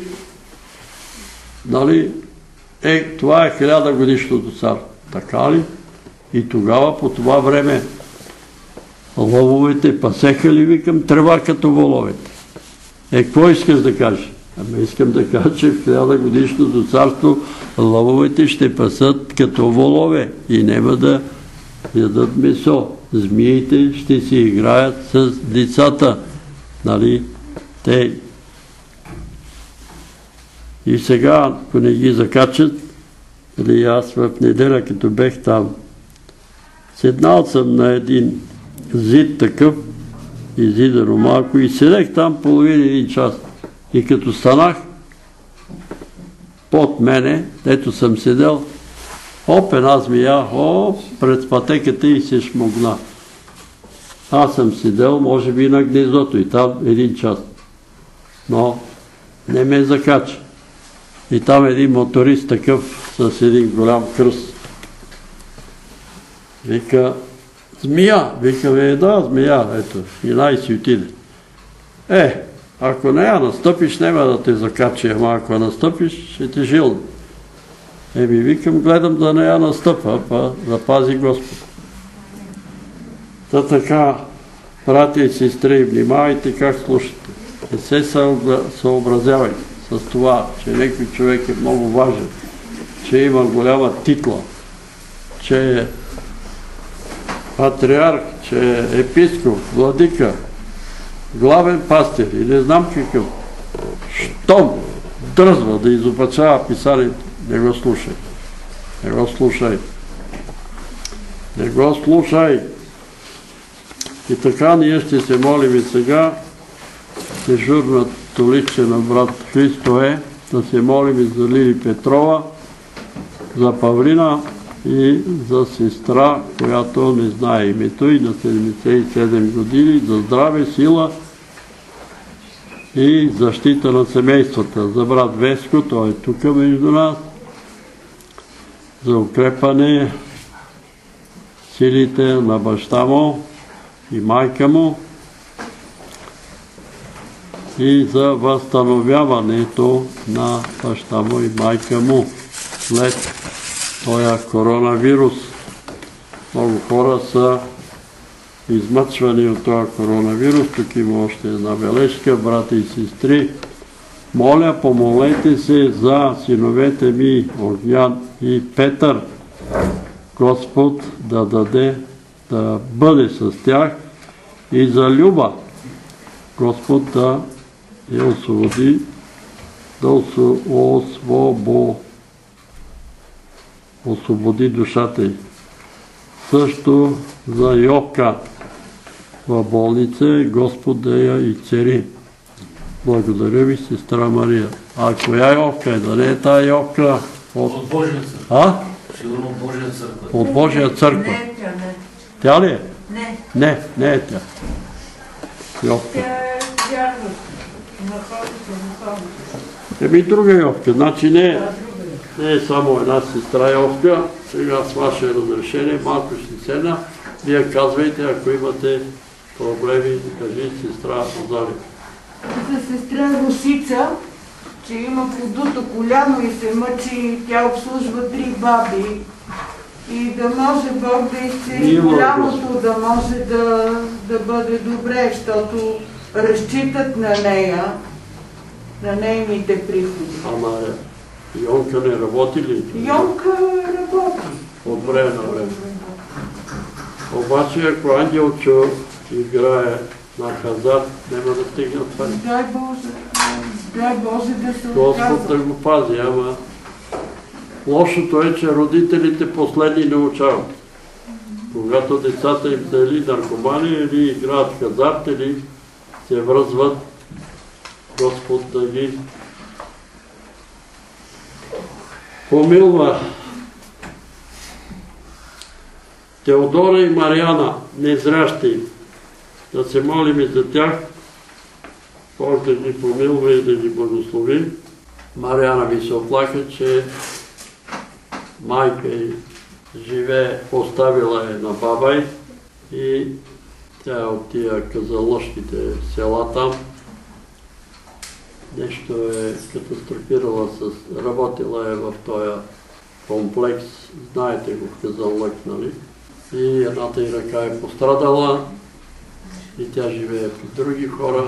нали, е, това е хиляда годишното цар. Така ли? И тогава по това време лъвовете пасеха ли, викам, трева като воловете. Е, какво искаш да кажеш? Ами искам да кажа, че в хиляда годишното царство лъвовете ще пасат като волове и няма да ядат месо. Змиите ще си играят с децата. Нали? Те. И сега, ако не ги закачат, или аз в неделя, като бех там, седнал съм на един зид такъв, изидено малко, и седех там половин един час. И като станах под мене, ето съм седел, оп, една змия, оп, пред пътеката и се шмогна. Аз съм седел, може би на гнездото и там един час. Но не ме закача. И там един моторист такъв с един голям кръст. Вика, змия. Вика, бе, да, змия, ето, и най си отиде. Е, ако не я настъпиш, няма да те закачи, ама ако настъпиш, ще те жилне. Еми, викам, гледам да не я настъпа, па да пази Господ. Та така, братя и сестри, внимавайте как слушате. Не се съобразявайте с това, че някой човек е много важен, че има голяма титла, че е патриарх, че е епископ, владика, главен пастир и не знам какъв. Щом дръзва да изопачава писанието, не го слушай. Не го слушай. Не го слушай. И така ние ще се молим и сега. Дежурното личе на брат Христо е да се молим и за Лили Петрова, за Павлина и за сестра, която не знае името и на седемдесет и седем години, за здраве, сила и защита на семействата. За брат Веско, той е тук между нас, за укрепване силите на баща му и майка му и за възстановяването на баща му и майка му след този коронавирус. Много хора са измъчвани от този коронавирус. Тук има още една бележка, брати и сестри. Моля, помолете се за синовете ми Огнян и Петър. Господ да даде, да бъде с тях и за Люба. Господ да я освободи, да освобо, освободи душата й. Също за Йовка в болница, Господ да я изцели. Благодаря ви, сестра Мария. А коя Йовка е? Да не е тая Йовка от... От Божия църква. А? Сигурно от Божия църква. От Божия църква. Не, тя не. Тя ли е? Не. Не, не е тя. Йовка. Тя вярват. На хората, на хората. Еми друга Йовка, значи не, не е само една сестра Йовка, сега с ваше разрешение малко ще седна, вие казвайте, ако имате проблеми, кажи сестра Азари. За сестра Русица, че има подуто коляно и се мъчи, тя обслужва три баби. И да може Бог да изцели коляното, да може да, да бъде добре, защото разчитат на нея, на нейните приходи. Ама Йонка не работи ли? Йонка работи. От време на време. Обаче ако Ангелчо играе на хазарт, няма да стигнат пари. Дай Боже, дай Боже да се Господ отказва. да го пази, ама лошото е, че родителите последни не учават. Когато децата им са или наркомани, или играят хазарт, или се връзват, Господ да ги помилва. Теодора и Мариана, незрящи, да се молим за тях, Бог да ги помилва и да ги благослови. Мариана ми се оплака, че майка й живее, оставила е на баба й и тя е от тия казалъшките села там. Нещо е катастрофирала с... Работила е в този комплекс, знаете го, в Казанлък, нали? И едната й ръка е пострадала и тя живее при други хора.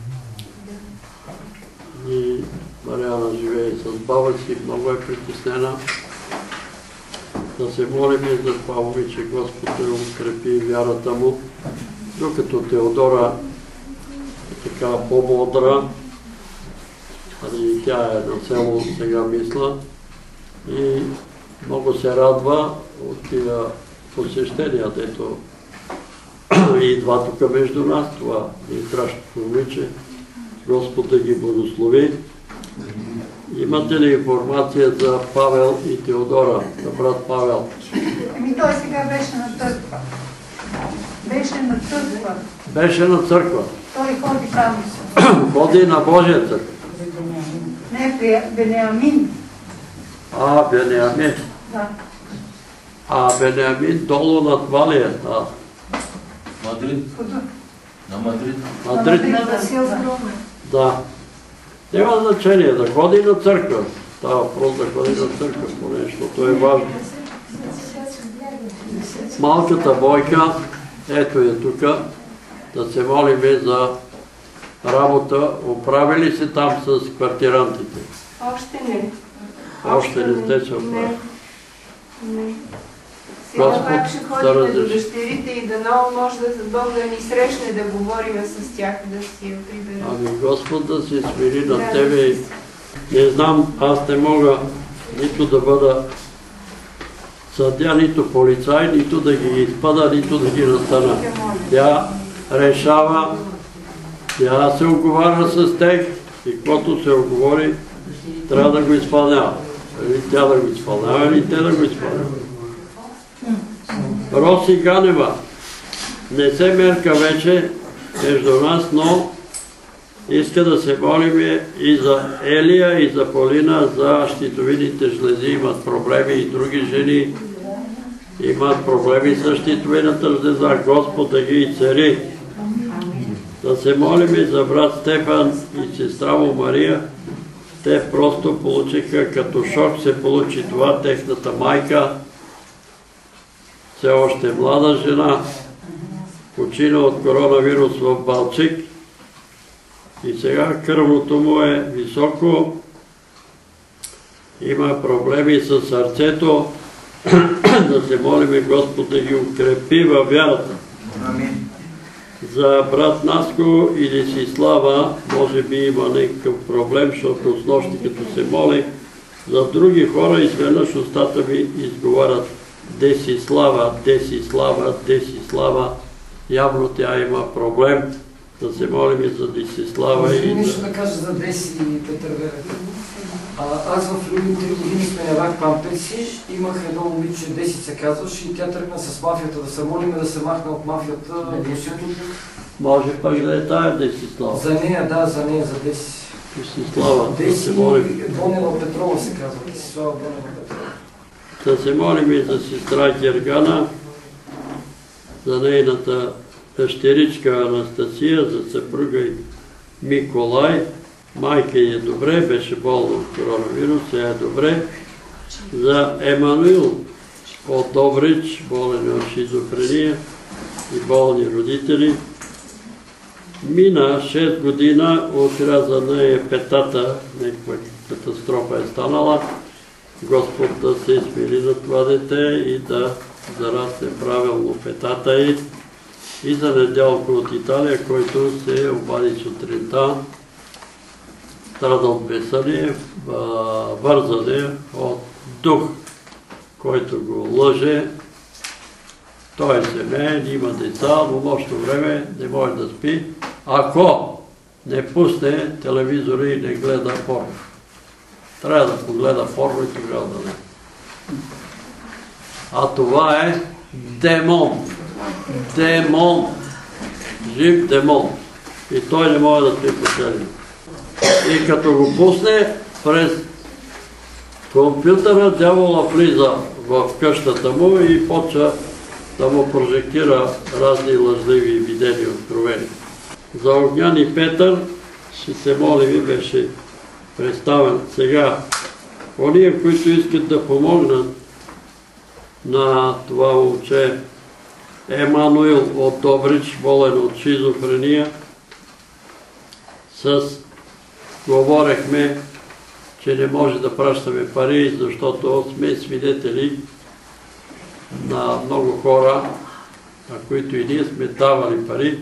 И Мариана живее с баба си, много е притеснена. Да се молим за това момиче, Господ да укрепи вярата му, докато Теодора е така по-бодра. Тя е на село, сега мисля, и много се радва от тия посещения, дето идва тук между нас, това издращото момиче. Господ да ги благослови. Имате ли информация за Павел и Теодора, за брат Павел? Ами той сега беше на църква. Беше на църква. Беше на църква. Той ходи там. Ходи на Божия църква. Не, Бениамин. А, Бениамин. Да. А, Бениамин долу над Валия. А. Мадрид. На Мадрид. Мадрид. На Васил Громе. Да. Няма значение да ходи на църква. Става въпрос да ходи на църква, поне, защото е важно. Малката Бойка, ето е тук, да се молим за работа. Оправили се там с квартирантите? Още не. Още не сте се оправили? Не. Не. Сега пак ще ходим до дъщерите и дано може да Бог да ни срещне, да говорим с тях, да си я приберем. Ами Господ да се смири на тебе. Не знам, аз не мога нито да бъда съдя, нито полицай, нито да ги изпада, нито да ги настана. Тя решава, тя се оговаря с тях и когато се оговори, трябва да го изпълнява. Или тя да го изпълнява, или те да го изпълняват. Роси Ганева не се мерка вече между нас, но иска да се молим и за Елия, и за Полина, за щитовидните жлези. Имат проблеми и други жени. Имат проблеми с щитовидната жлеза. Господ да ги изцели. Да се молим за брат Стефан и сестра му Мария. Те просто получиха, като шок се получи това, техната майка, все още млада жена, почина от коронавирус в Балчик и сега кръвното му е високо, има проблеми с сърцето, да се молим Господ да ги укрепи във вярата. За брат Наско и Десислава може би има някакъв проблем, защото с нощи като се моли, за други хора изведнъж устата ми изговарят Десислава, Десислава, Десислава. Явно тя има проблем. Да се молим и за Десислава и за... Нещо да кажа за Деси и Петър Верев. А, аз в Люлин три години сменявах памперси, имах едно момиче, Деси се казваше, и тя тръгна с мафията да се молиме да се махне от мафията. Може пък да е тая Десислава. За нея, да, за нея, за Деси. Десислава, да Деси се молим. Бонева Петрова се казва, Десислава Бонева Петрова. Да се молим и за сестра Гергана, за нейната дъщеричка Анастасия, за съпруга и Миколай. Майка ѝ е добре, беше болна от коронавирус, сега е добре. За Емануил от Добрич, болен от шизофрения и болни родители. Мина шест година, отрязана е петата, някаква катастрофа е станала. Господ да се измили на това дете и да зарасне правилно петата ѝ. И за Неделко от Италия, който се обади сутринта, страда от бесъние, вързане от дух, който го лъже. Той е семейен, има деца, но нощно време не може да спи, ако не пусне телевизора и не гледа порно. Трябва да погледа порно и тогава да не. А това е демон. Демон. Жив демон. И той не може да спи по целия. И като го пусне, през компютъра дявола влиза в къщата му и почва да му прожектира разни лъжливи видени откровени. За Огнян и Петър ще се молим и беше представен сега. Ония, които искат да помогнат на това момче Емануил от Добрич, болен от шизофрения, с говорехме, че не може да пращаме пари, защото сме свидетели на много хора, на които и ние сме давали пари.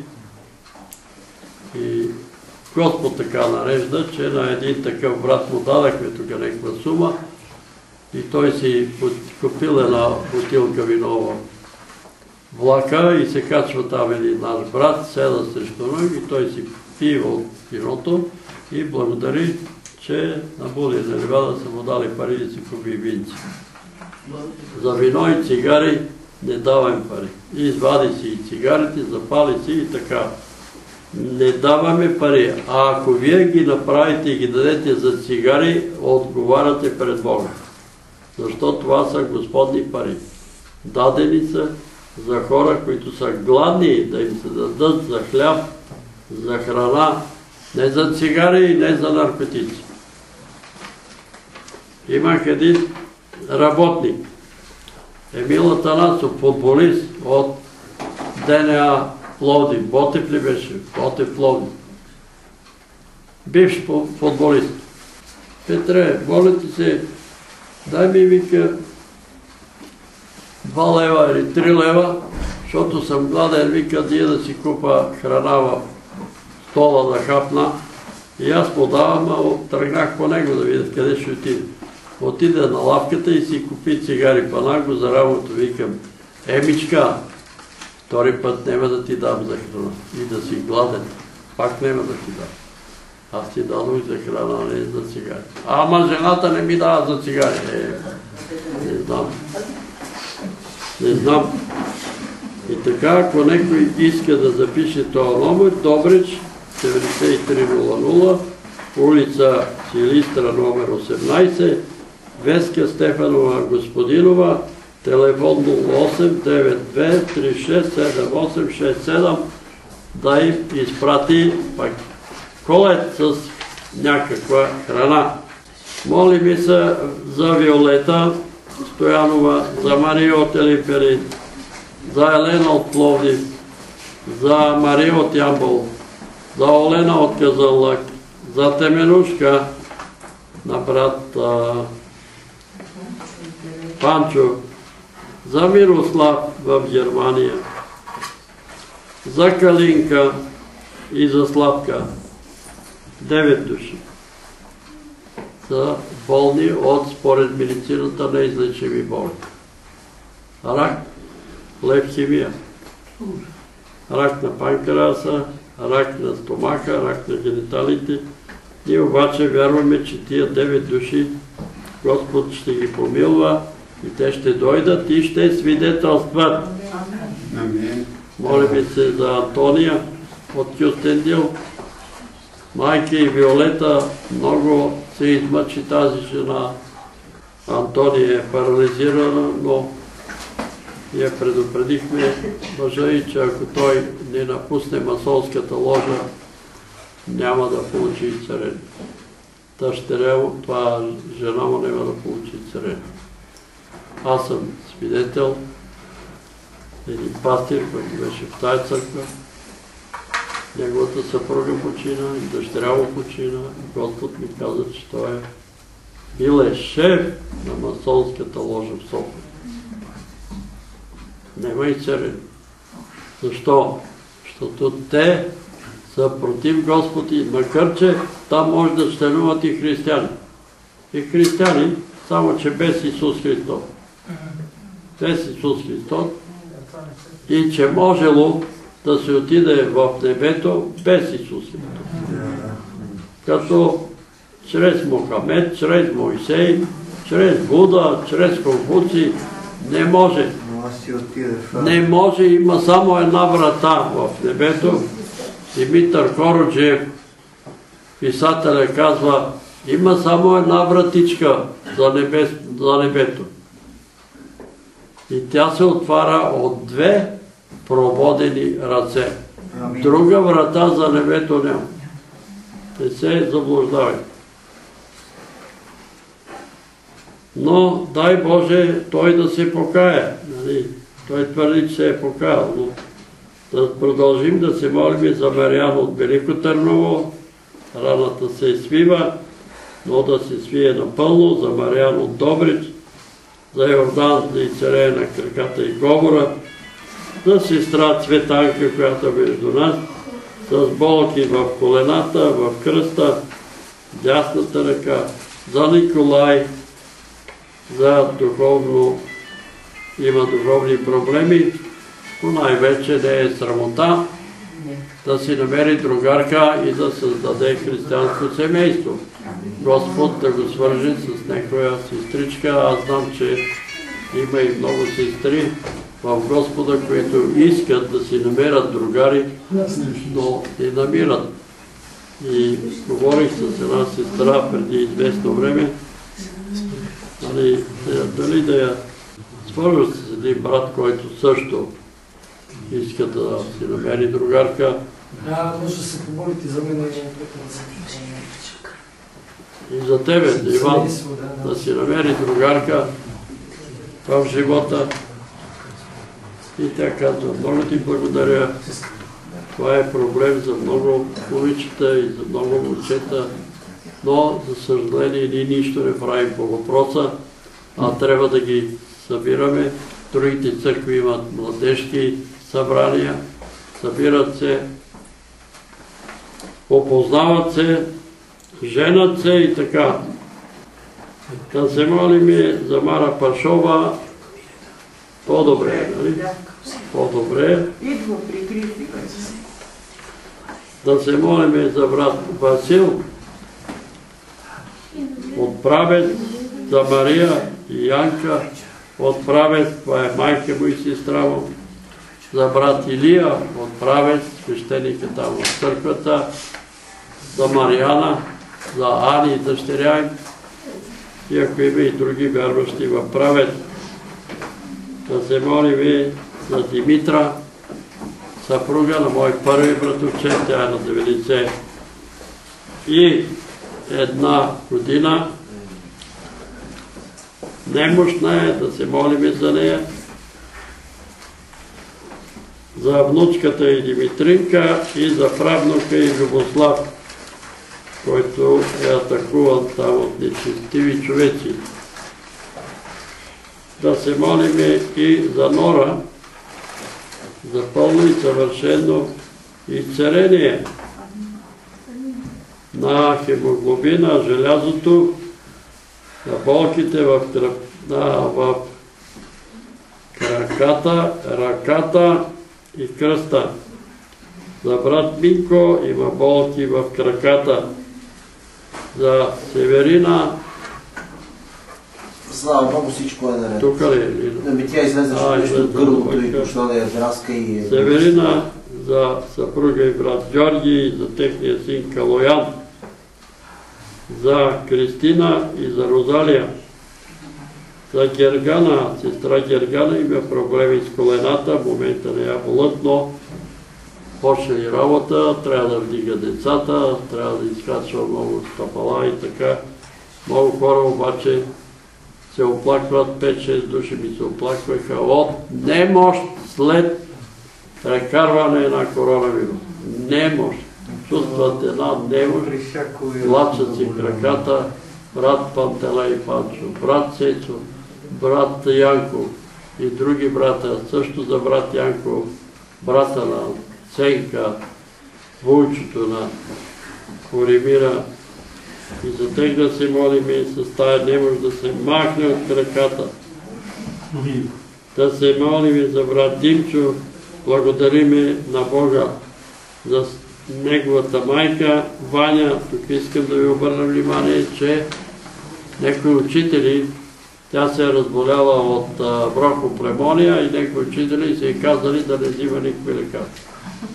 И Господ така нарежда, че на един такъв брат му дадахме тук някаква сума и той си купил една бутилка вино в влака и се качва там един наш брат, седа срещу него и той си пива от виното и благодари, че на Буди на Ливада са му дали пари да си купи винци. За вино и цигари не даваме пари. Извади си и цигарите, запали си и така. Не даваме пари. А ако вие ги направите и ги дадете за цигари, отговаряте пред Бога. Защото това са Господни пари. Дадени са за хора, които са гладни, да им се дадат за хляб, за храна, не за цигари и не за наркотици. Имах един работник, Емил Атанасов, футболист от ДНА Пловдив. Ботев ли беше? Ботев Пловдив. Бивш футболист. Петре, моля ти се, дай ми, вика, два лева или три лева, защото съм гладен, вика, дия да си купа храна в стола да хапна. И аз му давам, а тръгнах по него да видя къде ще отиде. Отиде на лавката и си купи цигари панаго за работа. Викам, емичка, втори път няма да ти дам за храна. И да си гладен, пак няма да ти дам. Аз ти дадох за храна, не за цигари. Ама жената не ми дава за цигари. Е, не знам. Не знам. И така, ако някой иска да запише този номер, Добрич, деветдесет и три нула нула, улица Силистра, номер осемнайсет, Веска Стефанова Господинова, телефон нула осем девет две три шест седем осем шест седем, да им изпрати пак колет с някаква храна. Моли ми се за Виолета Стоянова, за Мария от Елимперин, за Елена от Пловдив, за Мария от Ямбол, за Олена от Казанлък, за Теменушка на брат Панчо, за Мирослав в Германия, за Калинка и за Славка. Девет души са болни от, според медицината, неизлечими болни. Рак, левкемия, рак на панкреаса, рак на стомаха, рак на гениталите, Ние обаче вярваме, че тия девет души Господ ще ги помилва и те ще дойдат и ще свидетелстват. Молим се за Антония от Кюстендил. Майка и Виолета много се измъчи тази жена. Антония е парализирана, но я предупредихме мъжа и че ако той не напусне масонската ложа, няма да получи изцеление. Дъщеря му, това жена му няма да получи изцеление. Аз съм свидетел, един пастир, който беше в тая църква. Неговата съпруга почина и дъщеря му почина. Господ ми каза, че той е бил е шеф на масонската ложа в София. Нема изцеление. Защо? Защото те са против Господ и макар че там може да членуват и християни. И християни, само че без Исус Христос. Без Исус Христос. И че можело да се отиде в небето без Исус Христос. Като чрез Мохамед, чрез Моисей, чрез Буда, чрез Конфуций не може. Не може, има само една врата в небето. Димитър Короджиев, писателя, казва, има само една вратичка за, небес, за небето. И тя се отваря от две прободени ръце. Друга врата за небето няма. Не се заблуждавай. Но дай Боже той да се покая. Нали? Той твърди, че се е покаял. Но да продължим да се молим за Мариан от Велико Търново. Раната се свива, но да се свие напълно. За Мариан от Добрич, за Йордан за изцеление на краката и говора, за сестра Цветанка, която е между нас, с болки в колената, в кръста, дясната ръка, за Николай, за духовно, има духовни проблеми, но най-вече не е срамота да си намери другарка и да създаде християнско семейство. Господ да го свържи с някоя сестричка. Аз знам, че има и много сестри в Господа, които искат да си намерят другари, но не намират. И говорих с една сестра преди известно време, дали, дали да я свържа с един брат, който също иска да си намери другарка. Да, може да се помолите за мен. И за тебе, Иван, да си намери другарка в живота. И тя казва, много ти благодаря. Това е проблем за много момичета и за много момчета, но за съжаление ние нищо не правим по въпроса, а трябва да ги събираме. Другите църкви имат младежки събрания, събират се, опознават се, женат се и така. Да се молим за Мара Пашова, по-добре, нали? По-добре. Да се молим за брат Васил, от Правец, за Мария и Янка, от Правец, това е майка му и сестра му, за брат Илия, от Правец, свещеника там в църквата, за Мариана, за Ани и дъщеря им, и ако има и други вярващи в Правец, да се молим за Димитра, съпруга на мой първи братовчет, тя е на деветдесет и една година. Немощна е, да се молим за нея. За внучката и Димитринка и за правнука и Любослав, който е атакуван там от нечестиви човеци. Да се молим и за Нора, за пълно и съвършено изцеление на хемоглобина, желязото, на болките в, в краката, ръката и кръста. За брат Минко има болки в краката. за Северина. Слава Богу, всичко е наред. Тук ли е? Ами тя излезе нещо от гърлото и почна да я драска и... Северина за съпруга и брат Георги, за техния син Калоян, за Кристина и за Розалия. За Гергана, сестра Гергана има проблеми с колената, в момента не я болят, но почне и работа, трябва да вдига децата, трябва да изкачва много стъпала и така. Много хора обаче се оплакват, пет-шест души ми се оплакваха от немощ след прекарване на коронавирус. Немощ. Чувстват една немощ, плачат си краката, брат Пантелей Панчо, брат Сецо, брат Янко и други брата, също за брат Янко, брата на Ценка, войчето на Коримира. И за тях да се молим и с тая немощ да се махне от краката. Да се молим и за брат Димчо, благодариме на Бога за неговата майка Ваня. Тук искам да ви обърна внимание, че някои учители, тя се е разболяла от бронхоплевмония и някои учители са й казали да не взима никакви лекарства.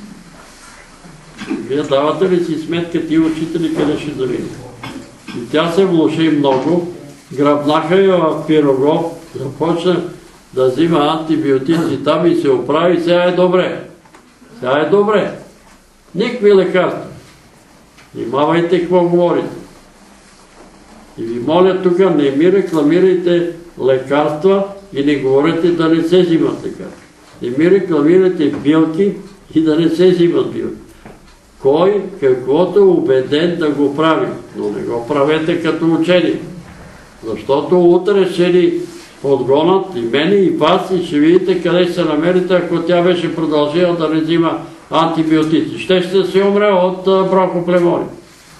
Вие давате ли си сметка тия учители къде ще завине? И тя се влоши много, грабнаха я в Пирогов, започна да взима антибиотици там и се оправи, сега е добре. Сега е добре. Никакви лекарства. Внимавайте какво говорите. И ви моля тук, не ми рекламирайте лекарства и не говорите да не се взимат лекарства. Не ми рекламирайте билки и да не се взимат билки. Кой каквото е убеден да го прави, но не го правете като учени. Защото утре ще ни подгонат и мене, и вас, и ще видите къде ще се намерите, ако тя беше продължила да не взима антибиотици. Ще ще се умре от бронхоплевмония.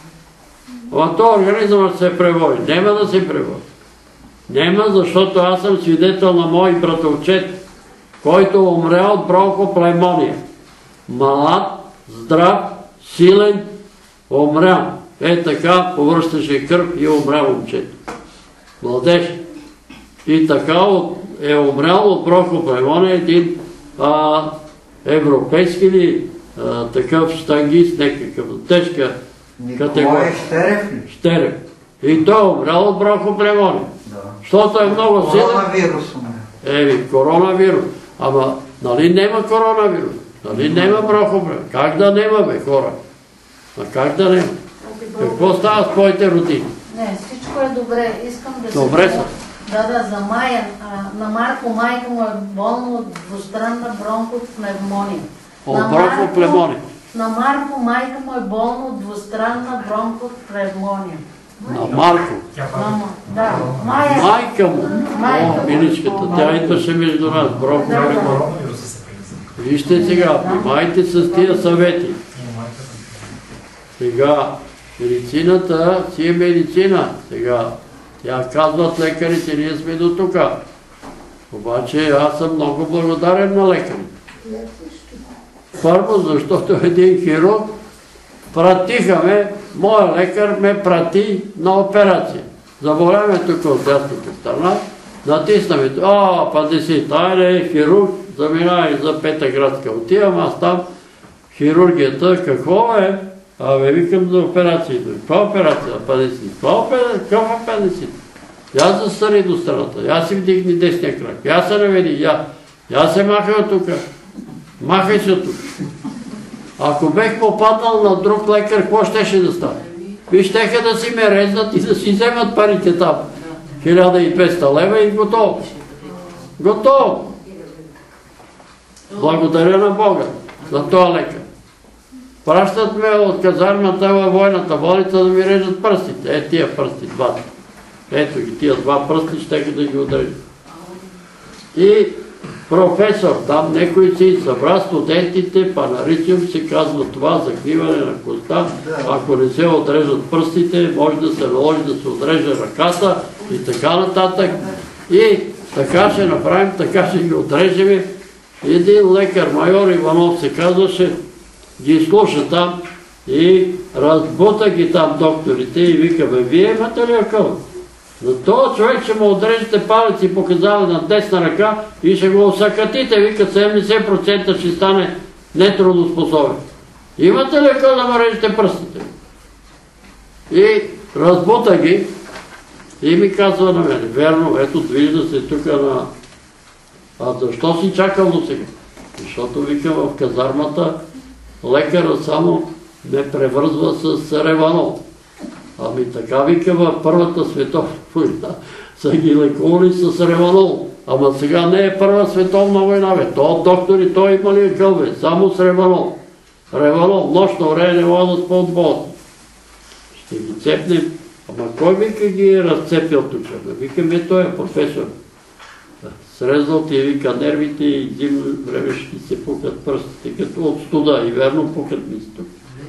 А този организъм ще се превори. Нема да се превори. Нема, защото аз съм свидетел на мой братовчет, който умре от бронхоплевмония. Малат, здрав, силен, умря. Е така, повръщаше кръв и умря момчето. Младеж. И така е умрял от бронхоплевмония един европейски или такъв щангист, някакъв тежка категория. Щерев ли? Щерев. И той е умрял от бронхоплевмония. Защото е много силен. Коронавирус умря. Еми, коронавирус. Ама, нали нема коронавирус? Нали нема бронхоплевмония? Как да нема, бе, хора? А как да нема? Какво става с твоите родини? Не, всичко е добре. Искам да се... Добре са. Да, да, за Майя. А, на Марко майка му е болно от двустранна бронхоплевмония. От бронхоплевмония. На Марко майка му е болно от двустранна бронхоплевмония. На Марко? Мама, да. Майя. Майка му? О, миличката, тя идваше между нас. Бронхоплевмония. Вижте сега, внимайте с тия съвети. Сега, медицината си е медицина. Сега, тя казват лекарите, ние сме до тука. Обаче аз съм много благодарен на лекарите. Първо, защото един хирург пратиха ме, моя лекар ме прати на операция. Заболяваме тук от дясната страна, натиснаме, а, пази си, тайне, хирург, заминавай за Петъградска. Отивам аз там, хирургията, какво е? Абе, викам за операции. Каква операция? Апендицит. Какъв апендицит? Я застани до страната, я си вдигни десния крак, я се наведи, я, я се махай от тук. Махай се от тук. Ако бех попаднал на друг лекар, какво щеше да стане? Вижтеха да си ме резнат и да си вземат парите там. хиляда и двеста лева и готово. Готово. Благодаря на Бога за този лекар. Пращат ме от казармата във войната болница да ми режат пръстите. Е, тия пръсти, двата. Ето ги, тия два пръсти ще да ги отрежат. И професор, там някой си събра студентите, панарициум се казва това, закриване на коста. Ако не се отрежат пръстите, може да се наложи да се отреже ръката и така нататък. И така ще направим, така ще ги отрежем. Един лекар, майор Иванов се казваше, ги слуша там И разбута ги там докторите и викаме, вие имате ли акъл? На този човек ще му отрежете палец и показава на десна ръка и ще го усъкатите, вика седемдесет процента ще стане нетрудоспособен. Имате ли акъл да му режете пръстите? И разбута ги и ми казва на мен, верно, ето вижда се тук на... А защо си чакал до сега? Защото вика в казармата лекара само ме превързва с реванол. Ами така вика в Първата световна война са ги лекували с реванол. Ама сега не е Първа световна война, бе. То доктори, той има ли акъл, бе? Само с реванол. Реванол, нощно време не мога да спа от болата. Ще ги цепнем. Ама кой вика ги е разцепил тук? Викаме, той е професор. Срезал ти вика нервите и зимно време ще се пукат пръстите, като от студа. И верно пукат ми се тук.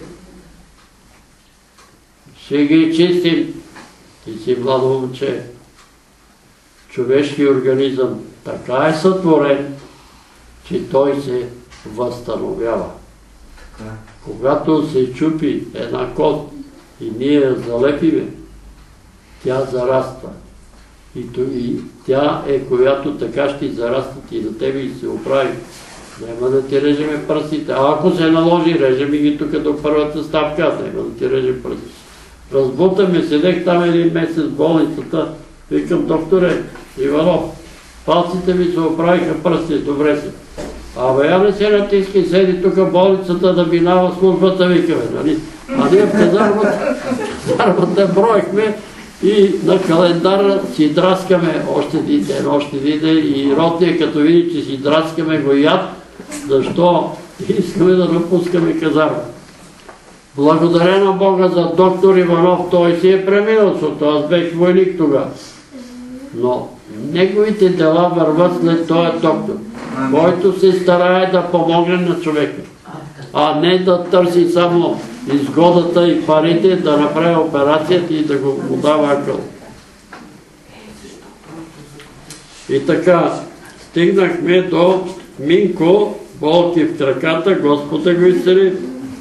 Ще ги чистим. Ти си младо момче. Човешки организъм така е сътворен, че той се възстановява. Когато се чупи една кост и ние я залепиме, тя зараства. И, и тя е, която така ще зарастват и на тебе и се оправи. Няма да ти режеме пръстите. А ако се наложи, режеме ги тук до първата ставка, няма да ти режем пръстите. Разбутаме, седех там един месец в болницата, викам, докторе Иванов, палците ми се оправиха пръсти, добре се. Абе, я не се натиски, седи тук в болницата да минава службата, викаме, нали? А ние в казармата броихме и на календара си драскаме още един ден, още един ден и родния като види, че си драскаме го яд, защо искаме да напускаме казарма. Благодаря на Бога за доктор Иванов, той си е преминал, защото аз бех войник тогава. Но неговите дела върват след този доктор, който се старае да помогне на човека, а не да търси само изгодата и парите, да направи операцията и да го му дава акъл. И така, стигнахме до Минко, болки в краката, Господа го изцели,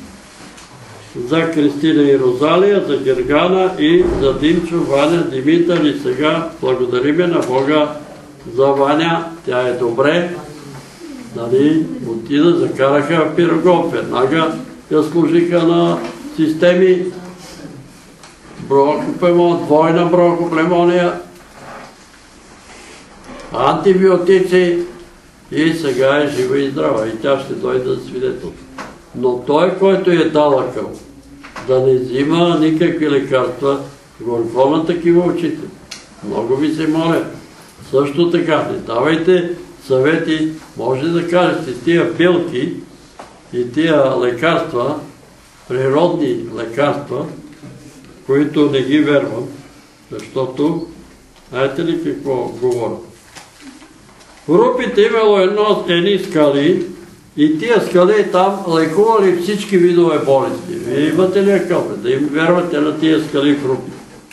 за Кристина и Розалия, за Гергана и за Димчо, Ваня, Димитър и сега благодариме на Бога за Ваня. Тя е добре. Нали, отида, закараха в Пирогов. Веднага я служиха на системи бронхопневмония, двойна бронхопневмония, антибиотици и сега е жива и здрава. И тя ще дойде да свидетелства. Но той, който е дал акъл, да не взима никакви лекарства, горко на такива очите. Много ви се моля. Също така, не давайте съвети, може да кажете, тия билки и тия лекарства, природни лекарства, които не ги вервам, защото, знаете ли какво говоря? В Рупите имало едно, едни скали, и тия скали там лекували всички видове болести. Вие имате ли акъл, да им вервате на тия скали в Рупите?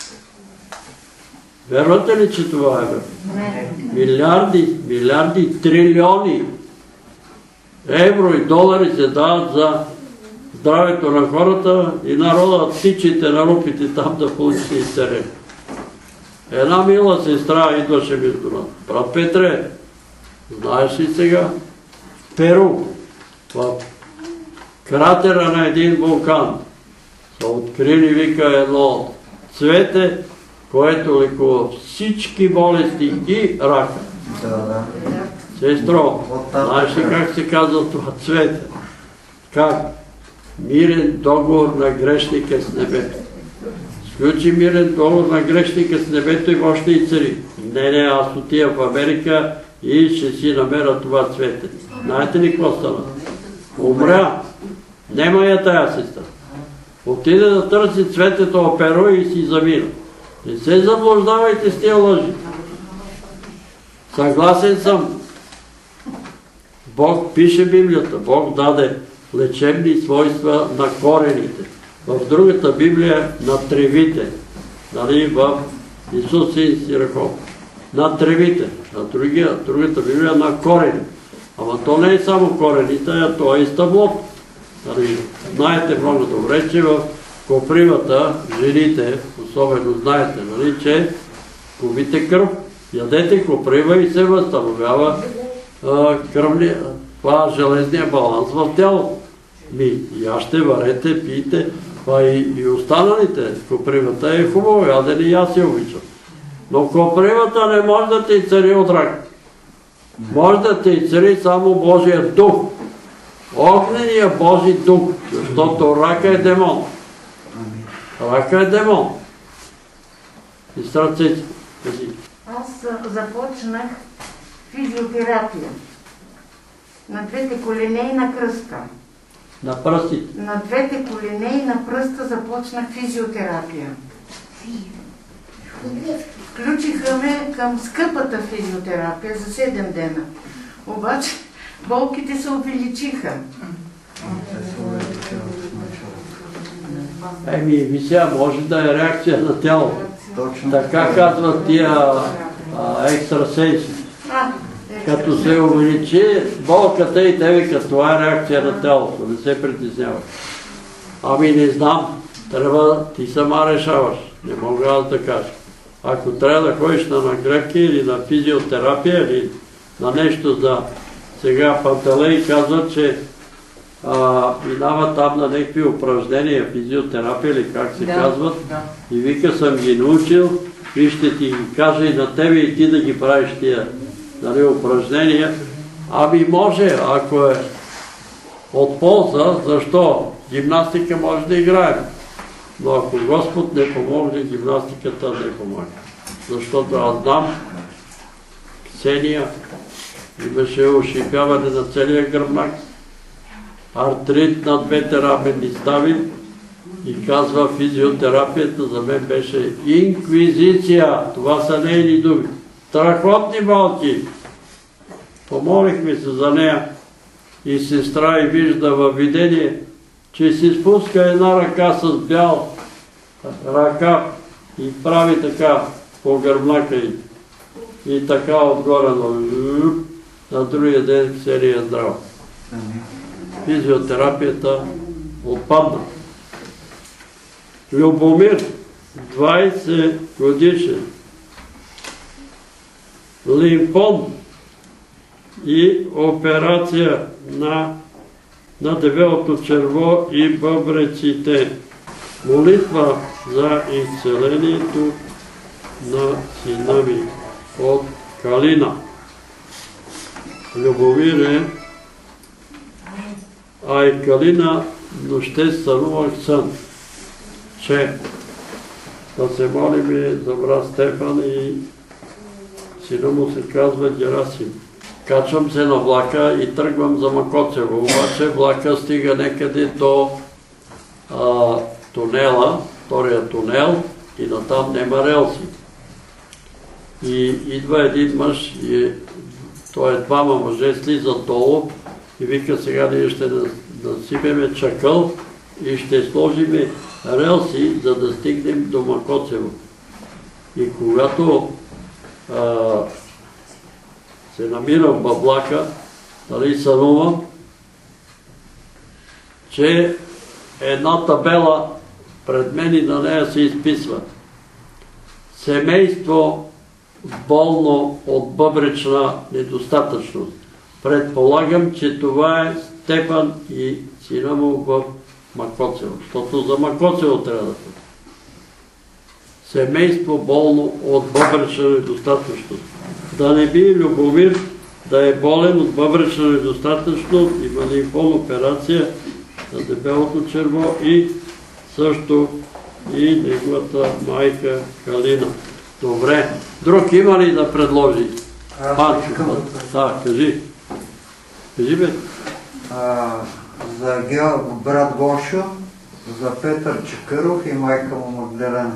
Вервате ли, че това е верно? Милиарди, милиарди, трилиони евро и долари се дават за здравето на хората и народа тичите на Рупите там да получите изцеление. Една мила сестра идваше между нас. Брат Петре, знаеш ли сега? В Перу, в кратера на един вулкан, са открили, вика, едно цвете, което лекува всички болести и рака. Сестро, знаеш ли как се казва това цвете? Как? Мирен договор на грешника с небето. Сключи мирен договор на грешника с небето и още и цари. Не, не, аз отия в Америка и ще си намеря това цвете. Знаете ли какво стана? Умря. Нема я тая сестра. Отиде да търси цветето в Перу и си замина. Не се заблуждавайте с тия лъжи. Съгласен съм. Бог пише Библията. Бог даде лечебни свойства на корените. В другата Библия на тревите. Нали, в Исус и Сирахов. На тревите. На другата Библия на корени. Ама то не е само корените, а то е и стъблото. Нали, знаете много добре, че в копривата, жените, особено знаете, нали, че губите кръв, ядете коприва и се възстановява а, кръвния, това железния баланс в тялото. Ми, яще, варете, пийте, а и, и останалите. Копривата е хубаво, ядене и аз я обичам. Но копривата не може да те изцели от рак. Може да те изцели само Божия дух. Огнения Божи дух, защото рака е демон. Рака е демон. И сърцето. Аз започнах физиотерапия на двете колене и на кръста. На пръстите? На двете колене и на пръста започнах физиотерапия. Включиха ме към скъпата физиотерапия за седем дена. Обаче болките се увеличиха. Еми, ви сега може да е реакция на тялото. Така казват тия екстрасенси. Като се увеличи болката и те викат, това е реакция на тялото, не се притесняваш. Ами не знам, трябва, ти сама решаваш, не мога аз да кажа. Ако трябва да ходиш на нагревки или на физиотерапия или на нещо за сега Пантелей казва, че а, минава там на някакви упражнения, физиотерапия или как се да, казват, да. И вика съм ги научил и ще ти ги кажа и на тебе и ти да ги правиш тия, нали, упражнения. Ами може, ако е от полза, защо? Гимнастика може да играем. Но ако Господ не помогне, гимнастиката не помага. Защото аз знам, Ксения имаше ушипяване на целия гръбнак, артрит на двете раменни стави и казва, физиотерапията за мен беше инквизиция. Това са нейни думи. Страхотни болки. Помолихме се за нея и сестра и вижда във видение, че си спуска една ръка с бял ръка и прави така по гърбнака й. И така отгоре на другия ден серия здрава. Физиотерапията отпадна. Любомир, двайсет годишен, лимфом и операция на, на дебелото черво и бъбреците. Молитва за изцелението на сина ми от Калина. Любомир е, а и Калина нощте сънувах сън, че да се молим за брат Стефан и сина му се казва Герасим. Качвам се на влака и тръгвам за Макоцево, обаче влака стига некъде до а, тунела, втория тунел и натам нема релси. И идва един мъж, и той е двама мъже, слизат долу и вика, сега ние ще насипеме чакъл и ще сложиме релси, за да стигнем до Макоцево. И когато а, се намирам в влака, дали сънувам, че една табела пред мен и на нея се изписва: семейство болно от бъбречна недостатъчност. Предполагам, че това е Стефан и сина му в Макоцево, защото за Макоцево трябва да бъде. Семейство болно от бъбречна недостатъчност. Да не би Любомир да е болен от бъбречна недостатъчност, има лимфом операция на дебелото черво и също и неговата майка Калина. Добре. Друг има ли да предложи? Панчо. Да, кажи. Кажи бе. За брат Гошо, за Петър Чакъров и майка му Магдалена.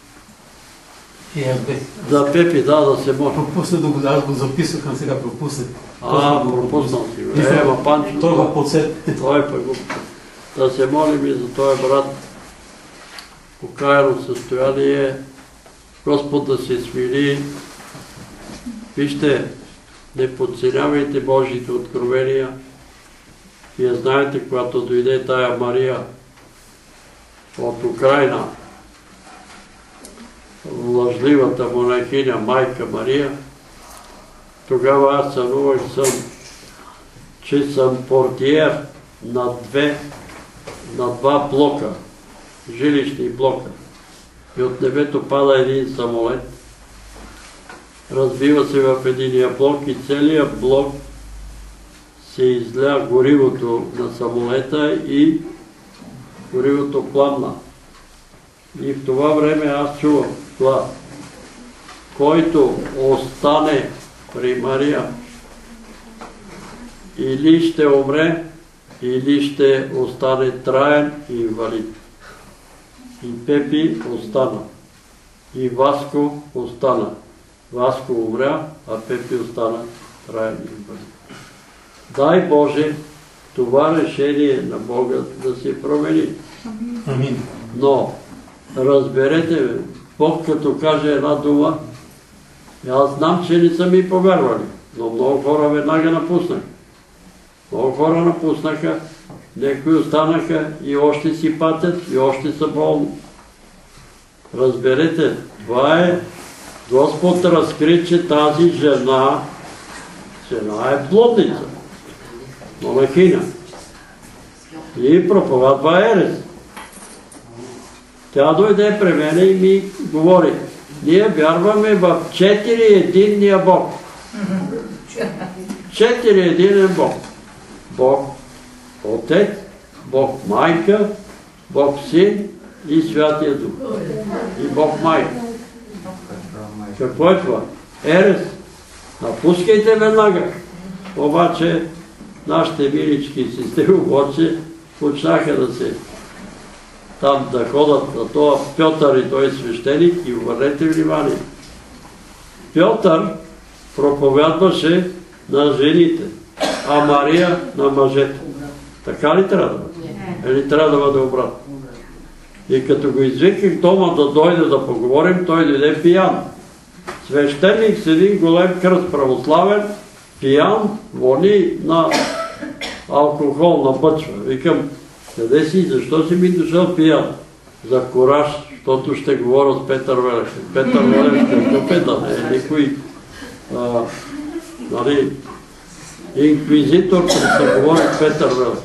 За Пепи, да, да се може. Пропусна да го, аз го записах, а сега пропусна. А, пропуснал си. Ева, Панчо. Той го подсет. Той пък го. Да се молим и за този брат. Покаяно състояние. Господ да се смири. Вижте, не подценявайте Божиите откровения. Вие знаете, когато дойде тая Мария от Украина, лъжливата монахиня майка Мария, тогава аз сънувах съм, че съм портиер на, две, на два блока, жилищни блока. И от небето пада един самолет, разбива се в единия блок и целият блок се изля горивото на самолета и горивото пламна. И в това време аз чувам това. Който остане при Мария, или ще умре, или ще остане траен инвалид. И Пепи остана. И Васко остана. Васко умря, а Пепи остана траен инвалид. Дай Боже, това решение на Бога да се промени. Амин. Но, разберете, Бог като каже една дума, аз знам, че не са ми повярвали, но много хора веднага напуснаха. Много хора напуснаха, някои останаха и още си патят, и още са болни. Разберете, това е, Господ разкри, че тази жена, жена е плодница, монахиня. И проповядва ерес. Тя дойде при мене и ми говори, ние вярваме в четири единния Бог. Четири единен Бог. Бог Отец, Бог Майка, Бог Син и Святия Дух. И Бог Майка. Какво е това? Ерес. Напускайте веднага. Обаче нашите милички сестри обаче почнаха да се там да ходят на това Пьотър и той свещеник и обърнете внимание. Пьотър проповядваше на жените, а Мария на мъжете. Така ли трябва да бъде? Или трябва да бъде обратно? И като го извиках дома да дойде да поговорим, той дойде пиян. Свещеник с един голем кръст православен, пиян, вони на алкохол, на бъчва. Викам, къде си? Защо си ми дошъл пиян? За кураж, защото ще говоря с Петър Велев. Петър Велев какъв е да не е никой нали, инквизитор, като се говори с Петър Велев.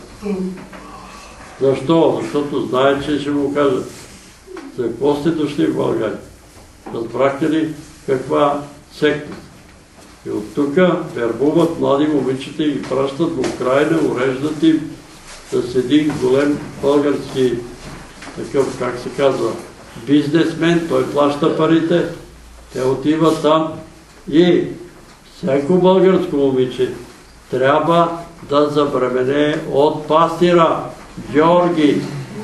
Защо? Защото знае, че ще му кажа. За какво сте дошли в България? Разбрахте ли каква секта? И от тук вербуват млади момичета и ги пращат в Украина, уреждат им с един голем български, такъв, как се казва, бизнесмен, той плаща парите, те отиват там и всяко българско момиче трябва да забремене от пастира Георги.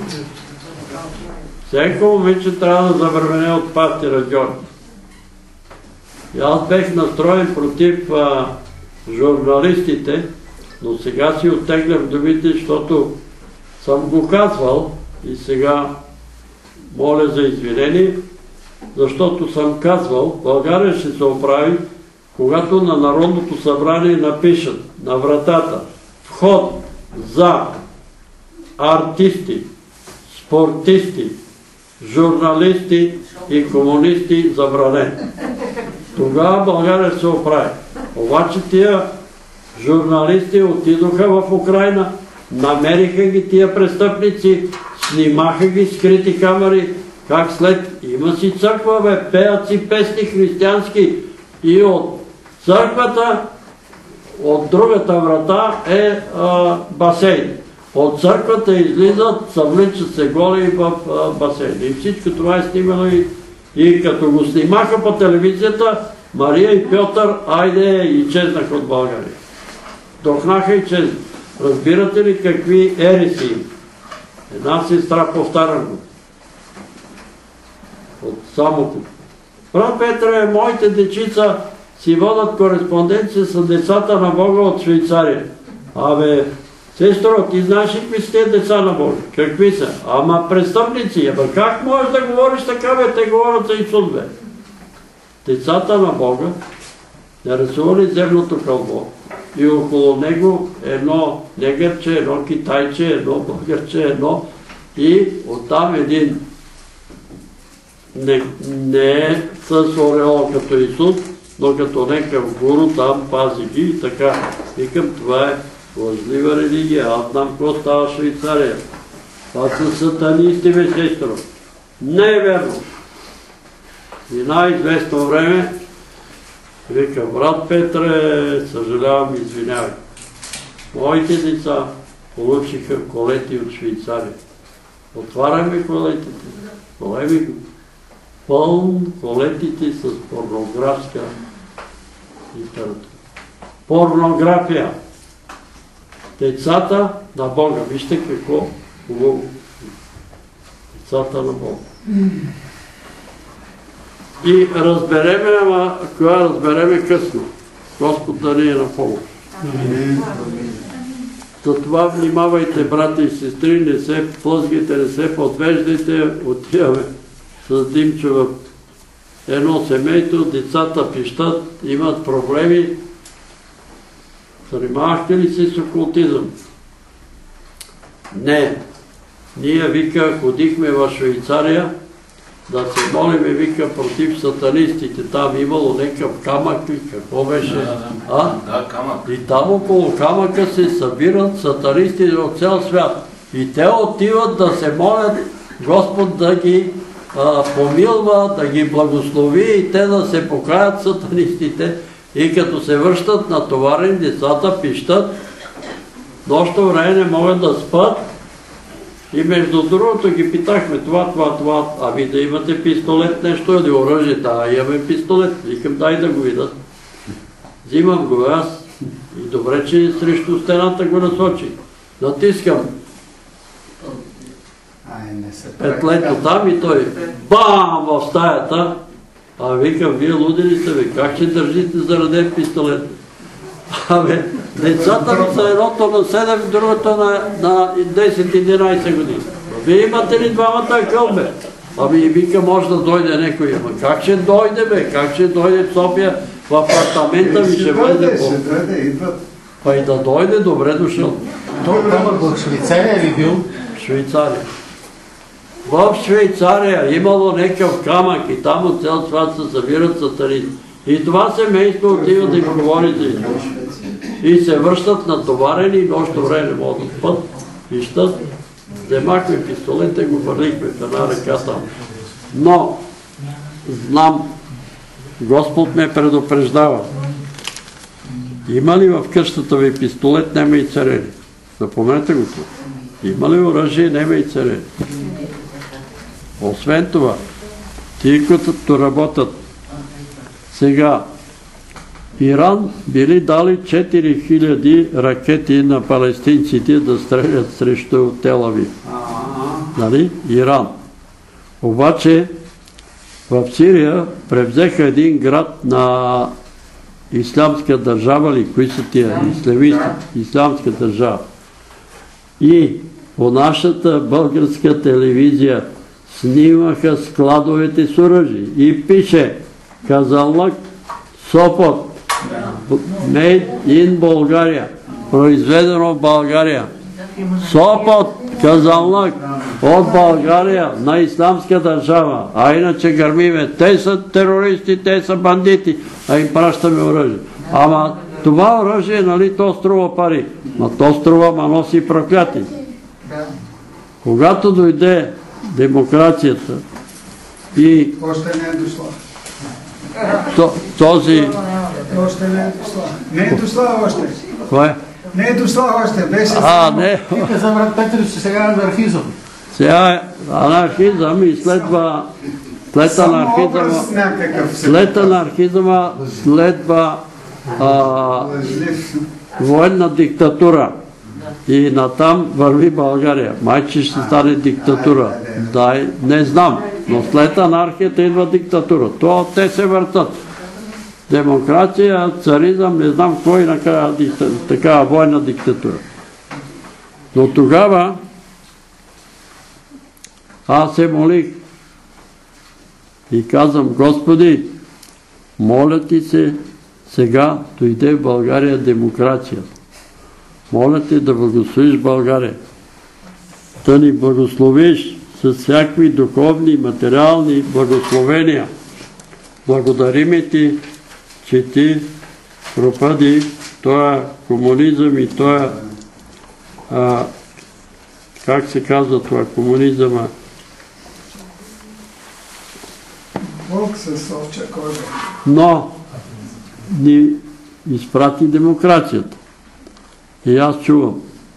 Всяко момиче трябва да забремене от пастира Георги. И аз бех настроен против а, журналистите, но сега си оттеглям думите, защото съм го казвал и сега моля за извинение, защото съм казвал, България ще се оправи, когато на Народното събрание напишат на вратата вход за артисти, спортисти, журналисти и комунисти забранен. Тогава България ще се оправи. Обаче тия журналисти отидоха в Украина, намериха ги тия престъпници, снимаха ги скрити камери, как след има си църква, бе, пеят си песни християнски и от църквата, от другата врата е а, басейн. От църквата излизат, съвличат се голи в а, басейн. И всичко това е снимано и, и като го снимаха по телевизията, Мария и Пьотър, айде, и чезнаха от България. Дохнаха и чезнаха. Разбирате ли какви ереси им? Една сестра, повтарям го. От самото. Брат Петре, моите дечица си водят кореспонденция с децата на Бога от Швейцария. Абе, сестро, ти знаеш ли какви са тези деца на Бога? Какви са? Ама престъпници. Абе, как можеш да говориш така, бе? Те говорят за Исус, бе. Децата на Бога нарисували земното кълбо и около него едно негърче, едно китайче, едно българче, едно и оттам един не, не е с ореол като Исус, но като некъв гуру там пази ги и така. Викам, това е лъжлива религия. Аз знам какво става в Швейцария. Това са сатанисти, бе, сестро. Не е верно. И най-известно време вика, брат Петре, съжалявам, извинявай. Моите деца получиха колети от Швейцария. Отваряме колетите. Колеме го. Пълн колетите с порнографска литература. Порнография. Децата на Бога. Вижте какво хубаво. Децата на Бога. И разбереме, ама кога разбереме късно. Господ да ни е на помощ. Затова внимавайте, брати и сестри, не се плъзгайте, не се подвеждайте, отиваме с Димчо в едно семейство, децата пищат, имат проблеми. Занимавахте ли си с окултизъм? Не. Ние, вика, ходихме в Швейцария да се молиме, вика, против сатанистите. Там имало някакъв камък и какво беше? Да, а? да, камък. И там около камъка се събират сатанисти от цял свят. И те отиват да се молят Господ да ги а, помилва, да ги благослови и те да се покаят сатанистите. И като се връщат натоварени, децата пищат, доста време не могат да спят. И между другото ги питахме това, това, това, ами да имате пистолет, нещо или оръжие, да, имаме пистолет. Викам, дай да го видят. Взимам го аз и добре, че срещу стената го насочи. Натискам петлето там и той бам в стаята. А викам, вие луди ли сте, бе? Как ще държите заради пистолет? Абе, децата ми са едното на седем, другото на десет-единайсет години. Вие имате ли двамата кълбе? Ами вика, може да дойде някой. Ама как ще дойде, бе? Как ще дойде в София в апартамента ми ще влезе по... Па и да дойде, добре дошъл. Той камък в Швейцария ли бил? В Швейцария. В Швейцария имало някакъв камък и там от цял свят се събират сатанисти. И това семейство отива да им говори за Исус. И се връщат натоварени и нощо време не могат да спят. И щат, вземахме пистолета и го върнихме в една ръка там. Но, знам, Господ ме предупреждава. Има ли в къщата ви пистолет, нема и царени? Запомнете го това. Има ли оръжие, нема и царени? Освен това, тие като работят сега, Иран били дали четири хиляди ракети на палестинците да стрелят срещу Тел Авив. Нали? Иран. Обаче в Сирия превзеха един град на ислямска държава, ли, кои са тия ислямисти, ислямска държава. И по нашата българска телевизия снимаха складовете с оръжие и пише Казанлък, Сопот, made in България, произведено в България. Сопот, Казанлък, от България на исламска държава, а иначе гърмиме. Те са терористи, те са бандити, а им пращаме оръжие. Ама това оръжие, нали, то струва пари. Но то струва, ма носи прокляти. Когато дойде демокрацията и още не е дошла. Този... Още не е дошла. Не е дошла още. Кое? Не е дошла още. Беше а, не. Ти каза, брат Петър, че сега е анархизъм. Сега е анархизъм и следва след анархизъма след анархизъма следва а, военна диктатура. И натам върви България. Майче ще стане диктатура. Дай, не знам. Но след анархията идва диктатура. То те се въртат. Демокрация, царизъм, не знам кой накрая такава военна диктатура. Но тогава аз се молих и казвам, Господи, моля ти се Сега дойде в България демокрацията. Моля те да благословиш България. Да ни благословиш с всякакви духовни и материални благословения. Благодариме ти, че ти пропади този комунизъм и този, как се казва това комунизъма? Бог се совча кой. Но ни изпрати демокрацията. И аз чувам.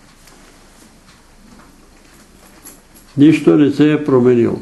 Нищо не се е променило.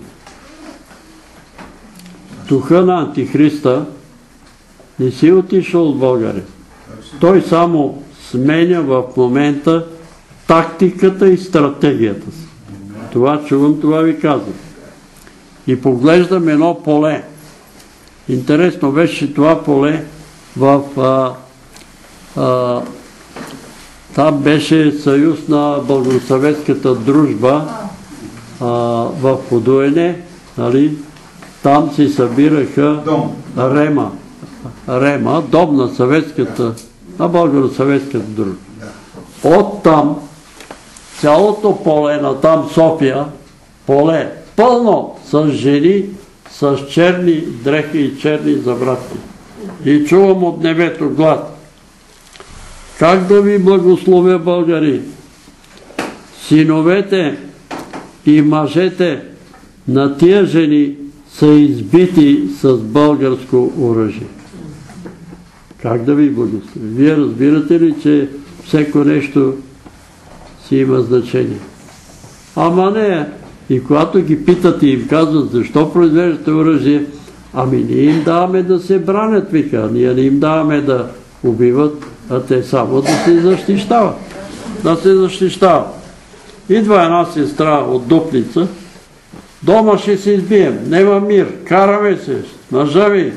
Духа на Антихриста не си отишъл от България. Той само сменя в момента тактиката и стратегията си. Това чувам, това ви казвам. И поглеждам едно поле. Интересно беше това поле в... А, а, там беше съюз на българо-съветската дружба а, в Подуене, нали? Там се събираха Рема. Рема, дом на съветската, на българо-съветската дружба. От там, цялото поле на там София, поле пълно с жени, с черни дрехи и черни забратки. И чувам от небето глад. Как да ви благословя, българи? Синовете и мъжете на тия жени са избити с българско оръжие. Как да ви благословя? Вие разбирате ли, че всеко нещо си има значение? Ама не. И когато ги питат и им казват, защо произвеждате оръжие, ами ние им даваме да се бранят, вика. Ние не им даваме да убиват, а те само да се защищават. Да се защищават. Идва една сестра от Дупница, дома ще се избием, нема мир, караме се, нажави.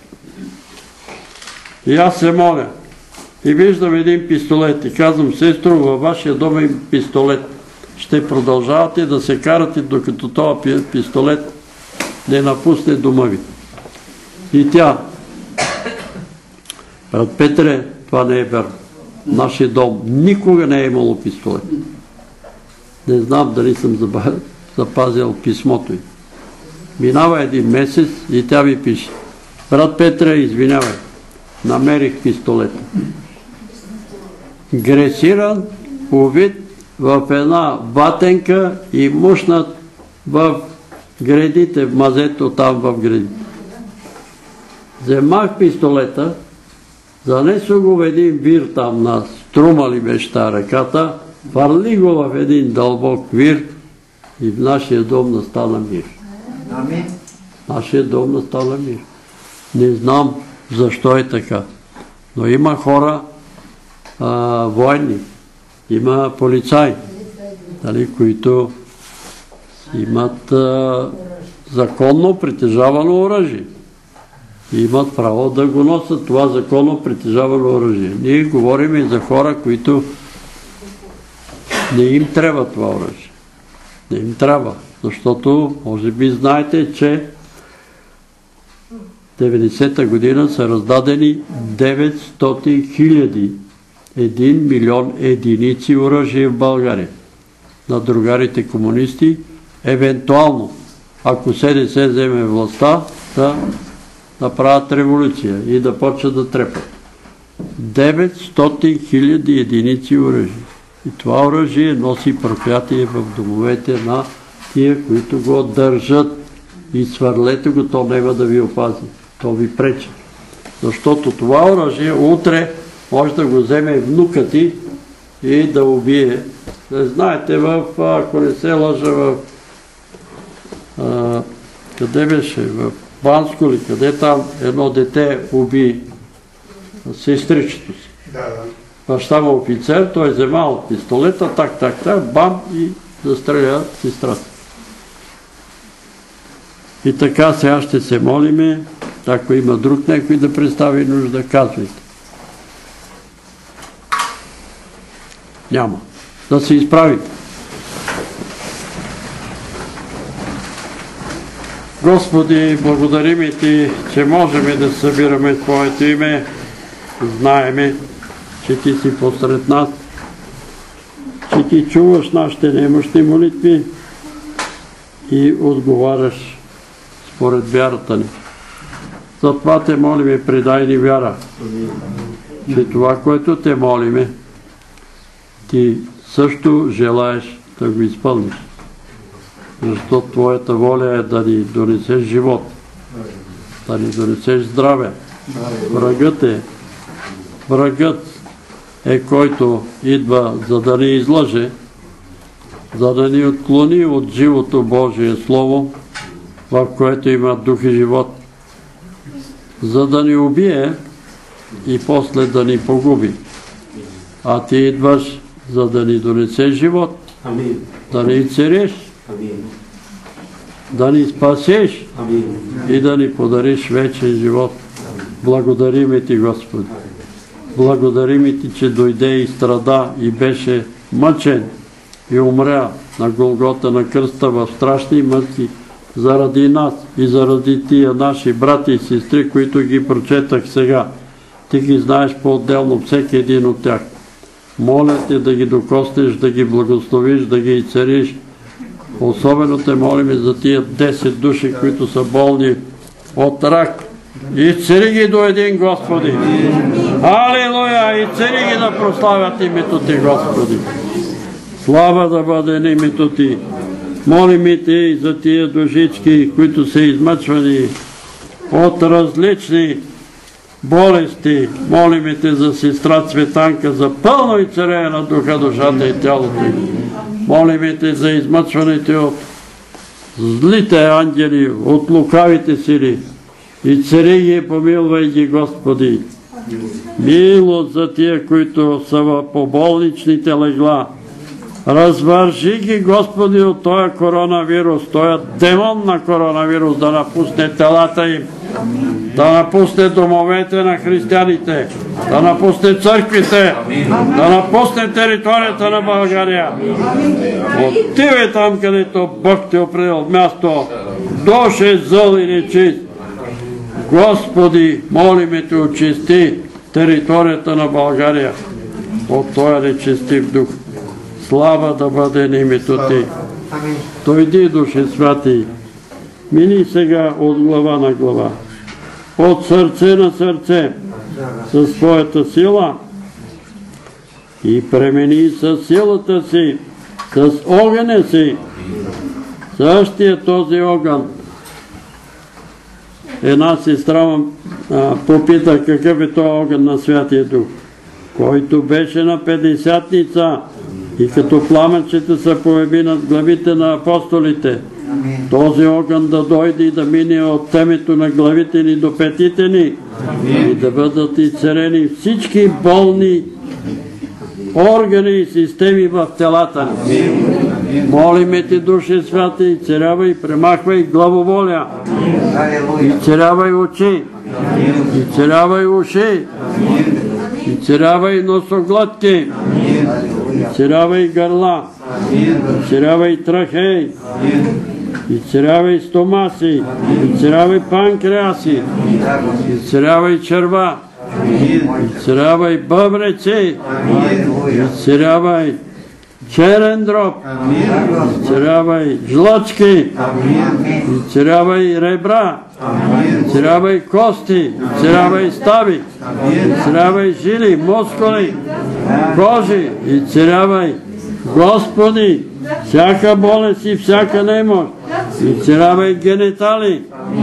И аз се моля. И виждам един пистолет и казвам, сестро, във вашия дом има пистолет. Ще продължавате да се карате, докато този пистолет не напусне дома ви. И тя, брат Петре, това не е верно. Нашия дом никога не е имало пистолет. Не знам дали съм запазил писмото й. Минава един месец и тя ми пише, брат Петре, извинявай, намерих пистолет. Гресиран, увит в една ватенка и мушнат в гредите, в мазето там в гредите. Вземах пистолета, занесох го в един вир там на Струма ли беше та ръката, фърли го в един дълбок вир и в нашия дом настана мир. Амин. Нашия дом настана мир. Не знам защо е така, но има хора, а, военни, има полицаи, дали, които имат а, законно притежавано оръжие. И имат право да го носят това законно притежавано оръжие. Ние говорим и за хора, които не им трябва това оръжие. Не им трябва, защото може би знаете, че деветдесета година са раздадени деветстотин хиляди, един милион единици оръжие в България на другарите комунисти, евентуално, ако СДС вземе властта, да направят революция и да почват да трепат. деветстотин хиляди единици оръжие. И това оръжие носи проклятие в домовете на тия, които го държат. И свърлете го, то няма да ви опази. То ви пречи. Защото това оръжие утре може да го вземе внука ти и да убие. Знаете, в, ако не се лъжа, в а, къде беше? В Банско ли, къде там едно дете уби сестричето си. Да, да. Баща му офицер, той вземал пистолета, так, так, так, бам и застреля сестрата. И така сега ще се молиме, ако има друг някой да представи нужда, казвайте. Няма. Да се изправите. Господи, благодарим Ти, че можем да събираме Твоето име знаеме, че ти си посред нас, че ти чуваш нашите немощни молитви и отговаряш според вярата ни. Затова те молиме, предай ни вяра, че това, което те молиме, ти също желаеш да го изпълниш. Защото твоята воля е да ни донесеш живот, да ни донесеш здраве. Врагът е, врагът е, който идва за да ни излъже, за да ни отклони от живото Божие Слово, в което има дух и живот, за да ни убие и после да ни погуби. А ти идваш, за да ни донесеш живот, да ни цариш, да ни спасеш и да ни подариш вечен живот. Благодариме ти, Господи. Благодариме ти, че дойде и страда и беше мъчен и умря на Голгота на кръста в страшни мъки заради нас и заради тия наши брати и сестри, които ги прочетах сега. Ти ги знаеш по-отделно всеки един от тях. Моля те да ги докоснеш, да ги благословиш, да ги цариш. Особено те молиме за тия десет души, които са болни от рак. И цари ги до един, Господи. Алилуя! И цари ги да прославят името ти, Господи. Слава да бъде на името ти. Молиме те и за тия душички, които са измъчвани от различни болести. Молиме те за сестра Цветанка, за пълно и царея на духа, душата и тялото й. Молиме те за измъчваните от злите ангели, от лукавите сили. И цари ги, помилвай ги, Господи. Милост за тия, които са по болничните легла. Развържи ги, Господи, от този коронавирус, този демон на коронавирус, да напусне телата им, да напусне домовете на християните, да напусне църквите, да напусне територията на България. Отивай там, където Бог те определил място, доше зъл и нечист. Господи, молиме те, очисти територията на България от този нечестив дух. Слава да бъде на името ти. Дойди, Душе Святи, мини сега от глава на глава, от сърце на сърце, със своята сила и премени със силата си, с огъня си, същия този огън. Една сестра попита какъв е този огън на Святия Дух, който беше на Петдесятница и като пламъчета се появи над главите на апостолите. Този огън да дойде и да мине от темето на главите ни до петите ни и да бъдат изцелени всички болни органи и системи в телата ни. Молиме ти, Душе Святи, изцелявай, премахвай главоволя, изцелявай очи, изцелявай уши, изцелявай носоглътки, изцелявай гърла, изцелявай трахей, изцелявай стомаси, изцелявай панкреаси, изцелявай черва, изцелявай бъбреци, изцелявай черен дроб, изцелявай жлъчки, изцелявай ребра, изцелявай кости, изцелявай стави, изцелявай жили, мускули, кожи, изцелявай, Господи, всяка болест и всяка немощ, изцелявай генитали,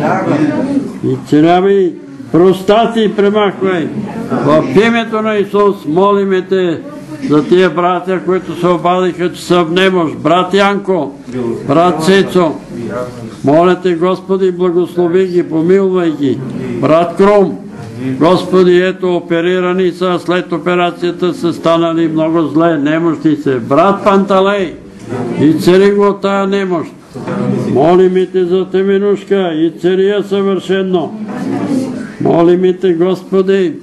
изцелявай простати, премахвай. В името на Исус молиме те за тия братя, които се обадиха, че са в немощ. Брат Янко, брат Цецо, моля те, Господи, благослови ги, помилвай ги. Брат Крум, Господи, ето оперирани са, след операцията са станали много зле, немощни се. Брат Панталей, изцели го от тая немощ. Молиме те за Теменушка, изцели я съвършено. Молиме те, Господи,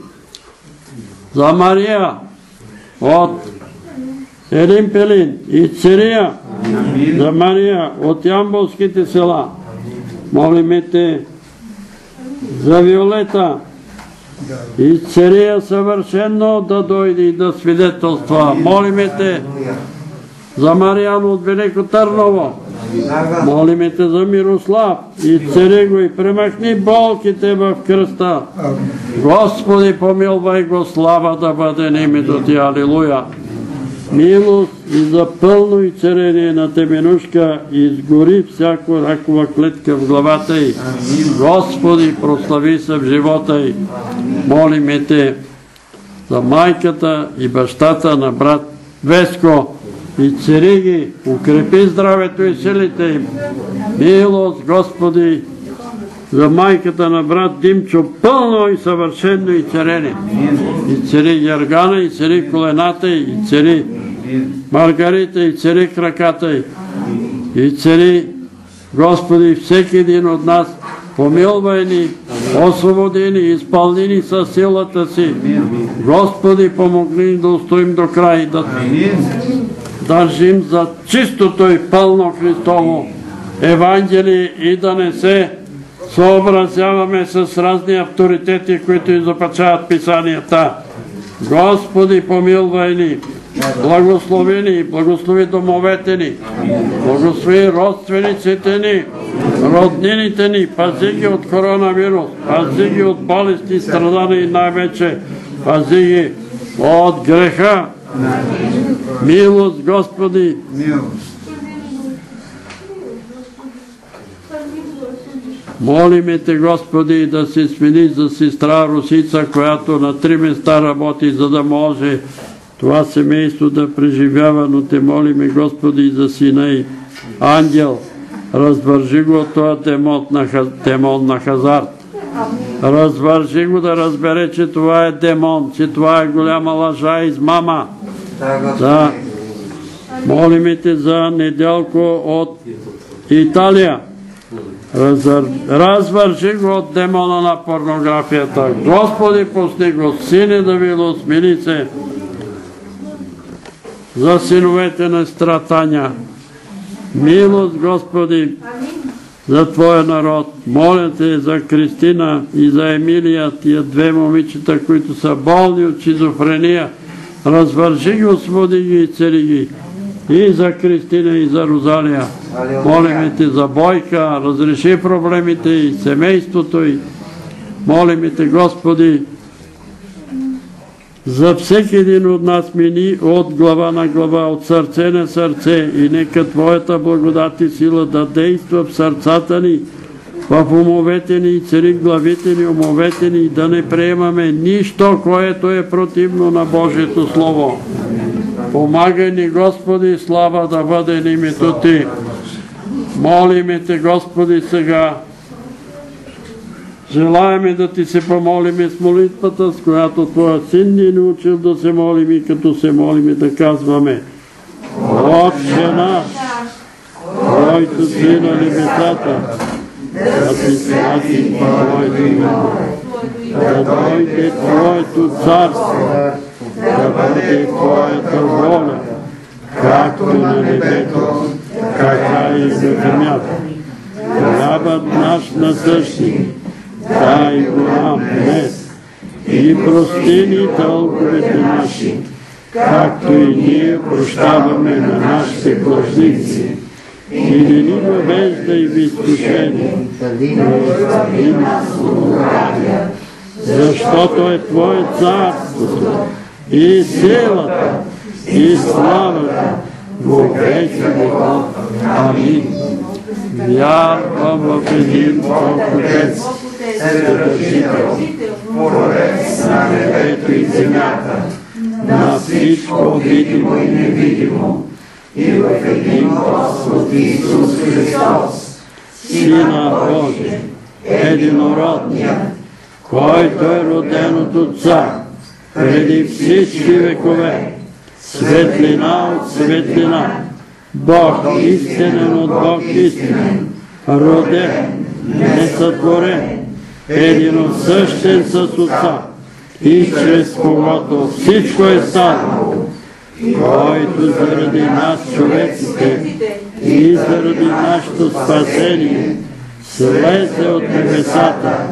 за Мария от Елин Пелин, изцели я за Мария от Ямболските села. Молиме те за Виолета И цария съвършено да дойде и да свидетелства. Молиме те за Мариан от Велико Търново. Молиме те за Мирослав и цари го и премахни болките в кръста. Господи, помилвай го, слава да бъде на името ти. Алилуя. Милост и за пълно и царение на Теменушка и изгори всяко ракова клетка в главата й. Господи, прослави се в живота й. Молиме те за майката и бащата на брат Веско и цари ги, укрепи здравето и силите им. Милост, Господи, за майката на брат Димчо, пълно и съвършено и царение. И цари Гергана, и цари колената й, и цари Маргарита, и цари краката й. И цари, Господи, всеки един от нас, помилвай ни, освободи ни, изпълни ни със силата си. Господи, помогни ни да устоим до край, да държим за чистото и пълно Христово Евангелие и да не се съобразяваме с разни авторитети, които изопачават писанията. Господи, помилвай ни, благослови ни, благослови домовете ни, благослови родствениците ни, роднините ни, пази ги от коронавирус, пази ги от болести и страдания и най-вече пази ги от греха. Милост, Господи, молиме те, Господи, да се смени за сестра Русица, която на три места работи, за да може това семейство да преживява, но те молиме, Господи, за сина й Ангел. Развържи го от този демон на хазарт. Развържи го да разбере, че това е демон, че това е голяма лъжа и измама. Да. Молиме те за Неделко от Италия. Развържи го от демона на порнографията. Господи, пусни го, сине Давило, смили се за синовете на стратания. Милост, Господи, за Твоя народ. Моля те за Кристина и за Емилия, тия две момичета, които са болни от шизофрения. Развържи ги, освободи ги и цари ги. И за Кристина, и за Розалия. Молиме те за Бойка, разреши проблемите и семейството й. Молиме те, Господи, за всеки един от нас мини от глава на глава, от сърце на сърце и нека Твоята благодат и сила да действа в сърцата ни, в умовете ни и цари главите ни, умовете ни, да не приемаме нищо, което е противно на Божието Слово. Помагай ни, Господи, слава да бъде на името Ти. Молиме те, Господи, сега. Желаеме да Ти се помолиме с молитвата, с която Твоя Син ни е научил да се молим и като се молиме да казваме: Отче наш, който си на небесата, да ти святи Твоето име, да дойде Твоето царство, да бъде Твоята воля, както на небето, така и на земята. Хлябът наш насъщни, дай го нам днес и прости ни дълговете наши, както и ние прощаваме на нашите длъжници. И не ни въвеждай в изкушение, но избави нас от лукавия, защото е Твое царството и силата и славата во веки веков. Амин. Вярвам в един Бог Отец, Вседържител, Творец на небето и земята, на всичко видимо и невидимо, и в един Господ Исус Христос, Сина Божий, единородния, който е роден от Отца преди всички векове, светлина от светлина, Бог истинен от Бог истинен, роден, несътворен, единосъщен с Отца, и чрез когото всичко е станало, който заради нас човеците и заради нашето спасение слезе от небесата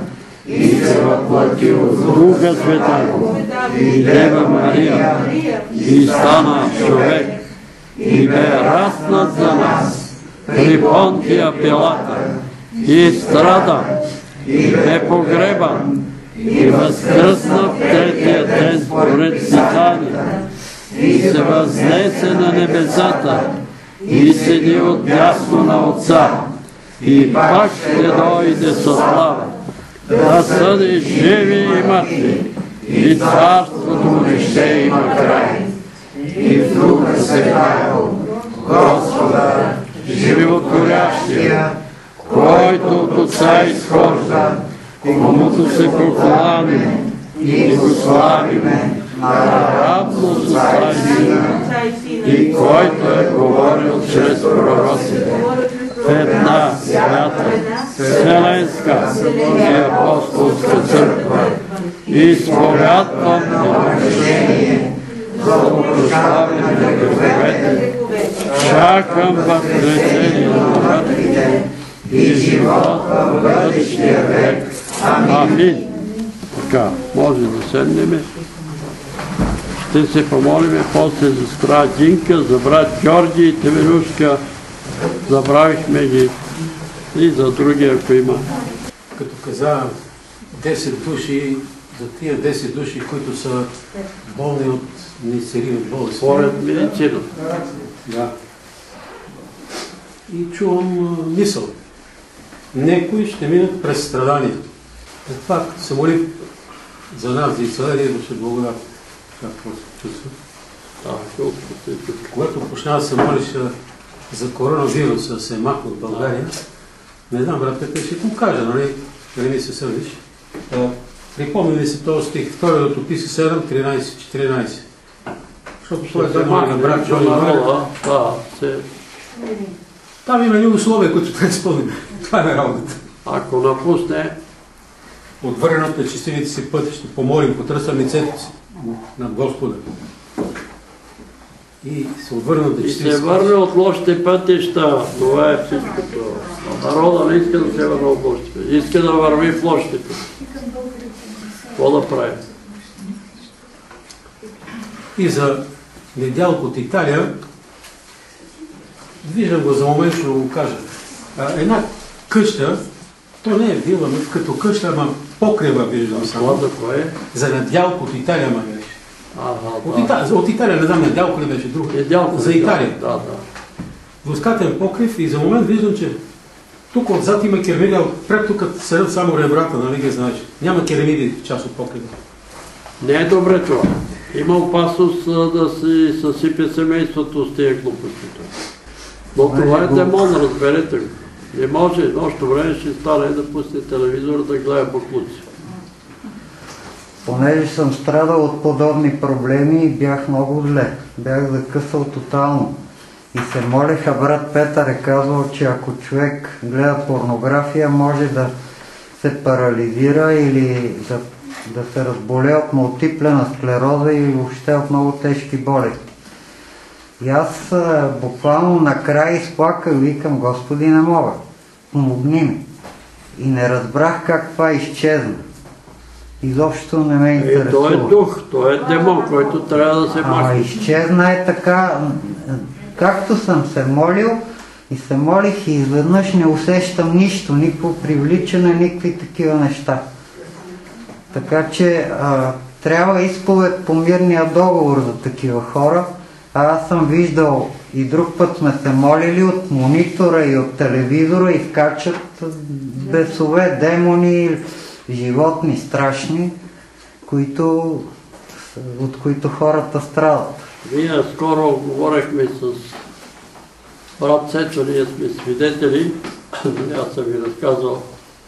и се въплати от Духа Святаго и Дева Мария и стана човек и бе раснат за нас при Понтия Пилата и страда и бе погребан и възкръсна в третия ден според Писание и се възнесе на небесата и седи отдясно на Отца и пак ще дойде със слава да съди живи и мъртви и царството му не ще има край. И в Духа Святаго, Господа, животворящия, който от Отца изхожда, комуто се покланяме и го славиме наравно с Отца и Сина, и който е говорил чрез пророците в една свята, вселенска и апостолска църква, и изповядвам едно за опрощаване на греховете, чакам възкресение на мъртвите и живот в бъдещия век. Амин. Така, може да седнем. Ще се помолим после за сестра Динка, за брат Георги и Теменушка. Забравихме ги и за други, ако има. Като каза десет души, за тия десет души, които са болни от неизцелими болести. Според медицина. Да. И чувам мисъл. Некои ще минат през страдания. Затова се моли за нас, за изцеление, да ще благодат. Какво се чувства? Когато почна да се молиш за коронавируса, да се махне от България, не знам, брат Петър, ще го кажа, нали? Не ми се сърдиш. Припомни ли се този стих, втори Летописи седем, тринайсет, четиринайсет. Защото това е за на брат Джони Мария. Там има много условия, които трябва да изпълним. Това е работата. Ако напусне, отвърнат на честивите си пъти, ще помолим, потърсам лицето си на Господа. И се отвърнат на и честивите се си върне от лошите пътища. Това е всичкото. Народа не иска да се върне от лошите пътища. Иска да върви в лошите пътища. Какво да прави? И за недялко от Италия, виждам го за момент, ще го кажа. Една къща, то не е вила, като къща, ама покрива виждам само. За недялко от Италия, ма беше. От, Ита... от Италия, не знам, недялко ли беше друго. Недялко, за Италия. Да, да. Двускатен покрив и за момент виждам, че тук отзад има керамиди, а пред тук седят само ребрата, нали ги знаеш. Няма керамиди в част от покрива. Не е добре това. Има опасност да си съсипе семейството с тия глупости. Но това е демон, разберете го. Не може, нощно време ще стане да пусне телевизор да гледа буклуци. Понеже съм страдал от подобни проблеми и бях много зле. Бях закъсал тотално. И се молеха, брат Петър е казал, че ако човек гледа порнография, може да се парализира или да, да се разболее от мултиплена склероза или въобще от много тежки болести. И аз буквално накрая изплаках, викам, Господи, не мога, помогни ми. И не разбрах как това изчезна. Изобщо не ме интересува. Е, той е дух, той е демон, който трябва да се махне. А изчезна е така, както съм се молил и се молих и изведнъж не усещам нищо, никакво привличане, никакви такива неща. Така че а, трябва изповед по мирния договор за такива хора. А аз съм виждал и друг път сме се молили от монитора и от телевизора и скачат бесове, демони, животни страшни, които, от които хората страдат. Ние скоро говорихме с брат Сечо, ние сме свидетели, аз съм ви разказал.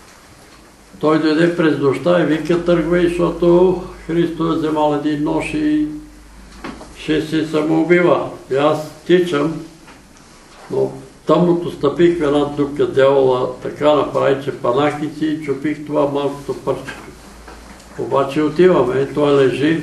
Той дойде през нощта и вика, тръгвай, защото Христо е вземал един нож и ще се самоубива. И аз тичам, но тъмното стъпих в една дупка дявола, така направи, че панах и си чупих това малкото парче. Обаче отиваме, той лежи,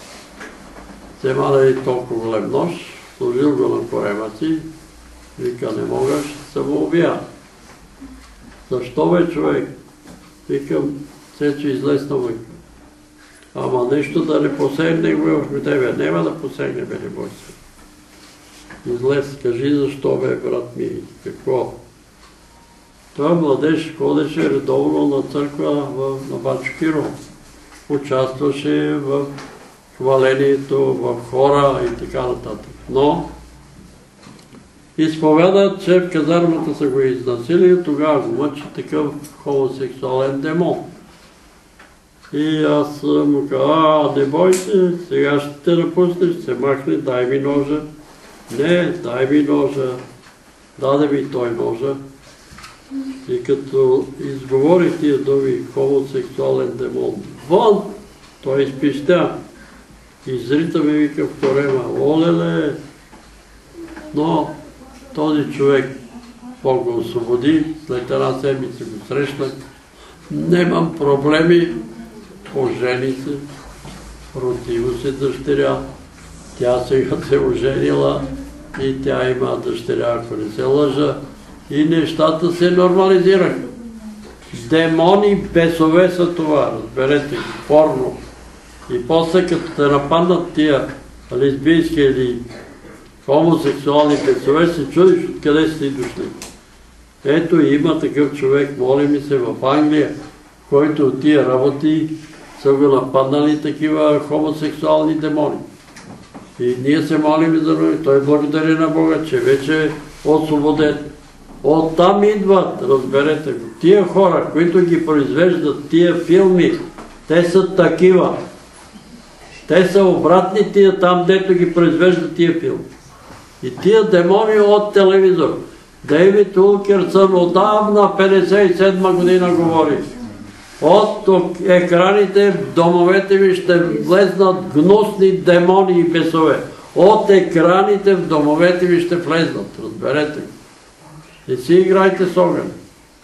взема да е толкова голем нож, сложил го на корема си, вика, не мога, ще се самоубия. Защо бе, човек? Викам, Сече излезна войка. Ама нещо да не посегне в тебе, няма да посегне, бе, не бой се. Излез, кажи защо, бе, брат ми, какво? Той младеж ходеше редовно на църква на Бачо Кирово. Участваше в хвалението, в хора и така нататък. Но изповядат, че в казармата са го изнасили и тогава го мъчи такъв хомосексуален демон. И аз му каза, а, не бой се, сега ще те напуснеш, ще се махне, дай ми ножа. Не, дай ми ножа. Даде ми той ножа. И като изговори тия думи, хомосексуален демон, вон, той изпищя. Изрита ми вика в корема, олеле. Но този човек Бог го освободи, след една седмица го срещнах. Нямам проблеми, ожени се, родило се дъщеря, тя сега се оженила и тя има дъщеря, ако не се лъжа, и нещата се нормализираха. Демони, бесове са това, разберете ги, порно. И после като те нападнат тия лесбийски или хомосексуални бесове, се чудиш откъде сте дошли. Ето има такъв човек, моли ми се, в Англия, който от тия работи са го нападнали такива хомосексуални демони. И ние се молим за него. Той благодари на Бога, че вече е освободен. Оттам идват, разберете го. Тия хора, които ги произвеждат тия филми, те са такива. Те са обратни тия там, дето ги произвеждат тия филми. И тия демони от телевизор. Дейвид Улкерсън отдавна петдесет и седма година говори. От екраните в домовете ви ще влезнат гнусни демони и бесове. От екраните в домовете ви ще влезнат, разберете го. И си играйте с огън.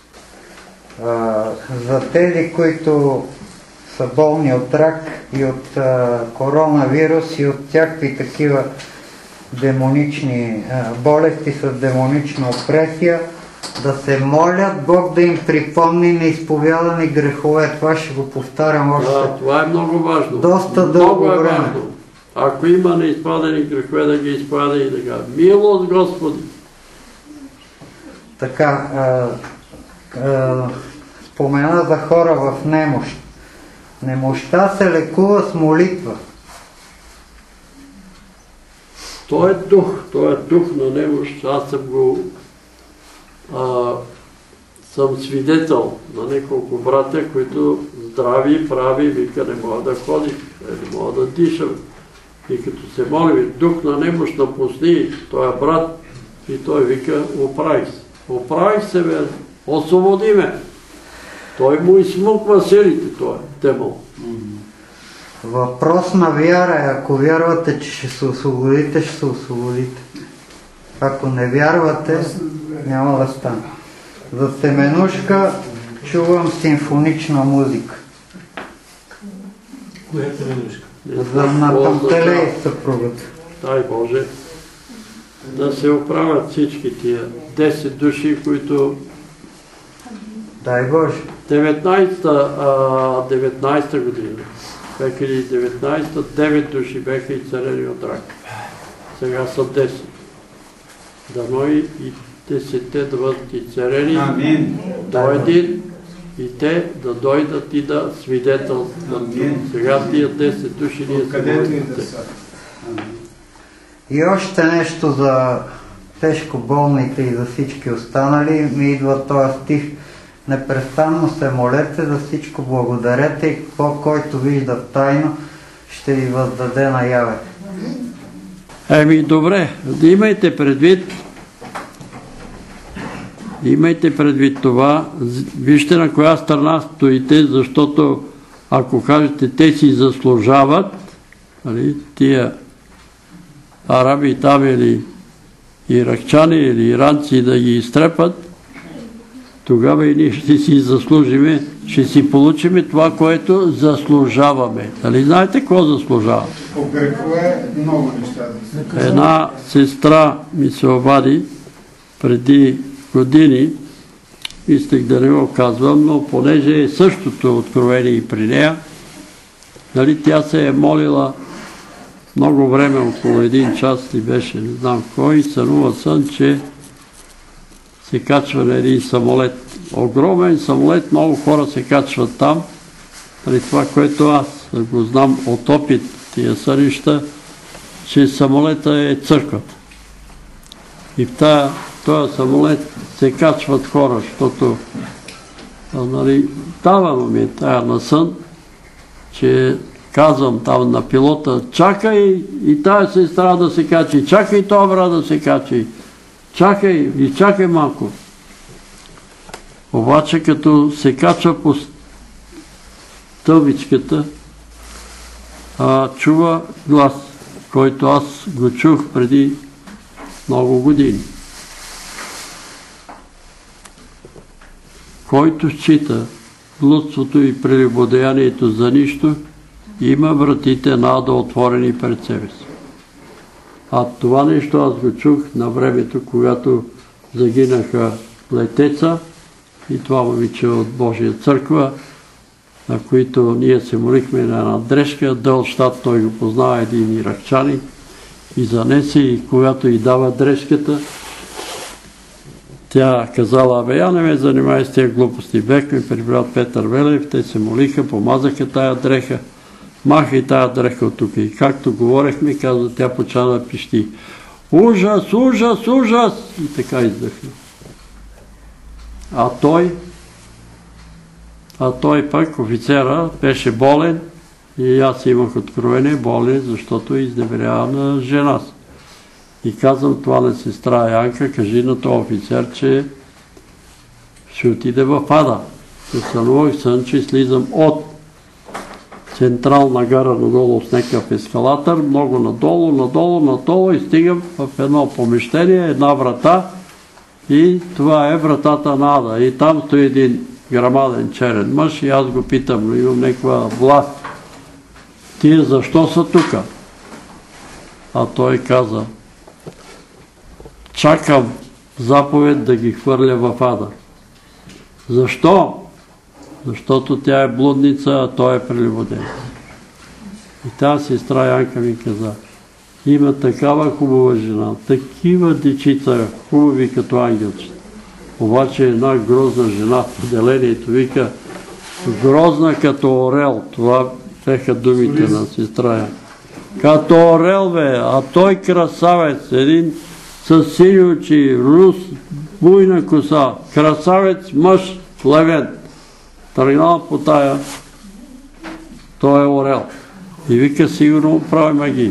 За тези, които са болни от рак и от а, коронавирус и от всякакви такива демонични а, болести с демонична опресия, да се молят Бог да им припомни неизповядани грехове. Това ще го повтарям още. Да, това е много важно. Доста дълго много е време. Важно. Ако има неизпадени грехове, да ги изпада и да кажа, милост Господи. Така, а, а, спомена за хора в немощ. Немощта се лекува с молитва. Той е дух, той е дух на немощ. Аз съм го а, съм свидетел на няколко братя, които здрави, прави, вика, не мога да ходи, не мога да дишам. И като се молим, дух на немощ напусни, той е брат и той вика, оправих се. Оправих се, бе, освободи ме. Той му изсмуква силите, той е демон. Въпрос на вяра е, ако вярвате, че ще се освободите, ще се освободите. Ако не вярвате, няма да стане. За Теменушка чувам симфонична музика. Коя е Теменушка? За Натантеле и съпругата. Дай Боже да се оправят всички тия десет души, които Дай Боже. деветнайсета година, две хиляди и деветнайсета, девет души беха изцелени от рак. Сега са десет. Дано и десетте да бъдат изцелени до един и те да дойдат и да свидетелстват. Сега тия десет души ние се молим. И още нещо за тежко болните и за всички останали. Ми идва този стих. Непрестанно се молете, за всичко благодарете и който вижда в тайно, ще ви въздаде наяве. Еми добре, да имайте предвид, имайте предвид това, вижте на коя страна стоите, защото ако кажете те си заслужават, нали, тия араби там или иракчани или иранци да ги изтрепат, тогава и ние ще си заслужиме, ще си получиме това, което заслужаваме. Нали знаете какво заслужаваме? По грехове много неща да се. Една сестра ми се обади преди години мислех да не го казвам, но понеже е същото откровение и при нея, нали, тя се е молила много време, около един час ли беше, не знам кой, сънува сън, че се качва на един самолет. Огромен самолет, много хора се качват там. Нали, това, което аз го знам от опит тия сънища, че самолета е църквата. И в този самолет се качват хора, защото нали, давано ми е тая на сън, че казвам там на пилота, чакай и тая сестра да се качи, чакай този брат да се качи, чакай и чакай малко. Обаче като се качва по стълбичката, а, чува глас, който аз го чух преди много години. Който счита блудството и прелюбодеянието за нищо, има вратите на ада отворени пред себе си. А това нещо аз го чух на времето, когато загинаха Летеца и това момиче от Божия църква, на които ние се молихме на една дрежка, Дълщат, той го познава, един иракчанин, и занесе, и когато й дава дрежката, тя казала, абе, я не ме занимай с тези глупости. Бехме при брат Петър Велев, те се молиха, помазаха тая дреха, махай тая дреха от тук. И както говорехме, каза, тя почна да пищи. Ужас, ужас, ужас! И така издъхна. А той, а той пък, офицера, беше болен и аз имах откровение, болен, защото изневерява на жена си. И казвам това на сестра Янка, кажи на този офицер, че ще отиде в ада. Се сънувах сън, че слизам от централна гара надолу с някакъв ескалатор, много надолу, надолу, надолу и стигам в едно помещение, една врата и това е вратата на ада. И там стои един грамаден черен мъж и аз го питам, но имам някаква власт. Тие защо са тука? А той каза, чакам заповед да ги хвърля в ада. Защо? Защото тя е блудница, а той е прелюбодеец. И тази сестра Янка ми каза, има такава хубава жена, такива дечица, хубави като ангелчета. Обаче една грозна жена в поделението, вика, грозна като орел. Това беха думите на сестра Янка. Като орел, бе, а той красавец, един с сини очи, рус, буйна коса, красавец, мъж, левен. Тръгнал по тая, той е орел. И вика, сигурно прави магии.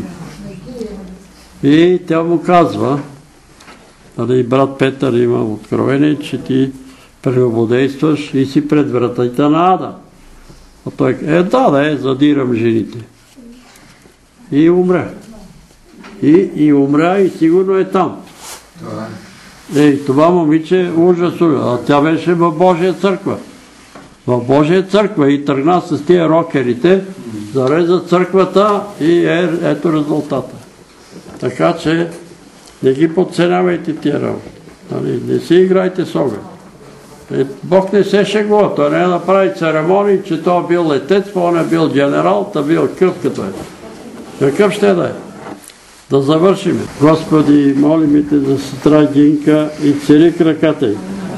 И тя му казва, нали, брат Петър има откровение, че ти прелюбодействаш и си пред вратите на ада. А той е, да, да, е, задирам жените. И умре. И, и умря и сигурно е там. Ей, това момиче ужас, а тя беше в Божия църква. В Божия църква и тръгна с тия рокерите, зареза църквата и е, ето резултата. Така че не ги подценявайте тия работи. Нали, не си играйте с огън. Е, Бог не се шегува, той не е направи церемонии, че той е бил летец, он е бил генерал, та бил къв като е. Какъв ще да е? Да завършим. Господи, молим Те за сестра Гинка и цели краката й,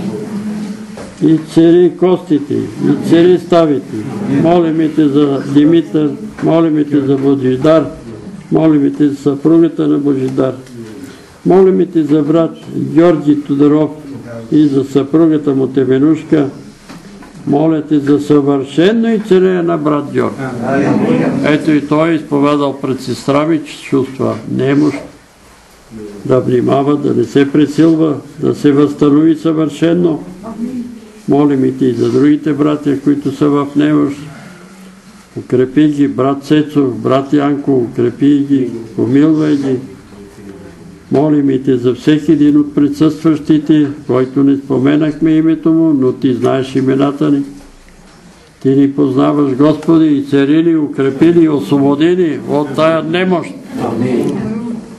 и цели костите, и цели ставите. Молим Те за Димитър, молим Те за Божидар, молим Те за съпругата на Божидар. Молим Те за брат Георги Тодоров и за съпругата му Теменушка. Моля Те за съвършено и целение на брат Георги. Ето и той изповядал пред сестра ми, че чувства немощ, да внимава, да не се пресилва, да се възстанови съвършено. Молим и Те и за другите братя, които са в немощ. Укрепи ги, брат Цецов, брат Янко, укрепи ги, помилвай ги. Молим и Те за всеки един от присъстващите, който не споменахме името му, но Ти знаеш имената ни. Ти ни познаваш, Господи, и цари ни, укрепи ни, освободи ни от тая немощ.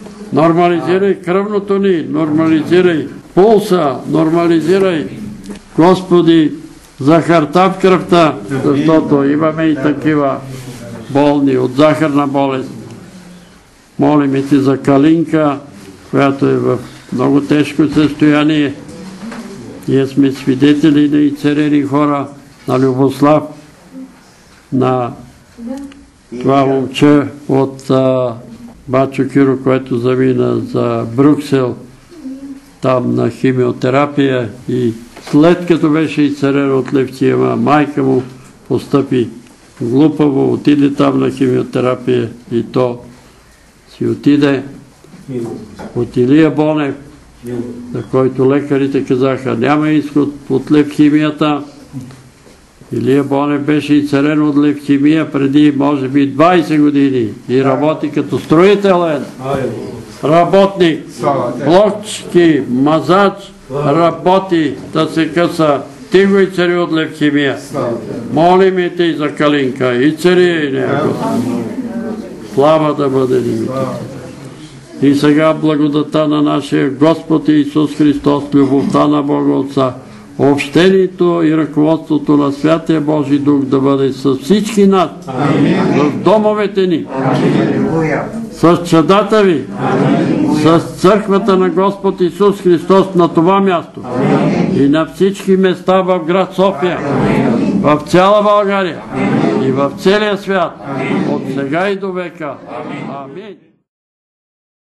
Нормализирай кръвното ни, нормализирай пулса, нормализирай Господи, захарта в кръвта, защото имаме и такива болни от захарна болест. Молиме Ти за Калинка, която е в много тежко състояние. Ние сме свидетели на изцелени хора, на Любослав, на това момче от а, Бачо Киро, което замина за Брюксел, там на химиотерапия, и след като беше изцелен от левкемия, майка му постъпи глупаво, отиде там на химиотерапия и то си отиде от Илия Бонев, за който лекарите казаха, няма изход от левкемията. Илия Бонев беше изцелен от левкемия преди, може би, двайсет години и работи като строителен работник, блокчки, мазач, работи да се къса. Ти го изцели от левкемия. Молим и Ти за Калинка. Изцели и нея, Господи. Слава да бъде името Ти. И сега благодата на нашия Господ Исус Христос, любовта на Бога Отца, общението и ръководството на Святия Божи Дух да бъде с всички нас, в домовете ни, с чадата Ви, с църквата на Господ Исус Христос на това място и на всички места в град София, в цяла България и в целия свят, от сега и до века. Амин.